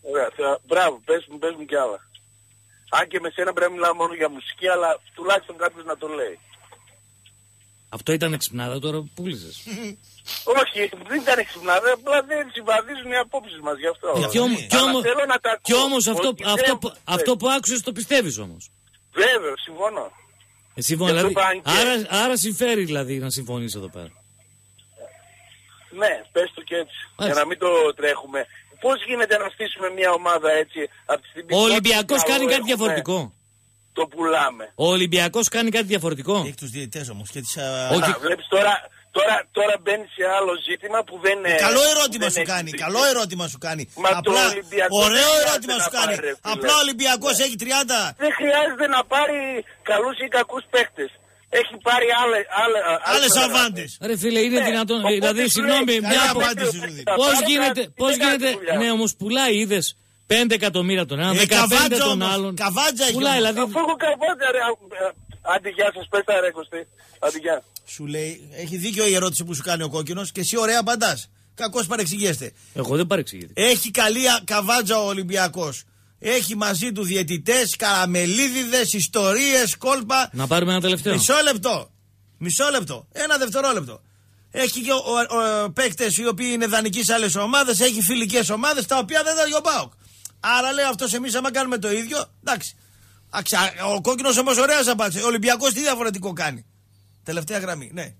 Ωραία, θα- μπράβο, πες μου, πες μου κι άλλα. Αν και με σένα πρέπει να μιλάω μόνο για μουσική, αλλά τουλάχιστον κάποιος να το λέει. Αυτό ήταν εξυπνάδα τώρα που πούλησες. Όχι, δεν ήταν εξυπνάδα, απλά δεν συμβαδίζουν οι απόψεις μας γι' αυτό. Ε, Κι όμως, κι Αλλά όμως, θέλω να τα κι ακούω, όμως αυτό, ότι αυτό, δεν- που- αυτό που άκουσες το πιστεύεις όμως. Βέβαια, συμφωνώ. Ε, συμφωνώ, Γι' αυτό δηλαδή, είπα αν και- άρα, άρα συμφέρει δηλαδή να συμφωνείς εδώ πέρα. Ναι, πες το και έτσι. Για να μην το τρέχουμε. Πώς γίνεται να στήσουμε μια ομάδα έτσι από τη στιγμή Ο που Ολυμπιακός ό,τι κάνει καλό κάτι έχουμε, διαφορετικό. Το πουλάμε. Ο Ολυμπιακός κάνει κάτι διαφορετικό. Έχει τους διαιτητές όμως και τις... Όχι. Α, βλέπεις τώρα, τώρα, τώρα μπαίνει σε άλλο ζήτημα που δεν είναι... Καλό ερώτημα δεν σου έχει κάνει, συζητηθεί. καλό ερώτημα σου κάνει. Μα το Απλά, Ολυμπιακό ωραίο δεν ερώτημα χρειάζεται σου να κάνει. πάρει, ρε φίλε. Απλά ο Ολυμπιακός έχει τριάντα. Δεν χρειάζεται να πάρει καλούς ή κακούς παίκτες. Έχει πάρει άλλε, άλλε, Άλλες αβάντες. Ρε φίλε, είναι Ναι, δυνατόν. οπότε Δηλαδή, σου συγγνώμη, λέει, μια καλή απο- απάντηση σου δίνει. Πώς Θα γίνεται, πάρει πώς κάτι γίνεται. δουλειά. Ναι, όμως πουλάει, είδες. πέντε εκατομμύρια τον ένα, Ε, δεκαπέντε Καβάτζα τον όμως, άλλον. Καβάτζα έχει Πουλάει, όμως. δηλαδή. Αφού έχω καβάτσα ρε. α, α, Άντε γεια σας, πες τα ρε Κωστή. Άντε γεια. Σου λέει, έχει δίκιο η ερώτηση που σου κάνει ο κόκκινος και εσύ ωραία απαντάς. Κακώς παρεξηγέστε. Εγώ δεν παρεξηγήθηκα. Έχει καλή α- καβάτζα ο Ολυμπιακός. Έχει μαζί του διαιτητές, καραμελίδιδες, ιστορίες, κόλπα. Να πάρουμε ένα τελευταίο. Μισό λεπτό. Μισό λεπτό. Ένα δευτερόλεπτο. Έχει και ο, ο, ο, παίκτες οι οποίοι είναι δανεικοί σε άλλες ομάδες, έχει φιλικές ομάδες τα οποία δεν θα ο ΠΑΟΚ. Άρα λέει αυτός εμείς άμα κάνουμε το ίδιο, εντάξει. Αξα, ο κόκκινος όμως ωραίος απάντησε. Ο Ολυμπιακός τι διαφορετικό κάνει. Τελευταία γραμμή, ναι.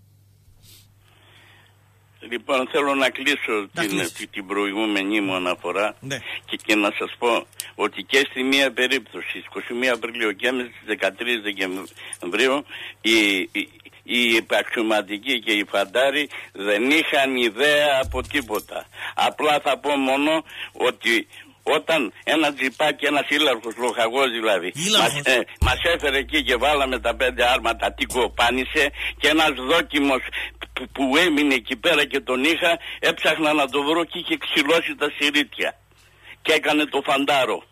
Λοιπόν, θέλω να κλείσω Να την, κλείσεις. την, την προηγούμενη μου αναφορά Ναι. και, και να σας πω ότι και στη μία περίπτωση, εικοστή πρώτη Απριλίου και με στις δεκατρείς Δεκεμβρίου, οι, οι, οι υπαξιωματικοί και οι φαντάροι δεν είχαν ιδέα από τίποτα. Απλά θα πω μόνο ότι όταν ένα τζιπάκι, ένας ήλαρχος, λοχαγός δηλαδή, μας, ε, μας έφερε εκεί και βάλαμε τα πέντε άρματα, τι κοπάνισε, και ένας δόκιμος που, που έμεινε εκεί πέρα και τον είχα, έψαχνα να το βρω και είχε ξυλώσει τα συρίτια και έκανε το φαντάρο.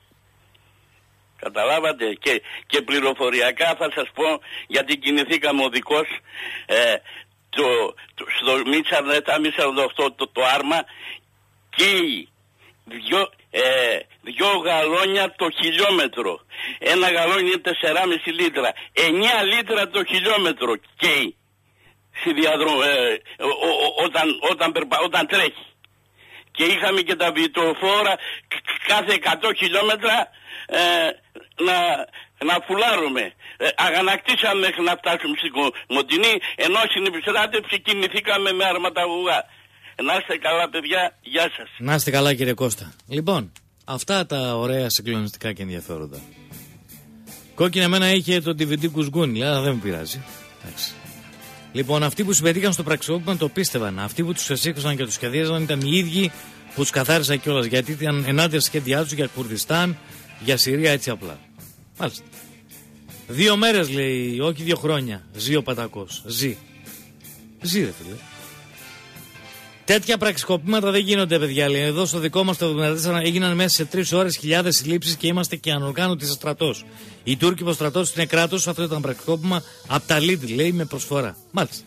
Καταλάβατε, και, και πληροφοριακά θα σας πω, γιατί κινηθήκαμε οδικός, ε, το, το, στο μη σαράντα οκτώ το, το άρμα καίει δυο, ε, δυο γαλόνια το χιλιόμετρο. Ένα γαλόνι είναι τέσσερα κόμμα πέντε λίτρα. εννιά λίτρα το χιλιόμετρο καίει στη διαδρο- ε, ο, ο, ο, όταν, όταν, περπα- όταν τρέχει. Και είχαμε και τα βιτοφόρα κάθε εκατό χιλιόμετρα ε, να, να φουλάρουμε. Ε, αγανακτήσαμε μέχρι να φτάσουμε στην Κομοτηνή, ενώ στην επιστράτευση κινηθήκαμε με αρματαγωγά. Να είστε καλά παιδιά, γεια σας. Να είστε καλά κύριε Κώστα. Λοιπόν, αυτά τα ωραία συγκλονιστικά και ενδιαφέροντα. Κόκκινη εμένα είχε το ντι βι ντι Κουσγκούνι, αλλά δεν μου πειράζει. Εντάξει. Λοιπόν, αυτοί που συμμετείχαν στο πραξικόπημα το πίστευαν. Αυτοί που τους εσήκωσαν και τους σχεδίαζαν ήταν οι ίδιοι που τους καθάρισαν κιόλας. Γιατί ήταν ενάντια στα σχέδιά τους για Κουρδιστάν, για Συρία, έτσι απλά. Μάλιστα. Δύο μέρες λέει, όχι δύο χρόνια. Ζει ο Πατακός. Ζει. Ζει, ρε φίλε. Τέτοια πραξικοπήματα δεν γίνονται, παιδιά. Λέει. Εδώ στο δικό μας το εβδομήντα τέσσερα έγιναν μέσα σε τρεις ώρες χιλιάδες συλλήψεις και είμαστε και ανοργάνωτοι σε στρατός. Οι Τούρκοι που στρατός είναι κράτος, αυτό ήταν πραξικόπημα από τα Lidl, λέει, με προσφορά. Μάλιστα.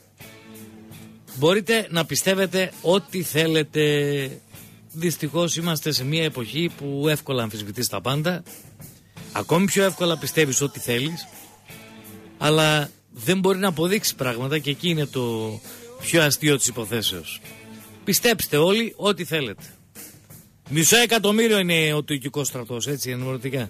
Μπορείτε να πιστεύετε ό,τι θέλετε. Δυστυχώς είμαστε σε μια εποχή που εύκολα αμφισβητείς τα πάντα. Ακόμη πιο εύκολα πιστεύεις ό,τι θέλεις. Αλλά δεν μπορεί να αποδείξει πράγματα και εκεί είναι το πιο αστείο της υποθέσεως. Πιστέψτε όλοι ό,τι θέλετε. Μισό εκατομμύριο είναι ο τουρκικός στρατός, έτσι ενημερωτικά.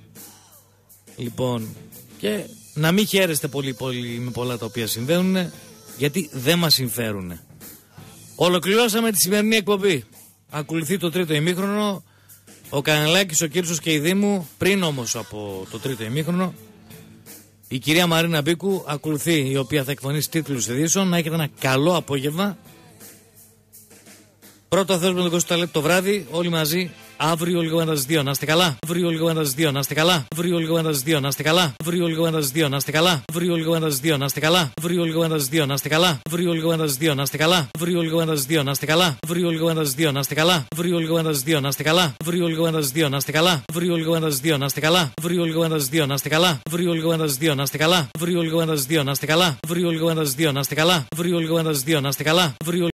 Λοιπόν, και να μην χαίρεστε πολύ, πολύ με πολλά τα οποία συμβαίνουν, γιατί δεν μας συμφέρουν. Ολοκληρώσαμε τη σημερινή εκπομπή. Ακολουθεί το τρίτο ημίχρονο. Ο Κανελάκης, ο Κύρσος και η Δήμου. Πριν όμως από το τρίτο ημίχρονο, η κυρία Μαρίνα Μπίκου ακολουθεί, η οποία θα εκφωνήσει τίτλους ειδήσεων. Να έχετε ένα καλό απόγευμα. Πρώτο Θεός με τον Κώστα Λέτη το βράδυ, όλοι μαζί. Αύριο λίγο μετά τις δύο, να είστε καλά. Αύριο λίγο μετά τις δύο, να είστε καλά. Αύριο λίγο μετά τις δύο, να είστε καλά. Αύριο λίγο μετά τις δύο, να είστε καλά. Αύριο λίγο μετά τις δύο, να είστε καλά. Αύριο λίγο μετά τις δύο, να είστε καλά. Αύριο λίγο μετά τις δύο, να είστε καλά. Αύριο λίγο μετά τις δύο, να είστε καλά. Αύριο λίγο μετά τις δύο, να είστε καλά. Αύριο λίγο μετά τις δύο, να είστε καλά. Αύριο λίγο μετά τις δύο, να είστε καλά. Αύριο λίγο μετά τις δύο, να είστε καλά. Αύριο λίγο μετά τις δύο, να είστε καλά. Αύριο λίγο μετά τις δύο, να είστε καλά. Αύριο λίγο μετά τις δύο, να είστε καλά. Αύριο λίγο μετά τις δύο, να είστε καλά. Αύριο λίγο μετά τις δύο, να είστε καλά.